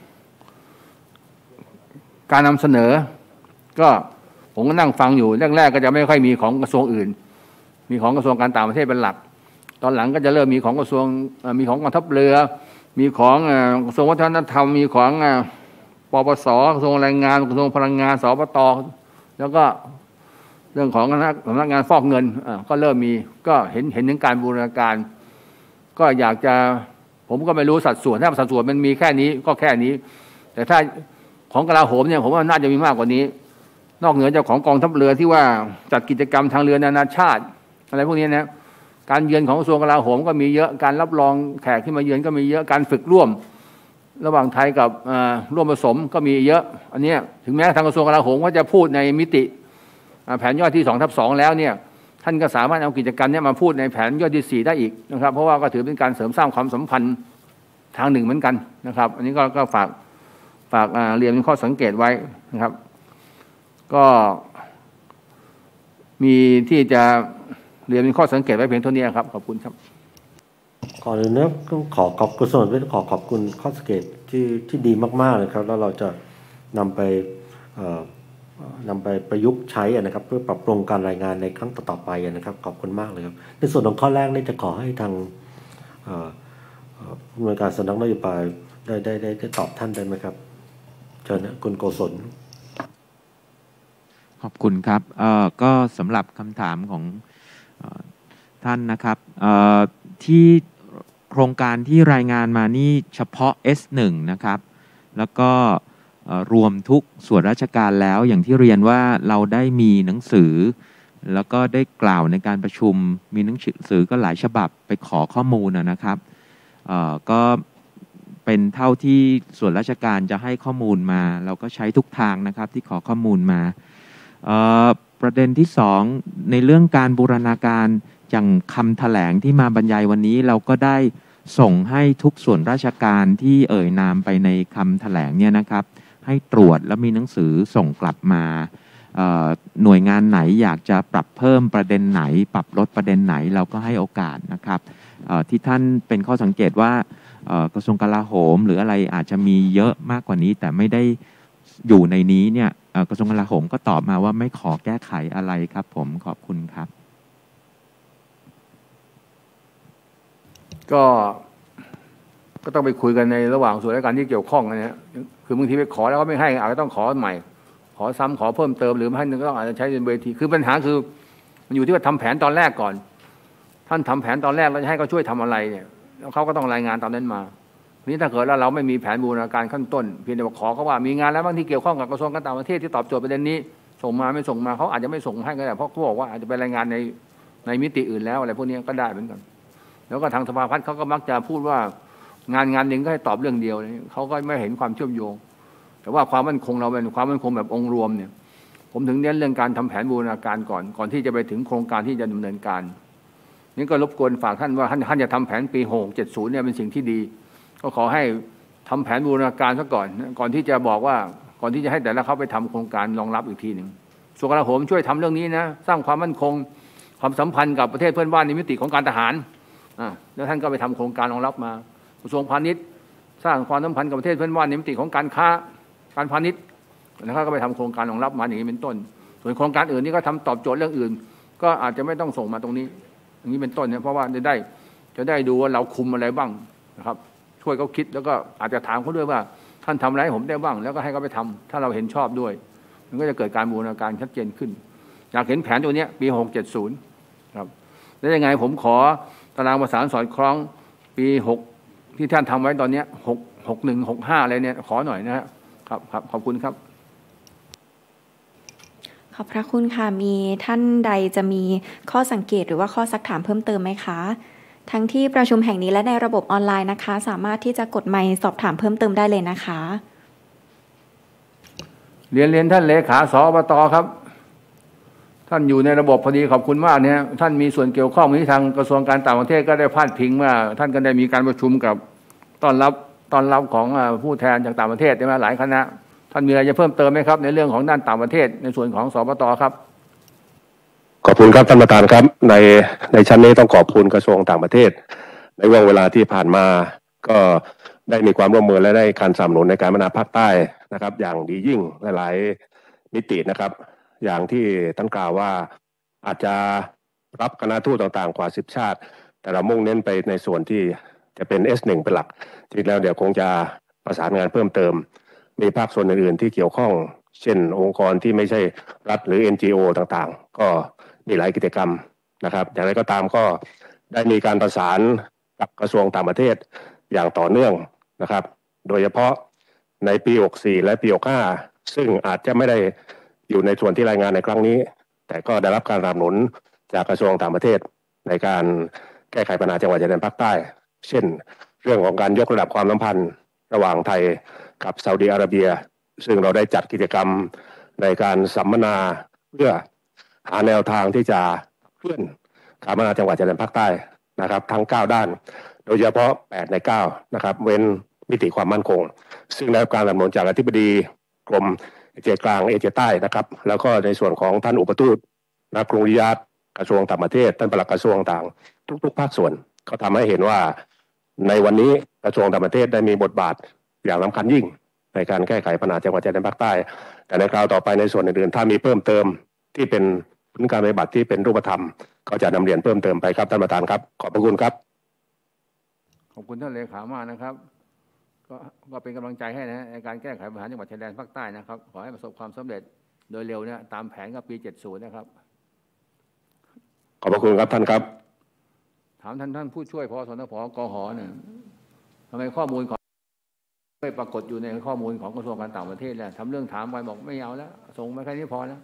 การนำเสนอก็ผมก็นั่งฟังอยู่แรกๆก็จะไม่ค่อยมีของกระทรวงอื่นมีของกระทรวงการต่างประเทศเป็นหลักตอนหลังก็จะเริ่มมีของกระทรวงมีของกองทัพเรือมีของกระทรวงวัฒนธรรมมีของปปสกระทรวงแรงงานกระทรวงพลังงานสปตแล้วก็เรื่องของสำนักงานฟอกเงินก็เริ่มมีก็เห็นเห็นถึงการบูรณาการก็อยากจะผมก็ไม่รู้สัดส่วนถ้าสัดส่วนมันมีแค่นี้ก็แค่นี้แต่ถ้าของกลาโหมเนี่ยผมว่าน่าจะมีมากกว่านี้นอกเหนือจากของกองทัพเรือที่ว่าจัดกิจกรรมทางเรือนานาชาติอะไรพวกนี้นะการเยือนของกระทรวงกลาโหมก็มีเยอะการรับรองแขกที่มาเยือนก็มีเยอะการฝึกร่วมระหว่างไทยกับร่วมผสมก็มีเยอะอันนี้ถึงแม้ทางกระทรวงกลาโหมว่าจะพูดในมิติแผนย่อยที่สองทับสองแล้วเนี่ยท่านก็สามารถเอากิจกรรมนี้มาพูดในแผนย่อยที่สี่ได้อีกนะครับเพราะว่าก็ถือเป็นการเสริมสร้างความสัมพันธ์ทางหนึ่งเหมือนกันนะครับอันนี้ก็ก็ฝากฝากเรียนเป็นข้อสังเกตไว้นะครับก็มีที่จะเรียนเป็นข้อสังเกตไว้เพียงเท่านี้ครับขอบคุณครับก่อนอื่นนะต้องขอขอบคุณส่วนขอขอบคุณข้อสังเกตที่ที่ดีมากๆเลยครับแล้วเราจะนำไปนำไปประยุกต์ใช้นะครับเพื่อปรับปรุงการรายงานในครั้งต่อๆไปนะครับขอบคุณมากเลยครับในส่วนของข้อแรกนี่จะขอให้ทางผู้อำนวยการสำนักนโยบายได้ได้ได้ได้ตอบท่านได้ไหมครับเชิญนะคุณโกศลขอบคุณครับเอ่อก็สำหรับคำถามของท่านนะครับเอ่อที่โครงการที่รายงานมานี่เฉพาะ เอส หนึ่ง นะครับแล้วก็รวมทุกส่วนราชการแล้วอย่างที่เรียนว่าเราได้มีหนังสือแล้วก็ได้กล่าวในการประชุมมีหนังสือก็หลายฉบับไปขอข้อมูลนะครับเอ่อก็เป็นเท่าที่ส่วนราชการจะให้ข้อมูลมาเราก็ใช้ทุกทางนะครับที่ขอข้อมูลมาประเด็นที่สองในเรื่องการบูรณาการอย่างคำแถลงที่มาบรรยายวันนี้เราก็ได้ส่งให้ทุกส่วนราชการที่เอ่ยนามไปในคำแถลงเนี่ยนะครับให้ตรวจแล้วมีหนังสือส่งกลับมาหน่วยงานไหนอยากจะปรับเพิ่มประเด็นไหนปรับลดประเด็นไหนเราก็ให้โอกาสนะครับที่ท่านเป็นข้อสังเกตว่ากระทรวงกลาโหมหรืออะไรอาจจะมีเยอะมากกว่านี้แต่ไม่ได้อยู่ในนี้เนี่ยกระทรวงกลาโหมก็ตอบมาว่าไม่ขอแก้ไขอะไรครับผมขอบคุณครับก็ก็ต้องไปคุยกันในระหว่างส่วนราชการที่เกี่ยวข้องนะฮะคือบางทีไปขอแล้วก็ไม่ให้อาจจะต้องขอใหม่ขอซ้ำขอเพิ่มเติมหรือไม่ให้นึงก็ต้องอาจจะใช้เป็นเวทีคือปัญหาคือมันอยู่ที่ว่าทำแผนตอนแรกก่อนท่านทำแผนตอนแรกแล้วจะให้เขาช่วยทำอะไรเนี่ยแล้วเขาก็ต้องรายงานตามนั้นมาทีนี้ถ้าเกิดแล้วเราไม่มีแผนบูรณาการขั้นต้นเพียงแต่ว่าขอเขาว่ามีงานแล้วบางที่เกี่ยวข้องกับกระทรวงการต่างประเทศที่ตอบโจทย์ประเด็นนี้ส่งมาไม่ส่งมาเขาอาจจะไม่ส่งให้ก็ได้เพราะเขาบอกว่าอาจจะไปรายงานในในมิติอื่นแล้วอะไรพวกนี้ก็ได้เหมือนกันแล้วก็ทางสภาพัฒน์เขาก็มักจะพูดว่างานงานหนึ่งก็ให้ตอบเรื่องเดียวเขาก็ไม่เห็นความเชื่อมโยงแต่ว่าความมั่นคงเราเป็นความมั่นคงแบบองค์รวมเนี่ยผมถึงเน้นเรื่องการทำแผนบูรณาการก่อนก่อนที่จะไปถึงโครงการที่จะดำเนินการนี่ก็รบกวนฝากท่านว่าท่านท่านจะทำแผนปีหกเจ็ดศูนย์เนี่ยเป็นสิ่งที่ดีก็ขอให้ทำแผนบูรณาการซะก่อนก่อนที่จะบอกว่าก่อนที่จะให้แต่ละเขาไปทำโครงการรองรับอีกทีหนึ่งส่วนกลาโหมช่วยทำเรื่องนี้นะสร้างความมั่นคงความสัมพันธ์กับประเทศเพื่อนบ้านในมิติของการทหารอ่าแล้วท่านก็ไปทำโครงการรองรับมากระทรวงพาณิชย์สร้างความสัมพันธ์กับประเทศเพื่อนบ้านในมิติของการค้าการพาณิชย์นะครับก็ไปทำโครงการรองรับมาอย่างนี้เป็นต้นส่วนโครงการอื่นนี่ก็ทำตอบโจทย์เรื่องอื่นก็อาจจะไม่ต้องส่งมาตรงนี้อย่างนี้เป็นต้นเนี่ยเพราะว่าจะได้จะได้ดูว่าเราคุมอะไรบ้างนะครับช่วยเขาคิดแล้วก็อาจจะถามเขาด้วยว่าท่านทำอะไรให้ผมได้บ้างแล้วก็ให้เขาไปทำถ้าเราเห็นชอบด้วยมันก็จะเกิดการบูรณาการชัดเจนขึ้นอยากเห็นแผนตัวนี้ปีหกเจ็ดศูนย์ครับแล้วยังไงผมขอตารางประสานสอดคล้องปีหกที่ท่านทำไว้ตอนนี้หกหกหนึ่งหกห้าอะไรเนี่ยขอหน่อยนะครับครับขอบคุณครับขอบพระคุณค่ะมีท่านใดจะมีข้อสังเกตหรือว่าข้อซักถามเพิ่มเติมไหมคะทั้งที่ประชุมแห่งนี้และในระบบออนไลน์นะคะสามารถที่จะกดไมค์สอบถามเพิ่มเติมได้เลยนะคะเรียนเรียนท่านเลขาสอบต.ครับท่านอยู่ในระบบพอดีขอบคุณมากเนี่ยท่านมีส่วนเกี่ยวข้องที่ทางกระทรวงการต่างประเทศก็ได้พาดพิงว่าท่านก็ได้มีการประชุมกับต้อนรับต้อนรับของผู้แทนจากต่างประเทศได้มาหลายคณะท่านมีอะไรจะเพิ่มเติมไหมครับในเรื่องของด้านต่างประเทศในส่วนของสปต.ครับขอบคุณครับท่านประธานครับในในชั้นนี้ต้องขอบคุณกระทรวงต่างประเทศในช่วงเวลาที่ผ่านมาก็ได้มีความร่วมมือและได้การสนับสนุนในการพัฒนาภาคใต้นะครับอย่างดียิ่งหลายๆมิตินะครับอย่างที่ท่านกล่าวว่าอาจจะรับคณะทูตต่างๆกว่าสิบชาติแต่เรามุ่งเน้นไปในส่วนที่จะเป็น เอส หนึ่ง เป็นหลักจริงแล้วเดี๋ยวคงจะประสานงานเพิ่มเติมมีภาคส่วนอื่นๆที่เกี่ยวข้องเช่นองค์กรที่ไม่ใช่รัฐหรือ เอ็น จี โอ ต่างๆก็มีหลายกิจกรรมนะครับอย่างไรก็ตามก็ได้มีการประสานกับกระทรวงต่างประเทศอย่างต่อเนื่องนะครับโดยเฉพาะในปีหกสี่และปีหกห้าซึ่งอาจจะไม่ได้อยู่ในส่วนที่รายงานในครั้งนี้แต่ก็ได้รับการสนับสนุนจากกระทรวงต่างประเทศในการแก้ไขปัญหาจังหวัดชายแดนภาคใต้เช่นเรื่องของการยกระดับความสัมพันธ์ระหว่างไทยกับซาอุดิอาระเบียซึ่งเราได้จัดกิจกรรมในการสัมมนาเพื่อหาแนวทางที่จะเคลื่อนการพัฒนาจังหวัดชายแดนภาคใต้นะครับทั้งเก้าด้านโดยเฉพาะแปดในเก้านะครับเว้นมิติความมั่นคงซึ่งได้รับการสนับสนุนจากอธิบดีกรมเอเชียกลางเอเชียใต้นะครับแล้วก็ในส่วนของท่านอุปทูตนักกรุงริยาดกระทรวงต่างประเทศท่านปลัดกระทรวงต่างทุกๆภาคส่วนก็ทำให้เห็นว่าในวันนี้กระทรวงต่างประเทศได้มีบทบาทอย่างสำคัญยิ่งในการแก้ไขปัญหาจังหวัดชายแดนภาคใต้แต่ในคราวต่อไปในส่วนอื่นๆถ้ามีเพิ่มเติมที่เป็นผลการปฏิบัติที่เป็นรูปธรรมก็จะนำเรียนเพิ่มเติมไปครับท่านประธานครับขอบพระคุณครับขอบคุณท่านเลขามากนะครับก็ก็เป็นกำลังใจให้นะในการแก้ไขปัญหาจังหวัดชายแดนภาคใต้นะครับขอให้ประสบความสำเร็จโดยเร็วเนี่ยตามแผนกับปีเจ็ดสิบนะครับขอบพระคุณครับท่านครับถามท่านท่านผู้ช่วยพสนพกหเนี่ยทำไมข้อมูลของไม่ปรากฏอยู่ในข้อมูลของกระทรวงการต่างประเทศแล้วทำเรื่องถามไปบอกไม่เอาแล้วส่งมาแค่นี้พอแล้ว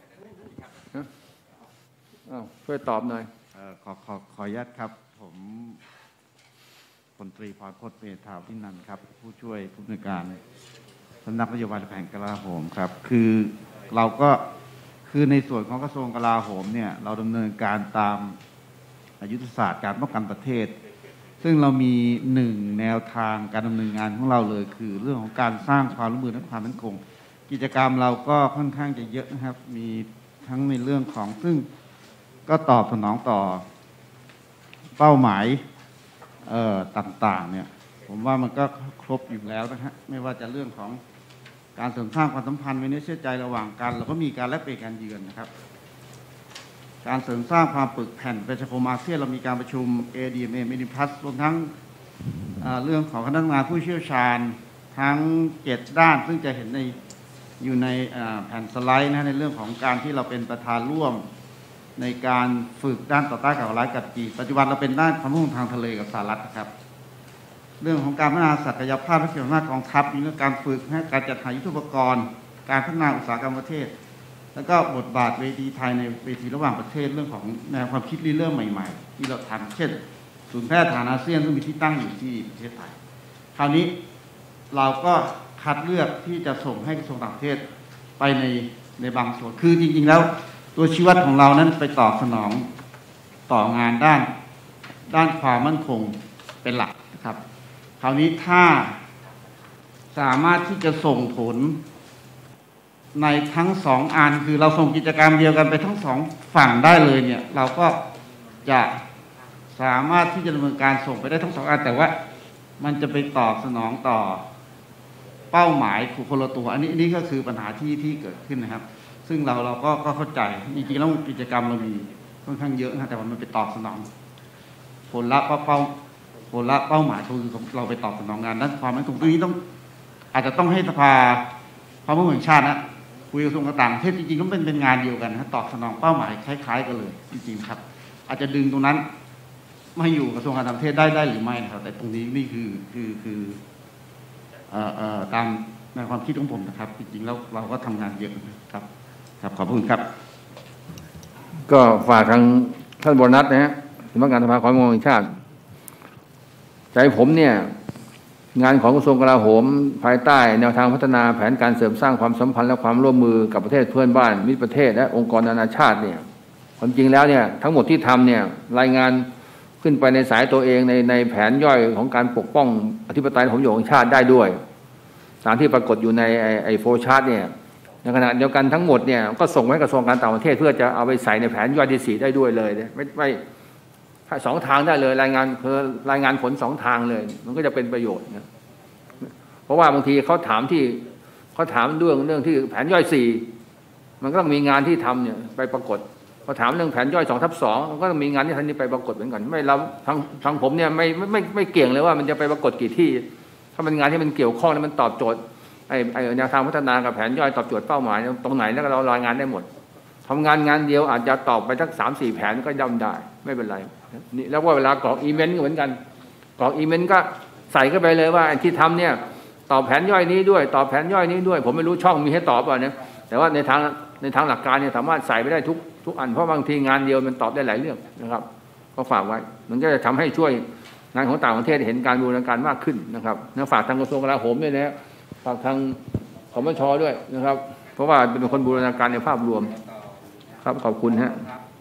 ช่วยตอบหน่อยขอขอขออนุญาตครับผมพลตรีพรพจน์เมธาวินันท์ครับผู้ช่วยผู้อำนวยการสำนักนโยบายแผนกลาโหมครับคือเราก็คือในส่วนของกระทรวงกลาโหมเนี่ยเราดำเนินการตามยุทธศาสตร์การป้องกันประเทศซึ่งเรามีหนึ่งแนวทางการดำเนินงานของเราเลยคือเรื่องของการสร้างความร่วมมือและความมั่นคงกิจกรรมเราก็ค่อนข้างจะเยอะนะครับมีทั้งในเรื่องของซึ่งก็ตอบสนองต่อเป้าหมายเอ่อต่างๆเนี่ยผมว่ามันก็ครบอยู่แล้วนะฮะไม่ว่าจะเรื่องของการเสริมสร้างความสัมพันธ์ไว้เนื้อเชื่อใจระหว่างกันเราก็มีการแลกเปลี่ยนการเยือนนะครับการเสริมสร้างความปึกแผ่นประชาคมอาเซียนเรามีการประชุม เอ ดี เอ็ม เอ Mini Plus รวมทั้งเรื่องของคณะทำงานผู้เชี่ยวชาญทั้งเจ็ดด้านซึ่งจะเห็นในอยู่ในแผ่นสไลด์นะในเรื่องของการที่เราเป็นประธานร่วมในการฝึกด้านต่อต้านการก่อการร้ายกับจีนปัจจุบันเราเป็นด้านความร่วมมือทางทะเลกับสหรัฐนะครับเรื่องของการพัฒนาศักยภาพและขีดความสามารถกองทัพมีเรื่องการฝึกให้การจัดหายุทโธปกรณ์การพัฒนาอุตสาหกรรมประเทศแล้วก็บทบาทเวทีไทยในเวทีระหว่างประเทศเรื่องของแนวความคิดริเริ่มใหม่ๆที่เราทำเช่นศูนย์แพทย์ฐานอาเซียนซึ่งมีที่ตั้งอยู่ที่ประเทศไทยคราวนี้เราก็คัดเลือกที่จะส่งให้กระทรวงต่างประเทศไปในในบางส่วนคือจริงๆแล้วตัวชี้วัดของเรานั้นไปตอบสนองต่องานด้านด้านความมั่นคงเป็นหลักนะครับคราวนี้ถ้าสามารถที่จะส่งผลในทั้งสองอันคือเราส่งกิจกรรมเดียวกันไปทั้งสองฝั่งได้เลยเนี่ยเราก็จะสามารถที่จะดำเนินการส่งไปได้ทั้งสองอันแต่ว่ามันจะไปตอบสนองต่อเป้าหมายคนละตัวอันนี้อันนี้ก็คือปัญหาที่ที่เกิดขึ้นนะครับซึ่งเราเราก็ก็เข้าใจจริงๆแล้วกิจกรรมเรามีค่อนข้างเยอะนะแต่ว่ามันไปตอบสนองผลลัพธ์เป้าผลลัพธ์เป้าหมายคือเราไปตอบสนองงานด้านความมั่นคงตรงนี้ต้องอาจจะต้องให้สภาความมั่นคงแห่งชาตินะคุยกับกระทรวงต่างประเทศจริงๆก็เป็นเป็นงานเดียวกันนะตอบสนองเป้าหมายคล้ายๆกันเลยจริงๆครับอาจจะดึงตรงนั้นมาอยู่กระทรวงการต่างประเทศได้ได้หรือไม่นะครับแต่ตรงนี้นี่คือคือคือเอ่อเอ่อตามในความคิดของผมนะครับจริงๆแล้วเราก็ทำงานเยอะนะครับครับขอบคุณครับก็ฝากทางท่านบรณัฐนะฮะสำนักงานสภาความมั่นคงแห่งชาติใจผมเนี่ยงานของกระทรวงกลาโหมภายใต้แนวทางพัฒนาแผนการเสริมสร้างความสัมพันธ์และความร่วมมือกับประเทศเพื่อนบ้านมิตรประเทศและองค์กรนานาชาติเนี่ยความจริงแล้วเนี่ยทั้งหมดที่ทำเนี่ยรายงานขึ้นไปในสายตัวเองในในแผนย่อยของการปกป้องอธิปไตยของของชาติได้ด้วยตามที่ปรากฏอยู่ในไอไอโฟชาร์ตเนี่ยในขณะเดียวกันทั้งหมดเนี่ยก็ส่งให้กระทรวงการต่างประเทศเพื่อจะเอาไปใส่ในแผนย่อยที่สี่ได้ด้วยเลยไม่ไม่สองทางได้เลยรายงานคือรายงานผลสองทางเลยมันก็จะเป็นประโยชน์นะเพราะว่าบางทีเขาถามที่เขาถามเรื่องเรื่องที่แผนย่อยสี่มันก็ต้องมีงานที่ทำเนี่ยไปปรากฏพอถามเรื่องแผนย่อยสองทับสองมันก็ต้องมีงานที่ท่านนี้ไปปรากฏเหมือนกันไม่เราทางทางผมเนี่ยไม่ไม่ไม่ไม่เกี่ยงเลยว่ามันจะไปปรากฏกี่ที่ถ้ามันงานที่มันเกี่ยวข้องแล้วมันตอบโจทย์ไอ้ไอ้แนวทางพัฒนากับแผนย่อยตอบโจทย์เป้าหมายตรงไหนแล้วเรารายงานได้หมดทำงานงานเดียวอาจจะตอบไปทั้งสามสี่แผนก็ย่อมได้ไม่เป็นไรนี่แล้วว่าเวลากรอกอีเมนต์ก็เหมือนกันกรอกอีเมนต์ก็ใส่เข้าไปเลยว่าที่ทำเนี่ยตอบแผนย่อยนี้ด้วยตอบแผนย่อยนี้ด้วยผมไม่รู้ช่องมีให้ตอบป่ะเนี่ยแต่ว่าในทางในทางหลักการเนี่ยสามารถใส่ไปได้ทุกทุกอันเพราะบางทีงานเดียวมันตอบได้หลายเรื่องนะครับก็ฝากไว้มันก็จะทำให้ช่วยงานของต่างประเทศเห็นการบูรณาการมากขึ้นนะครับนะฝากทางกระทรวงกลาโหมด้วยนะฝากทางคมช.ด้วยนะครับเพราะว่าเป็นคนบูรณาการในภาพรวมครับขอบคุณฮะ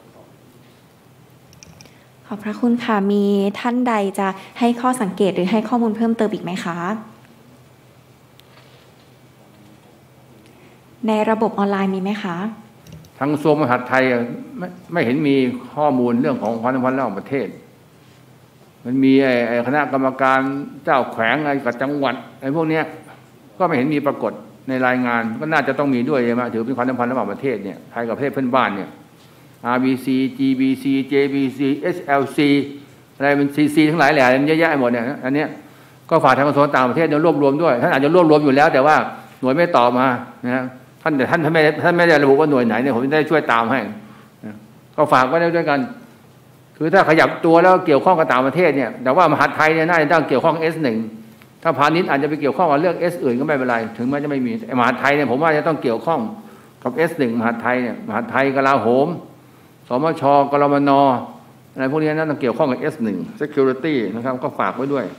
ขอบพระคุณค่ะมีท่านใดจะให้ข้อสังเกตหรือให้ข้อมูลเพิ่มเติมอีกไหมคะในระบบออนไลน์มีไหมคะทางกระทรวงมหาดไทยไม่ไม่เห็นมีข้อมูลเรื่องของความสัมพันธ์ระหว่างประเทศมันมีไอ้คณะกรรมการเจ้าแขวงอะไรกับจังหวัดไอ้พวกเนี้ยก็ไม่เห็นมีปรากฏในรายงานก็น่าจะต้องมีด้วยใช่ไหมถือเป็นความสัมพันธ์ระหว่างประเทศเนี่ยไทยกับประเทศเพื่อนบ้านเนี่ย อาร์ บี ซี จี บี ซี เจ บี ซี เอส แอล ซี อะไรมัน ซี ซี ทั้งหลายแหล่มันเยอะแยะหมดเนี่ยอันเนี้ยก็ฝากทางกระทรวงต่างประเทศเนี่ยรวบรวมด้วยท่านอาจจะรวบรวมอยู่แล้วแต่ว่าหน่วยไม่ตอบมานะท่านแต่ท่านท่านไม่ท่านไม่ได้ระบุว่าหน่วยไหนเนี่ยผมจะได้ช่วยตามให้นะก็ฝากไว้ด้วยกันคือถ้าขยับตัวแล้วเกี่ยวข้องกับต่างประเทศเนี่ยแต่ว่ามหาดไทยเนี่ยน่าจะต้องเกี่ยวข้อง เอส หนึ่ง ถ้าพาณิชย์อาจจะไปเกี่ยวข้องกับเรื่อง S อื่นก็ไม่เป็นไรถึงแม้จะไม่มีมหาดไทยเนี่ยผมว่าจะต้องเกี่ยวข้องกับ เอส หนึ่ง มหาดไทยเนี่ยมหาดไทยกลาโหมสมชกรมนอะไรพวกนี้นั่นต้องเกี่ยวข้องกับ เอส หนึ่ง Security นะครับก็ฝากไว้ด้วย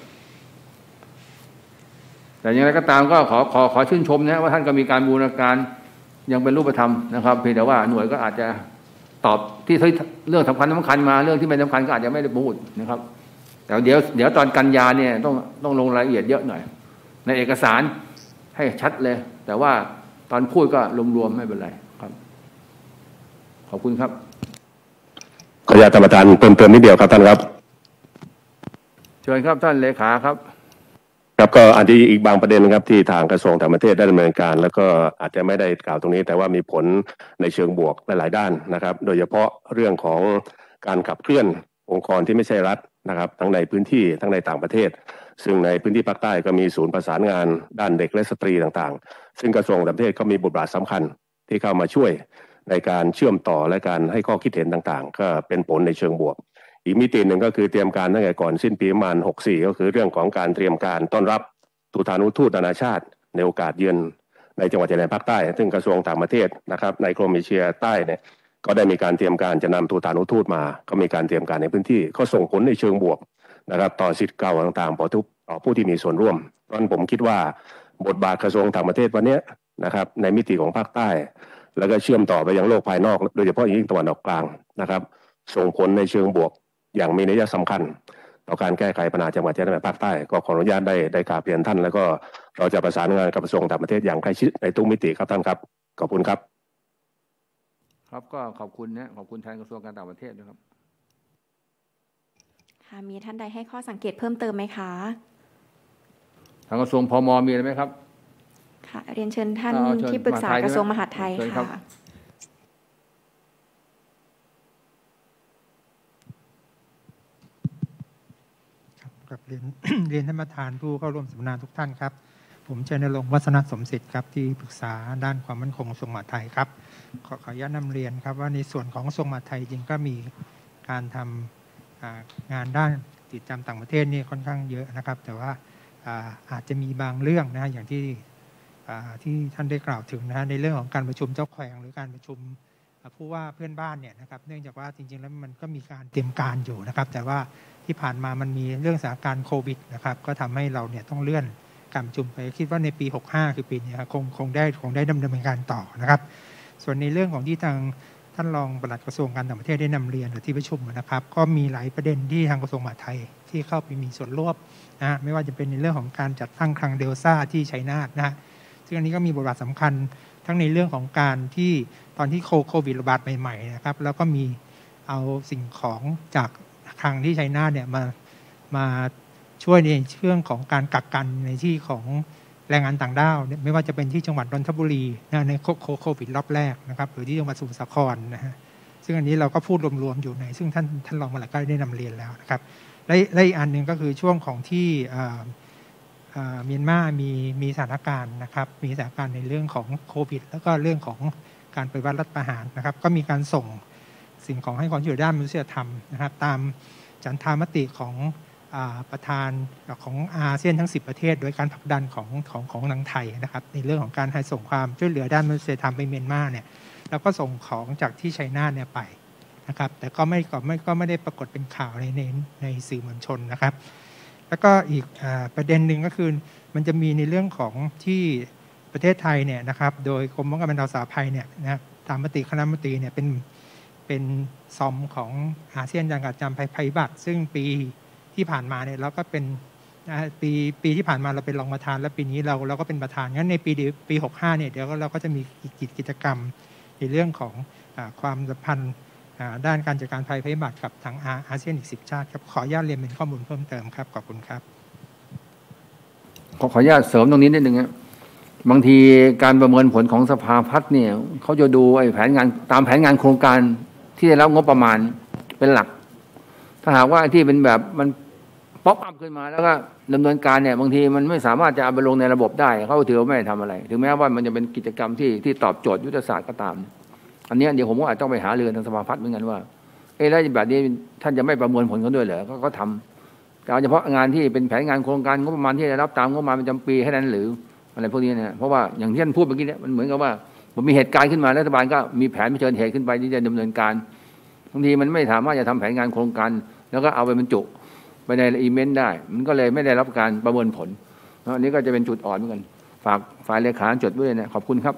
แต่อย่างไรก็ตามก็ขอขอขอชื่นชมนะว่าท่านก็มีการบูรณาการยังเป็นรูปธรรมนะครับเพียงแต่ว่าหน่วยก็อาจจะตอบที่เรื่องสำคัญสำคัญมาเรื่องที่ไม่สำคัญก็อาจจะไม่ได้พูดนะครับแต่เดี๋ยวเดี๋ยวตอนกันยาเนี่ยต้องต้องลงรายละเอียดเยอะหน่อยในเอกสารให้ชัดเลยแต่ว่าตอนพูดก็รวมๆไม่เป็นไรครับขอบคุณครับขออนุญาตท่านประธานเพิ่มเติมนิดเดียวครับท่านครับเชิญครับท่านเลขาครับครับก็อาจจะอีกบางประเด็นครับที่ทางกระทรวงต่างประเทศได้ดำเนินการแล้วก็อาจจะไม่ได้กล่าวตรงนี้แต่ว่ามีผลในเชิงบวกหลายๆด้านนะครับโดยเฉพาะเรื่องของการขับเคลื่อนองค์กรที่ไม่ใช่รัฐนะครับทั้งในพื้นที่ทั้งในต่างประเทศซึ่งในพื้นที่ภาคใต้ก็มีศูนย์ประสานงานด้านเด็กและสตรีต่างๆซึ่งกระทรวงต่างประเทศก็มีบทบาทสำคัญที่เข้ามาช่วยในการเชื่อมต่อและการให้ข้อคิดเห็นต่างๆก็เป็นผลในเชิงบวกอีกมิติหนึ่งก็คือเตรียมการตั้งแต่ก่อนสิ้นปีประมาณหกสิบสี่ก็คือเรื่องของการเตรียมการต้อนรับทูตานุทูตนานาชาติในโอกาสเยือนในจังหวัดชายแดนภาคใต้ซึ่งกระทรวงต่างประเทศนะครับในกรมเอเชียใต้เนี่ยก็ได้มีการเตรียมการจะนำทูตานุทูตมาก็มีการเตรียมการในพื้นที่ก็ส่งผลในเชิงบวกนะครับต่อสิทธิ์เก่าต่างๆต่อทุกต่อผู้ที่มีส่วนร่วมเพราะฉะนั้นผมคิดว่าบทบาทกระทรวงต่างประเทศวันนี้นะครับในมิติของภาคใต้แล้วก็เชื่อมต่อไปยังโลกภายนอกโดยเฉพาะยิ่งตะวันออกกลางนะครับส่งผลในเชิงบวกอย่างมีนัยสำคัญต่อการแก้ไขปัญหาจังหวัดชายแดนภาคใต้ก็ขออนุญาตได้ได้กราบเรียนท่านแล้วก็เราจะประสานงานกับกระทรวงต่างประเทศอย่างใกล้ชิดในทุกมิติครับท่านครับขอบคุณครับครับก็ขอบคุณนะขอบคุณแทนกระทรวงการต่างประเทศนะครับค่ะมีท่านใดให้ข้อสังเกตเพิ่มเติมไหมคะทางกระทรวงพมมีอะไรไหมครับค่ะเรียนเชิญท่านที่ปรึกษากระทรวงมหาดไทยค่ะกับเรียน เรียนท่านประธานผู้เข้าร่วมสัมมนาทุกท่านครับผมชัยนรงค์วัฒนสมศิษย์ครับที่ปรึกษาด้านความมั่นคงกระทรวงมหาดไทยครับขอขออนุญาตนำเรียนครับว่าในส่วนของกระทรวงมหาดไทยจริงก็มีการทำงานด้านติดตามต่างประเทศนี่ค่อนข้างเยอะนะครับแต่ว่าอาจจะมีบางเรื่องนะอย่างที่ที่ท่านได้กล่าวถึงนะในเรื่องของการประชุมเจ้าแขวงหรือการประชุมผู้ว่าเพื่อนบ้านเนี่ยนะครับเนื่องจากว่าจริงๆแล้วมันก็มีการเตรียมการอยู่นะครับแต่ว่าที่ผ่านมามันมีเรื่องสถานการณ์โควิดนะครับก็ทำให้เราเนี่ยต้องเลื่อนการประชุมไปคิดว่าในปีหกสิบห้าคือปีนี้คงคงได้คงได้ดำเนินการต่อนะครับส่วนในเรื่องของที่ทางท่านรองปลัดกระทรวงการต่างประเทศได้นำเรียนหรือที่ประชุมนะครับก็มีหลายประเด็นที่ทางกระทรวงมหาดไทยที่เข้าไปมีส่วนร่วมนะไม่ว่าจะเป็นในเรื่องของการจัดตั้งคลังเดลซ่าที่ชัยนาทนะฮะซึ่งอันนี้ก็มีบทบาทสำคัญทั้งในเรื่องของการที่ตอนที่โควิดระบาดใหม่ๆนะครับแล้วก็มีเอาสิ่งของจากคลังที่ชัยนาทเนี่ยมามาช่วยในเรื่องของการกักกันในที่ของแรงงานต่างด้าวไม่ว่าจะเป็นที่จังหวัดนนทบุรีนะในโควิดรอบแรกนะครับหรือที่จังหวัดสมุทรสาครนะฮะซึ่งอันนี้เราก็พูดรวมๆอยู่ในซึ่งท่านท่านรองปลัดก็ได้นำเรียนแล้วนะครับและและอีกอันหนึ่งก็คือช่วงของที่เมียนมามีมีสถานการณ์นะครับมีสถานการณ์ในเรื่องของโควิดแล้วก็เรื่องของการปฏิวัติรัฐประหารนะครับก็มีการส่งสิ่งของให้ความช่วยเหลือด้านมนุษยธรรมนะครับตามฉันทามติของประธานของอาเซียนทั้งสิบประเทศโดยการผลักดันของของของทางไทยนะครับในเรื่องของการให้ส่งความช่วยเหลือด้านมนุษยธรรมไปเมียนมาเนี่ยแล้วก็ส่งของจากที่ชัยนาทเนี่ยไปนะครับแต่ก็ไม่ก็ไม่ก็ไม่ได้ปรากฏเป็นข่าวในในในสื่อมวลชนนะครับแล้วก็อีกประเด็นหนึ่งก็คือมันจะมีในเรื่องของที่ประเทศไทยเนี่ยนะครับโดยกรมป้องกันบรรเทาสาธารณภัยเนี่ยนะตามมติคณะมนตรีเนี่ยเป็นเป็นซอมของอาเซียนการจัดการภัยภัยพิบัติซึ่งปีที่ผ่านมาเนี่ยเราก็เป็นปีปีที่ผ่านมาเราเป็นรองประธานและปีนี้เราเราก็เป็นประธานงั้นในปีปีหกสิบห้าเนี่ยเดี๋ยวเราก็จะมีกิจกรรมในเรื่องของความสัมพันธ์ด้านการจัดการภัยภัยพิบัติกับทางอาเซียนอีกสิบชาติครับขออนุญาตเรียนเป็นข้อมูลเพิ่มเติมครับขอบคุณครับขอขออนุญาตเสริมตรงนี้นิดนึงครับบางทีการประเมินผลของสภาพัฒน์เนี่ยเขาจะดูไอ้แผนงานตามแผนงานโครงการที่ได้รับงบประมาณเป็นหลักถ้าหากว่าที่เป็นแบบมันป๊อปอัพขึ้นมาแล้วก็ดำเนินการเนี่ยบางทีมันไม่สามารถจะเอาไปลงในระบบได้เขาถือว่าไม่ได้ทำอะไรถึงแม้ว่ามันจะเป็นกิจกรรมที่ที่ตอบโจทย์ยุทธศาสตร์ก็ตามอันนี้เดี๋ยวผมก็อาจต้องไปหาเรือนทางสภาพัฒน์เหมือนกันว่าเอ๊ะแล้วแบบนี้ท่านจะไม่ประเมินผลเขาด้วยเหรอก็ทำเอาเฉพาะงานที่เป็นแผนงานโครงการงบประมาณที่ได้รับตามงบประมาณประจำปีให้นั้นหรืออะไรพวกนี้เนี่ยเพราะว่าอย่างที่ท่านพูดเมื่อกี้เนี่ยมันเหมือนกับว่าผมมีเหตุการณ์ขึ้นมารัฐบาลก็มีแผนเผชิญเหตุขึ้นไปที่จะดำเนินการบางทีมันไม่สามารถจะทำแผนงานโครงการแล้วก็เอาไปบรรจุไปในอีเมนต์ได้มันก็เลยไม่ได้รับการประเมินผลอันนี้ก็จะเป็นจุดอ่อนเหมือนกันฝากฝ่ายเลขาจดด้วยนะขอบคุณครับ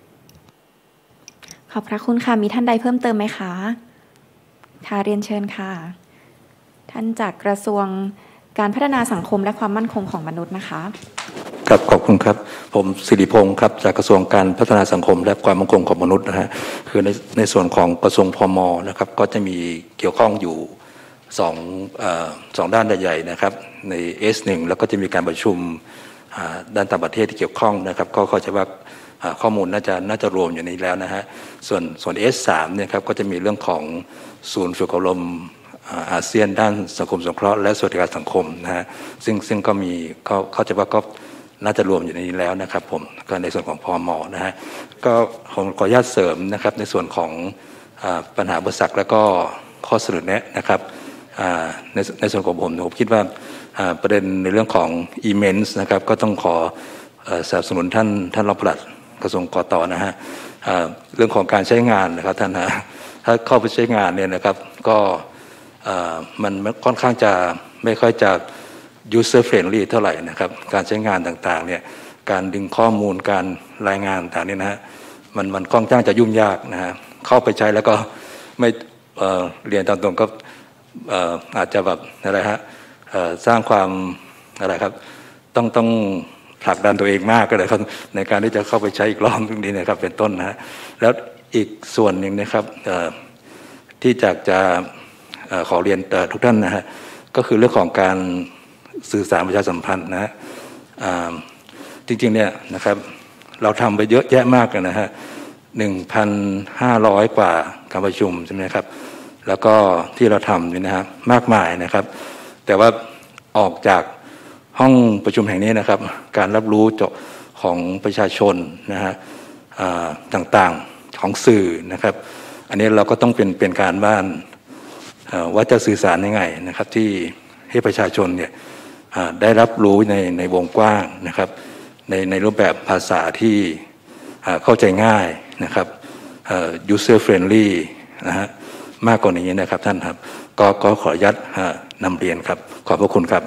ขอบพระคุณค่ะมีท่านใดเพิ่มเติมไหมคะค่ะเรียนเชิญค่ะท่านจากกระทรวงการพัฒนาสังคมและความมั่นคงของมนุษย์นะคะครับขอบคุณครับผมสิริพงศ์ครับจากกระทรวงการพัฒนาสังคมและความมั่นคงของมนุษย์นะฮะคือในในส่วนของกระทรวงพม.นะครับก็จะมีเกี่ยวข้องอยู่สองเอ่อสองด้านใหญ่ๆนะครับใน เอส หนึ่ง แล้วก็จะมีการประชุมด้านต่างประเทศที่เกี่ยวข้องนะครับก็เข้าใจว่าข้อมูลน่าจะน่าจะรวมอยู่ในนี้แล้วนะฮะส่วนส่วน เอส สาม เนี่ยครับก็จะมีเรื่องของศูนย์ฝึกอบรมอาเซียนด้านสังคมสงเคราะห์และสวัสดิการสังคมนะฮะซึ่งซึ่งก็มีเขาเข้าใจว่าก็น่าจะรวมอยู่ในนี้แล้วนะครับผมก็ในส่วนของพม.นะฮะก็ขอขออนุญาตเสริมนะครับในส่วนของปัญหาอุปสรรคและก็ข้อเสนอแนะนะครับในในส่วนของผมผมคิดว่าประเด็นในเรื่องของ e-ments นะครับก็ต้องขอสนับสนุนท่านท่านรองปลัดกระทรวงกต.นะฮะเรื่องของการใช้งานนะครับท่านฮะถ้าเข้าไปใช้งานเนี่ยนะครับก็มันค่อนข้างจะไม่ค่อยจะ user friendly เท่าไหร่นะครับการใช้งานต่างๆเนี่ยการดึงข้อมูลการรายงานต่างๆเนี่ยนะฮะมันมันค่อนข้างจะยุ่งยากนะฮะเข้าไปใช้แล้วก็ไม่เรียนตามตรงก็อาจจะแบบอะไรฮะสร้างความอะไรครับต้องต้องผลักดันตัวเองมากก็เลยครับในการที่จะเข้าไปใช้อีกรอบตรงนี้นะครับเป็นต้นนะฮะแล้วอีกส่วนหนึ่งนะครับที่จากจะขอเรียนทุกท่านนะฮะก็คือเรื่องของการสื่อสารประชาสัมพันธ์นะฮะจริงๆเนี่ยนะครับเราทำไปเยอะแยะมากเลยนะฮะหนึ่งพันห้าร้อยกว่าการประชุมใช่ไหมครับแล้วก็ที่เราทำนี่นะฮะมากมายนะครับแต่ว่าออกจากห้องประชุมแห่งนี้นะครับการรับรู้ของประชาชนนะฮะต่างๆของสื่อนะครับอันนี้เราก็ต้องเป็นเป็นการบ้านว่าจะสื่อสารยังไงนะครับที่ให้ประชาชนเนี่ยได้รับรู้ในในวงกว้างนะครับในในรูปแบบภาษาที่เข้าใจง่ายนะครับ user friendly นะฮะมากกว่านี้นะครับท่านครับก็ก็ขออนุญาตนำเรียนครับขอบพระคุณครับ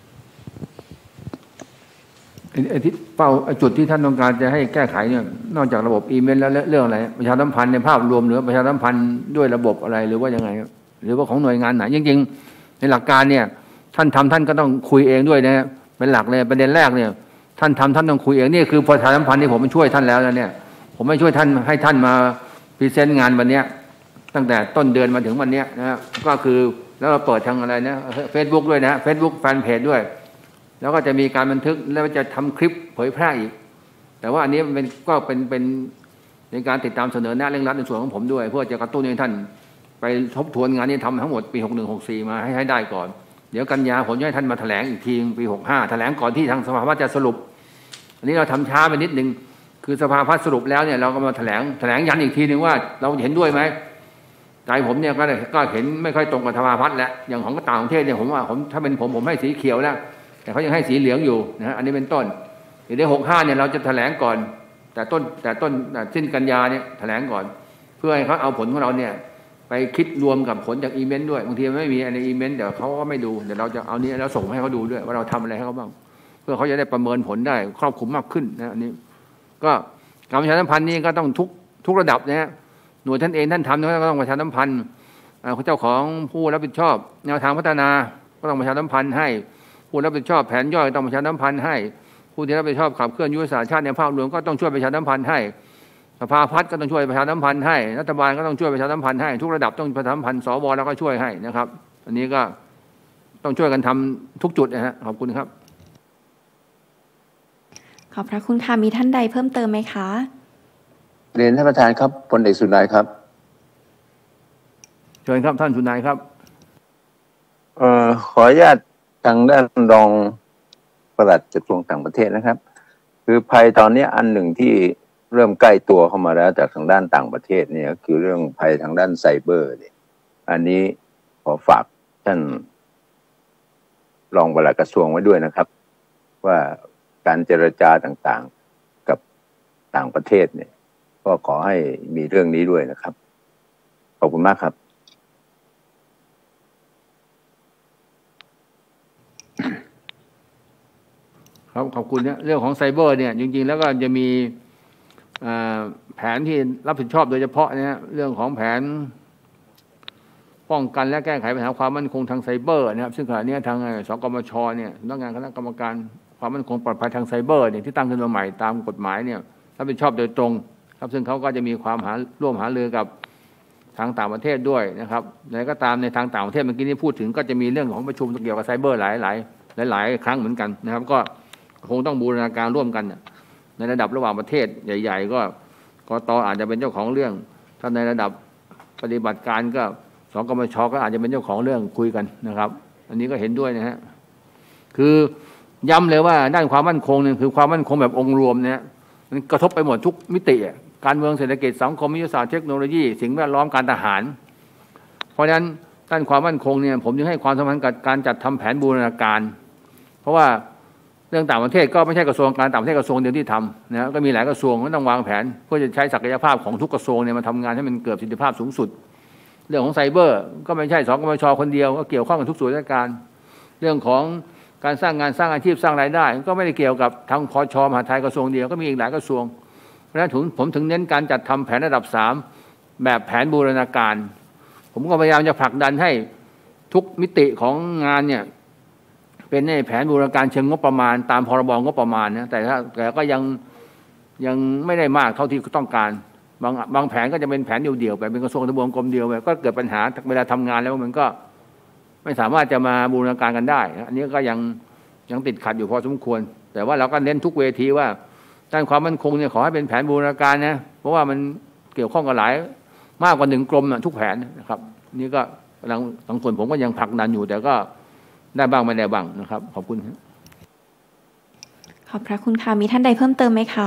ไอ้ที่เป้าจุดที่ท่านต้องการจะให้แก้ไขเนี่ยนอกจากระบบอีเมลแล้วเรื่องอะไรประชาสัมพันธ์ในภาพรวมหรือประชาสัมพันธ์ด้วยระบบอะไรหรือว่ายังไงหรือว่าของหน่วยงานไหนจริงๆในหลักการเนี่ยท่านทำท่านก็ต้องคุยเองด้วยนะเป็นหลักเลยประเด็นแรกเนี่ยท่านทำท่านต้องคุยเองนี่คือประชาสัมพันธ์ที่ผมช่วยท่านแล้วนะเนี่ยผมไม่ช่วยท่านให้ท่านมาพรีเซนต์งานวันนี้ตั้งแต่ต้นเดือนมาถึงวันนี้นะก็คือแล้วเราเปิดทางอะไรนะเฟซบุ๊กด้วยนะเฟซบุ๊กแฟนเพจด้วยแล้วก็จะมีการบันทึกแล้วจะทำคลิปเผยแพร่อีกแต่ว่าอันนี้มันเป็นก็เป็นเป็นในการติดตามเสนอแนะเร่งรัดในส่วนของผมด้วยเพื่อจะกระตุ้นให้ท่านไปทบทวนงานนี้ทำทั้งหมดปีหกหนึ่ง หกสี่มาให้ให้ได้ก่อนเดี๋ยวกันยาผมจะให้ท่านมาแถลงอีกทีปีหกห้าแถลงก่อนที่ทางสภาพัฒน์จะสรุปอันนี้เราทำช้าไปนิดนึงคือสภาพัฒน์สรุปแล้วเนี่ยเราก็มาแถลงแถลงยันอีกทีนึงว่าเราเห็นด้วยไหมใจผมเนี่ยก็ก็เห็นไม่ค่อยตรงกับสภาพัฒน์แล้วอย่างของต่างประเทศเนี่ยผมว่าผมถ้าเป็นผมผมให้สีเขียวแล้วแต่เขายังให้สีเหลืองอยู่นะฮะอันนี้เป็นต้นเดี๋ยวหกห้าเนี่ยเราจะแถลงก่อนแต่ต้นแต่ต้นสิ้นกันยาเนี่ยแถลงก่อนเพื่อให้เขาเอาผลของเราเนี่ยไปคิดรวมกับผลจากอีเมนต์ด้วยบางทีไม่มีในอีเมนต์เดี๋ยวเขาก็ไม่ดูเดี๋ยวเราจะเอานี้แล้วส่งให้เขาดูด้วยว่าเราทำอะไรให้เขาบ้างเพื่อเขาจะได้ประเมินผลได้ครอบคลุมมากขึ้นนะอันนี้ก็การประชาสัมพันธ์นี่ก็ต้องทุกทุกระดับนะฮะหน่วยท่านเองท่านทำก็ต้องประชาสัมพันธ์เจ้าของผู้รับผิดชอบแนวทางพัฒนาก็ต้องประชาสัมพันธ์ให้ผู้รับผิดชอบแผนย่อยต้องประชาสัมพันธ์ให้ผู้ที่รับผิดชอบขับเคลื่อนยุทธศาสตร์ชาติในภาพรวมก็ต้องช่วยประชาสัมพันธ์ให้สภาพัฒน์ก็ต้องช่วยประชาสัมพันธ์ให้รัฐบาลก็ต้องช่วยประชาสัมพันธ์ให้ทุกระดับต้องประชาสัมพันธ์สวแล้วก็ช่วยให้นะครับอันนี้ก็ต้องช่วยกันทำทุกจุดนะฮะขอบคุณครับขอบพระคุณค่ะมีท่านใดเพิ่มเติมไหมคะเรียนท่านประธานครับพลเอกสุนัยครับเชิญครับท่านสุนัยครับเอ่อขออนุญาตทางด้านรองปลัดกระทรวงต่างประเทศนะครับคือภัยตอนนี้อันหนึ่งที่เริ่มใกล้ตัวเข้ามาแล้วจากทางด้านต่างประเทศเนี่ยคือเรื่องภัยทางด้านไซเบอร์เนี่ยอันนี้ขอฝากท่านรองปลัดกระทรวงไว้ด้วยนะครับว่าการเจรจาต่างๆกับต่างประเทศเนี่ยก็ขอให้มีเรื่องนี้ด้วยนะครับขอบคุณมากครับครับขอบคุณเนี่ยเรื่องของไซเบอร์เนี่ยจริงๆแล้วก็จะมีแผนที่รับผิดชอบโดยเฉพาะเนี่ยเรื่องของแผนป้องกันและแก้ไขปัญหาความมั่นคงทางไซเบอร์นะครับซึ่งขณะนี้ทางสกมชเนี่ยสำนักงานคณะกรรมการความมั่นคงปลอดภัยทางไซเบอร์เนี่ยที่ตั้งขึ้นมาใหม่ตามกฎหมายเนี่ยรับผิดชอบโดยตรงครับซึ่งเขาก็จะมีความหาร่วมหารือกับทางต่างประเทศด้วยนะครับไหนก็ตามในทางต่างประเทศเมื่อกี้นี้พูดถึงก็จะมีเรื่องของประชุมเกี่ยวกับไซเบอร์หลายหลายหลายหลายครั้งเหมือนกันนะครับก็คงต้องบูรณาการร่วมกันในระดับระหว่างประเทศใหญ่ๆก็กต.อาจจะเป็นเจ้าของเรื่องถ้าในระดับปฏิบัติการก็สกมช.ก็อาจจะเป็นเจ้าของเรื่องคุยกันนะครับอันนี้ก็เห็นด้วยนะฮะคือย้ำเลยว่าด้านความมั่นคงเนี่ยคือความมั่นคงแบบองค์รวมเนี่ยมันกระทบไปหมดทุกมิติการเมืองเศรษฐกิจสังคมวิทยาศาสตร์เทคโนโลยีสิ่งแวดล้อมการทหารเพราะฉะนั้นด้านความมั่นคงเนี่ยผมจึงให้ความสำคัญกับการจัดทำแผนบูรณาการเพราะว่าเรื่องต่างประเทศก็ไม่ใช่กระทรวงการต่างประเทศกระทรวงเดียวที่ทำนะก็มีหลายกระทรวงก็ต้องวางแผนเพื่อจะใช้ศักยภาพของทุกกระทรวงเนี่ยมาทำงานให้มันเกิดประสิทธิภาพสูงสุดเรื่องของไซเบอร์ก็ไม่ใช่สกมช.คนเดียวก็เกี่ยวข้องกับทุกส่วนราชการเรื่องของการสร้างงานสร้างอาชีพสร้างรายได้ก็ไม่ได้เกี่ยวกับทางพช.มหาดไทยกระทรวงเดียวก็มีอีกหลายกระทรวงเพราะฉะนั้นผมถึงเน้นการจัดทำแผนระดับสามแบบแผนบูรณาการผมก็พยายามจะผลักดันให้ทุกมิติของงานเนี่ยเป็นในแผนบูรณาการเชิงงบประมาณตามพรบงบประมาณนะแต่ถ้าแต่ก็ยังยังไม่ได้มากเท่าที่ต้องการบางบางแผนก็จะเป็นแผนเดี่ยวๆไปเป็นกระทรวงทบวงกรมเดียวไปก็เกิดปัญหาเวลาทำงานแล้วมันก็ไม่สามารถจะมาบูรณาการกันได้อันนี้ก็ยังยังติดขัดอยู่พอสมควรแต่ว่าเราก็เน้นทุกเวทีว่าด้านความมั่นคงเนี่ยขอให้เป็นแผนบูรณาการนะเพราะว่ามันเกี่ยวข้องกับหลายมากกว่าหนึ่งกรมนะทุกแผนนะครับนี่ก็บางบางส่วนผมก็ยังผลักดันอยู่แต่ก็ได้บ้างไม่ได้บ้างนะครับขอบคุณครับขอบพระคุณค่ะมีท่านใดเพิ่มเติมไหมคะ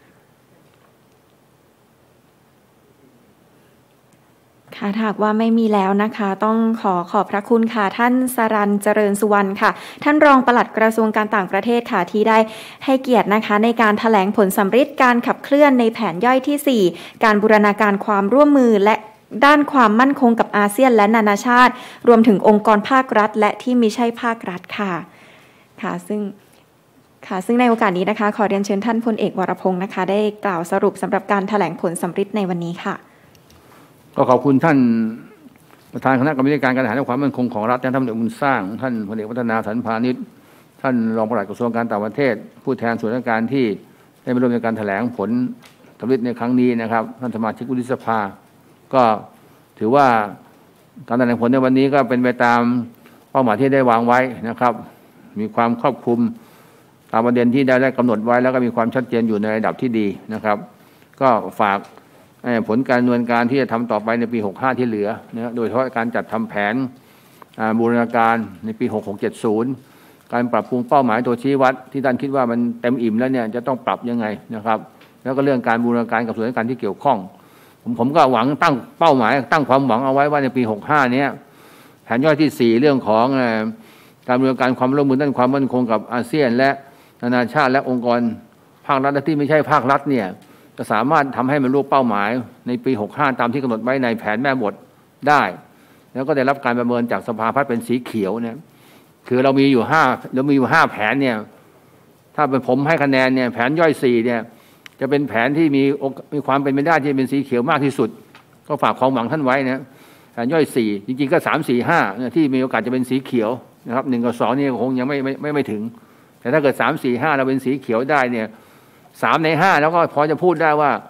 ค่ะหากว่าไม่มีแล้วนะคะต้องขอขอบพระคุณค่ะท่านสรัญเจริญสุวรรณค่ะท่านรองปลัดกระทรวงการต่างประเทศค่ะที่ได้ให้เกียรตินะคะในการแถลงผลสำฤทธิ์การขับเคลื่อนในแผนย่อยที่สี่การบูรณาการความร่วมมือและด้านความมั่นคงกับอาเซียนและนานาชาติรวมถึงองค์กรภาครัฐและที่มิใช่ภาครัฐค่ะค่ะซึ่งค่ะซึ่งในโอกาสนี้นะคะขอเรียนเชิญท่านพลเอกวรพงศ์นะคะได้กล่าวสรุปสำหรับการแถลงผลสำฤทธิ์ในวันนี้ค่ะก็ขอบคุณท่านประธานคณะกรรมการการทหารและความมั่นคงของรัฐท่านท่านบุญสร้างท่านพลเอกวัฒนาสันพานิชท่านรองปลัดกระทรวงการต่างประเทศผู้แทนส่วนราชการที่ได้มาร่วมในการแถลงผลสำฤทธิ์ในครั้งนี้นะครับท่านสมาชิกวุฒิสภาก็ถือว่าการแถลงผลในวันนี้ก็เป็นไปตามเป้าหมายที่ได้วางไว้นะครับมีความครอบคลุมตามประเด็นที่ได้ได้กำหนดไว้แล้วก็มีความชัดเจนอยู่ในระดับที่ดีนะครับก็ฝากผลการดำเนินการที่จะทำต่อไปในปีหกสิบห้าที่เหลือนะโดยเฉพาะการจัดทำแผนบูรณาการในปีหกหก เจ็ดศูนย์การปรับปรุงเป้าหมายตัวชี้วัดที่ท่านคิดว่ามันเต็มอิ่มแล้วเนี่ยจะต้องปรับยังไงนะครับแล้วก็เรื่องการบูรณาการกับส่วนราชการที่เกี่ยวข้องผมผมก็หวังตั้งเป้าหมายตั้งความหวังเอาไว้ว่าในปีหกสิบห้านี้แผนย่อยที่สี่เรื่องของการบูรณาการความร่วมมือด้านความมั่นคงกับอาเซียนและนานาชาติและองค์กรภาครัฐที่ไม่ใช่ภาครัฐเนี่ยจะสามารถทำให้มันรู้เป้าหมายในปีหกสิบห้าตามที่กำหนดไว้ในแผนแม่บทได้แล้วก็ได้รับการประเมินจากสภาพัฒน์เป็นสีเขียวเนี่ยคือเรามีอยู่ห้าเรามีอยู่ห้าแผนเนี่ยถ้าเป็นผมให้คะแนนเนี่ยแผนย่อยสี่เนี่ยจะเป็นแผนที่มีมีความเป็นไปได้ที่เป็นสีเขียวมากที่สุดก็ฝากความหวังท่านไว้นะแผนย่อยสี่จริงๆก็สามสี่ห้าที่มีโอกาสจะเป็นสีเขียวนะครับหนึ่งกับสองนี่คงยังไม่ไม่ไม่ถึงแต่ถ้าเกิดสามสี่ห้าเราเป็นสีเขียวได้เนี่ยสามในห้าแล้วก็พอจะพูดได้ว่า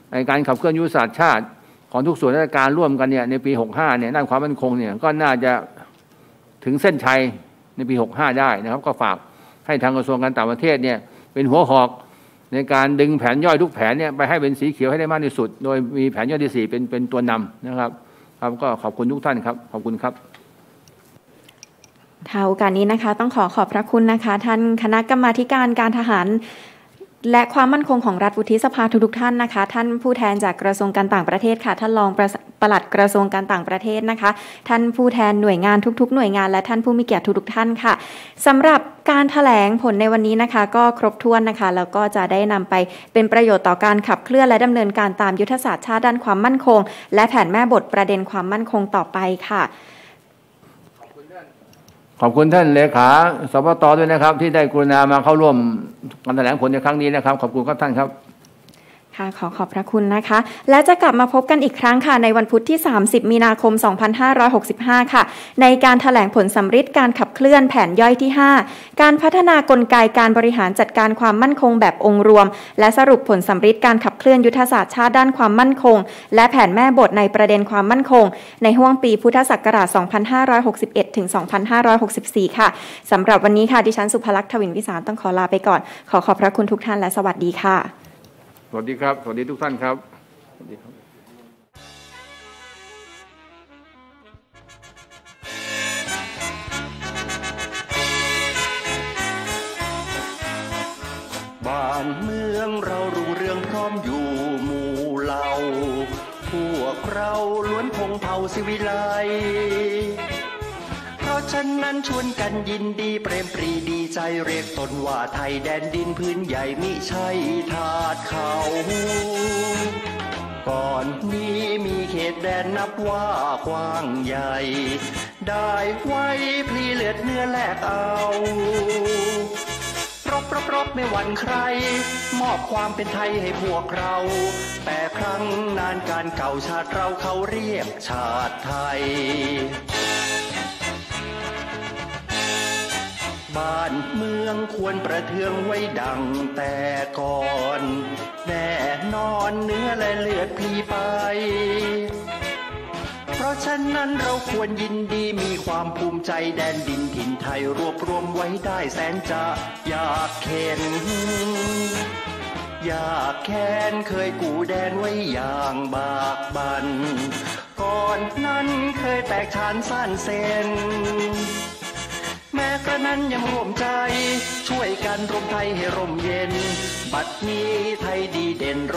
ในการขับเคลื่อนยุทธศาสตร์ชาติของทุกส่วนราชการร่วมกันเนี่ยในปีหกสิบห้าเนี่ยด้านความมั่นคงเนี่ยก็น่าจะถึงเส้นชัยในปีหกสิบห้าได้นะครับก็ฝากให้ทางกระทรวงการต่างประเทศเนี่ยเป็นหัวหอกในการดึงแผนย่อยทุกแผนเนี่ยไปให้เป็นสีเขียวให้ได้มากที่สุดโดยมีแผนย่อยที่สี่เป็นเป็นตัวนำนะครับครับก็ขอบคุณทุกท่านครับขอบคุณครับท้ายโอกาสนี้นะคะต้องขอขอบพระคุณนะคะท่านคณะกรรมาธิการการทหารและความมั่นคงของรัฐวุฒิสภาทุกๆท่านนะคะท่านผู้แทนจากกระทรวงการต่างประเทศค่ะท่านรองปลัดกระทรวงการต่างประเทศนะคะท่านผู้แทนหน่วยงานทุกๆหน่วยงานและท่านผู้มีเกียรติทุกๆท่านค่ะสำหรับการแถลงผลในวันนี้นะคะก็ครบถ้วนนะคะแล้วก็จะได้นำไปเป็นประโยชน์ต่อการขับเคลื่อนและดำเนินการตามยุทธศาสตร์ชาติด้านความมั่นคงและแผนแม่บทประเด็นความมั่นคงต่อไปค่ะขอบคุณท่านเลขาสปต.ด้วยนะครับที่ได้กรุณามาเข้าร่วมการแถลงผลในครั้งนี้นะครับขอบคุณครับท่านครับค่ะขอขอบพระคุณนะคะและจะกลับมาพบกันอีกครั้งค่ะในวันพุธที่สามสิบมีนาคมสองพันห้าร้อยหกสิบห้าค่ะในการแถลงผลสำริดการขับเคลื่อนแผนย่อยที่ห้าการพัฒนากลไกการบริหารจัดการความมั่นคงแบบองค์รวมและสรุปผลสำริดการขับเคลื่อนยุทธศาสตร์ชาติด้านความมั่นคงและแผนแม่บทในประเด็นความมั่นคงในห้วงปีพุทธศักราชสองพันห้าร้อยหกสิบเอ็ดถึงสองพันห้าร้อยหกสิบสี่ค่ะสำหรับวันนี้ค่ะดิฉันสุภลักษณ์ ทวินวิสารต้องขอลาไปก่อนขอขอบพระคุณทุกท่านและสวัสดีค่ะสวัสดีครับสวัสดีทุกท่านครับสวัสดีครับบ้านเมืองเรารุ่งเรืองพร้อมอยู่หมู่เหล่าพวกเราล้วนพงเผ่าศิวิไลเพราะฉะนั้นชวนกันยินดีเปรมปรีดีใจเรียกตนว่าไทยแดนดินพื้นใหญ่มิใช่ทาสเขาก่อนนี้มีเขตแดนนับว่ากว้างใหญ่ได้ไว้พลีเลือดเนื้อแลกเอารบรบรบไม่หวั่นใครมอบความเป็นไทยให้พวกเราแต่ครั้งนานการเก่าชาติเราเขาเรียกชาติไทยบ้านเมืองควรประเทืองไว้ดังแต่ก่อนแน่นอนเนื้อและเลือดพลีไปเพราะฉะนั้นเราควรยินดีมีความภูมิใจแดนดินถิ่นไทยรวบรวมไว้ได้แสนจะอยากเข็นอยากแค้นเคยกูแดนไว้อย่างบากบั่นก่อนนั้นเคยแตกชานซ่านเซนแม้กระนั้นยังร่วมใจช่วยกันรวมไทยให้ร่มเย็นบัดนี้ไทยดีเด่น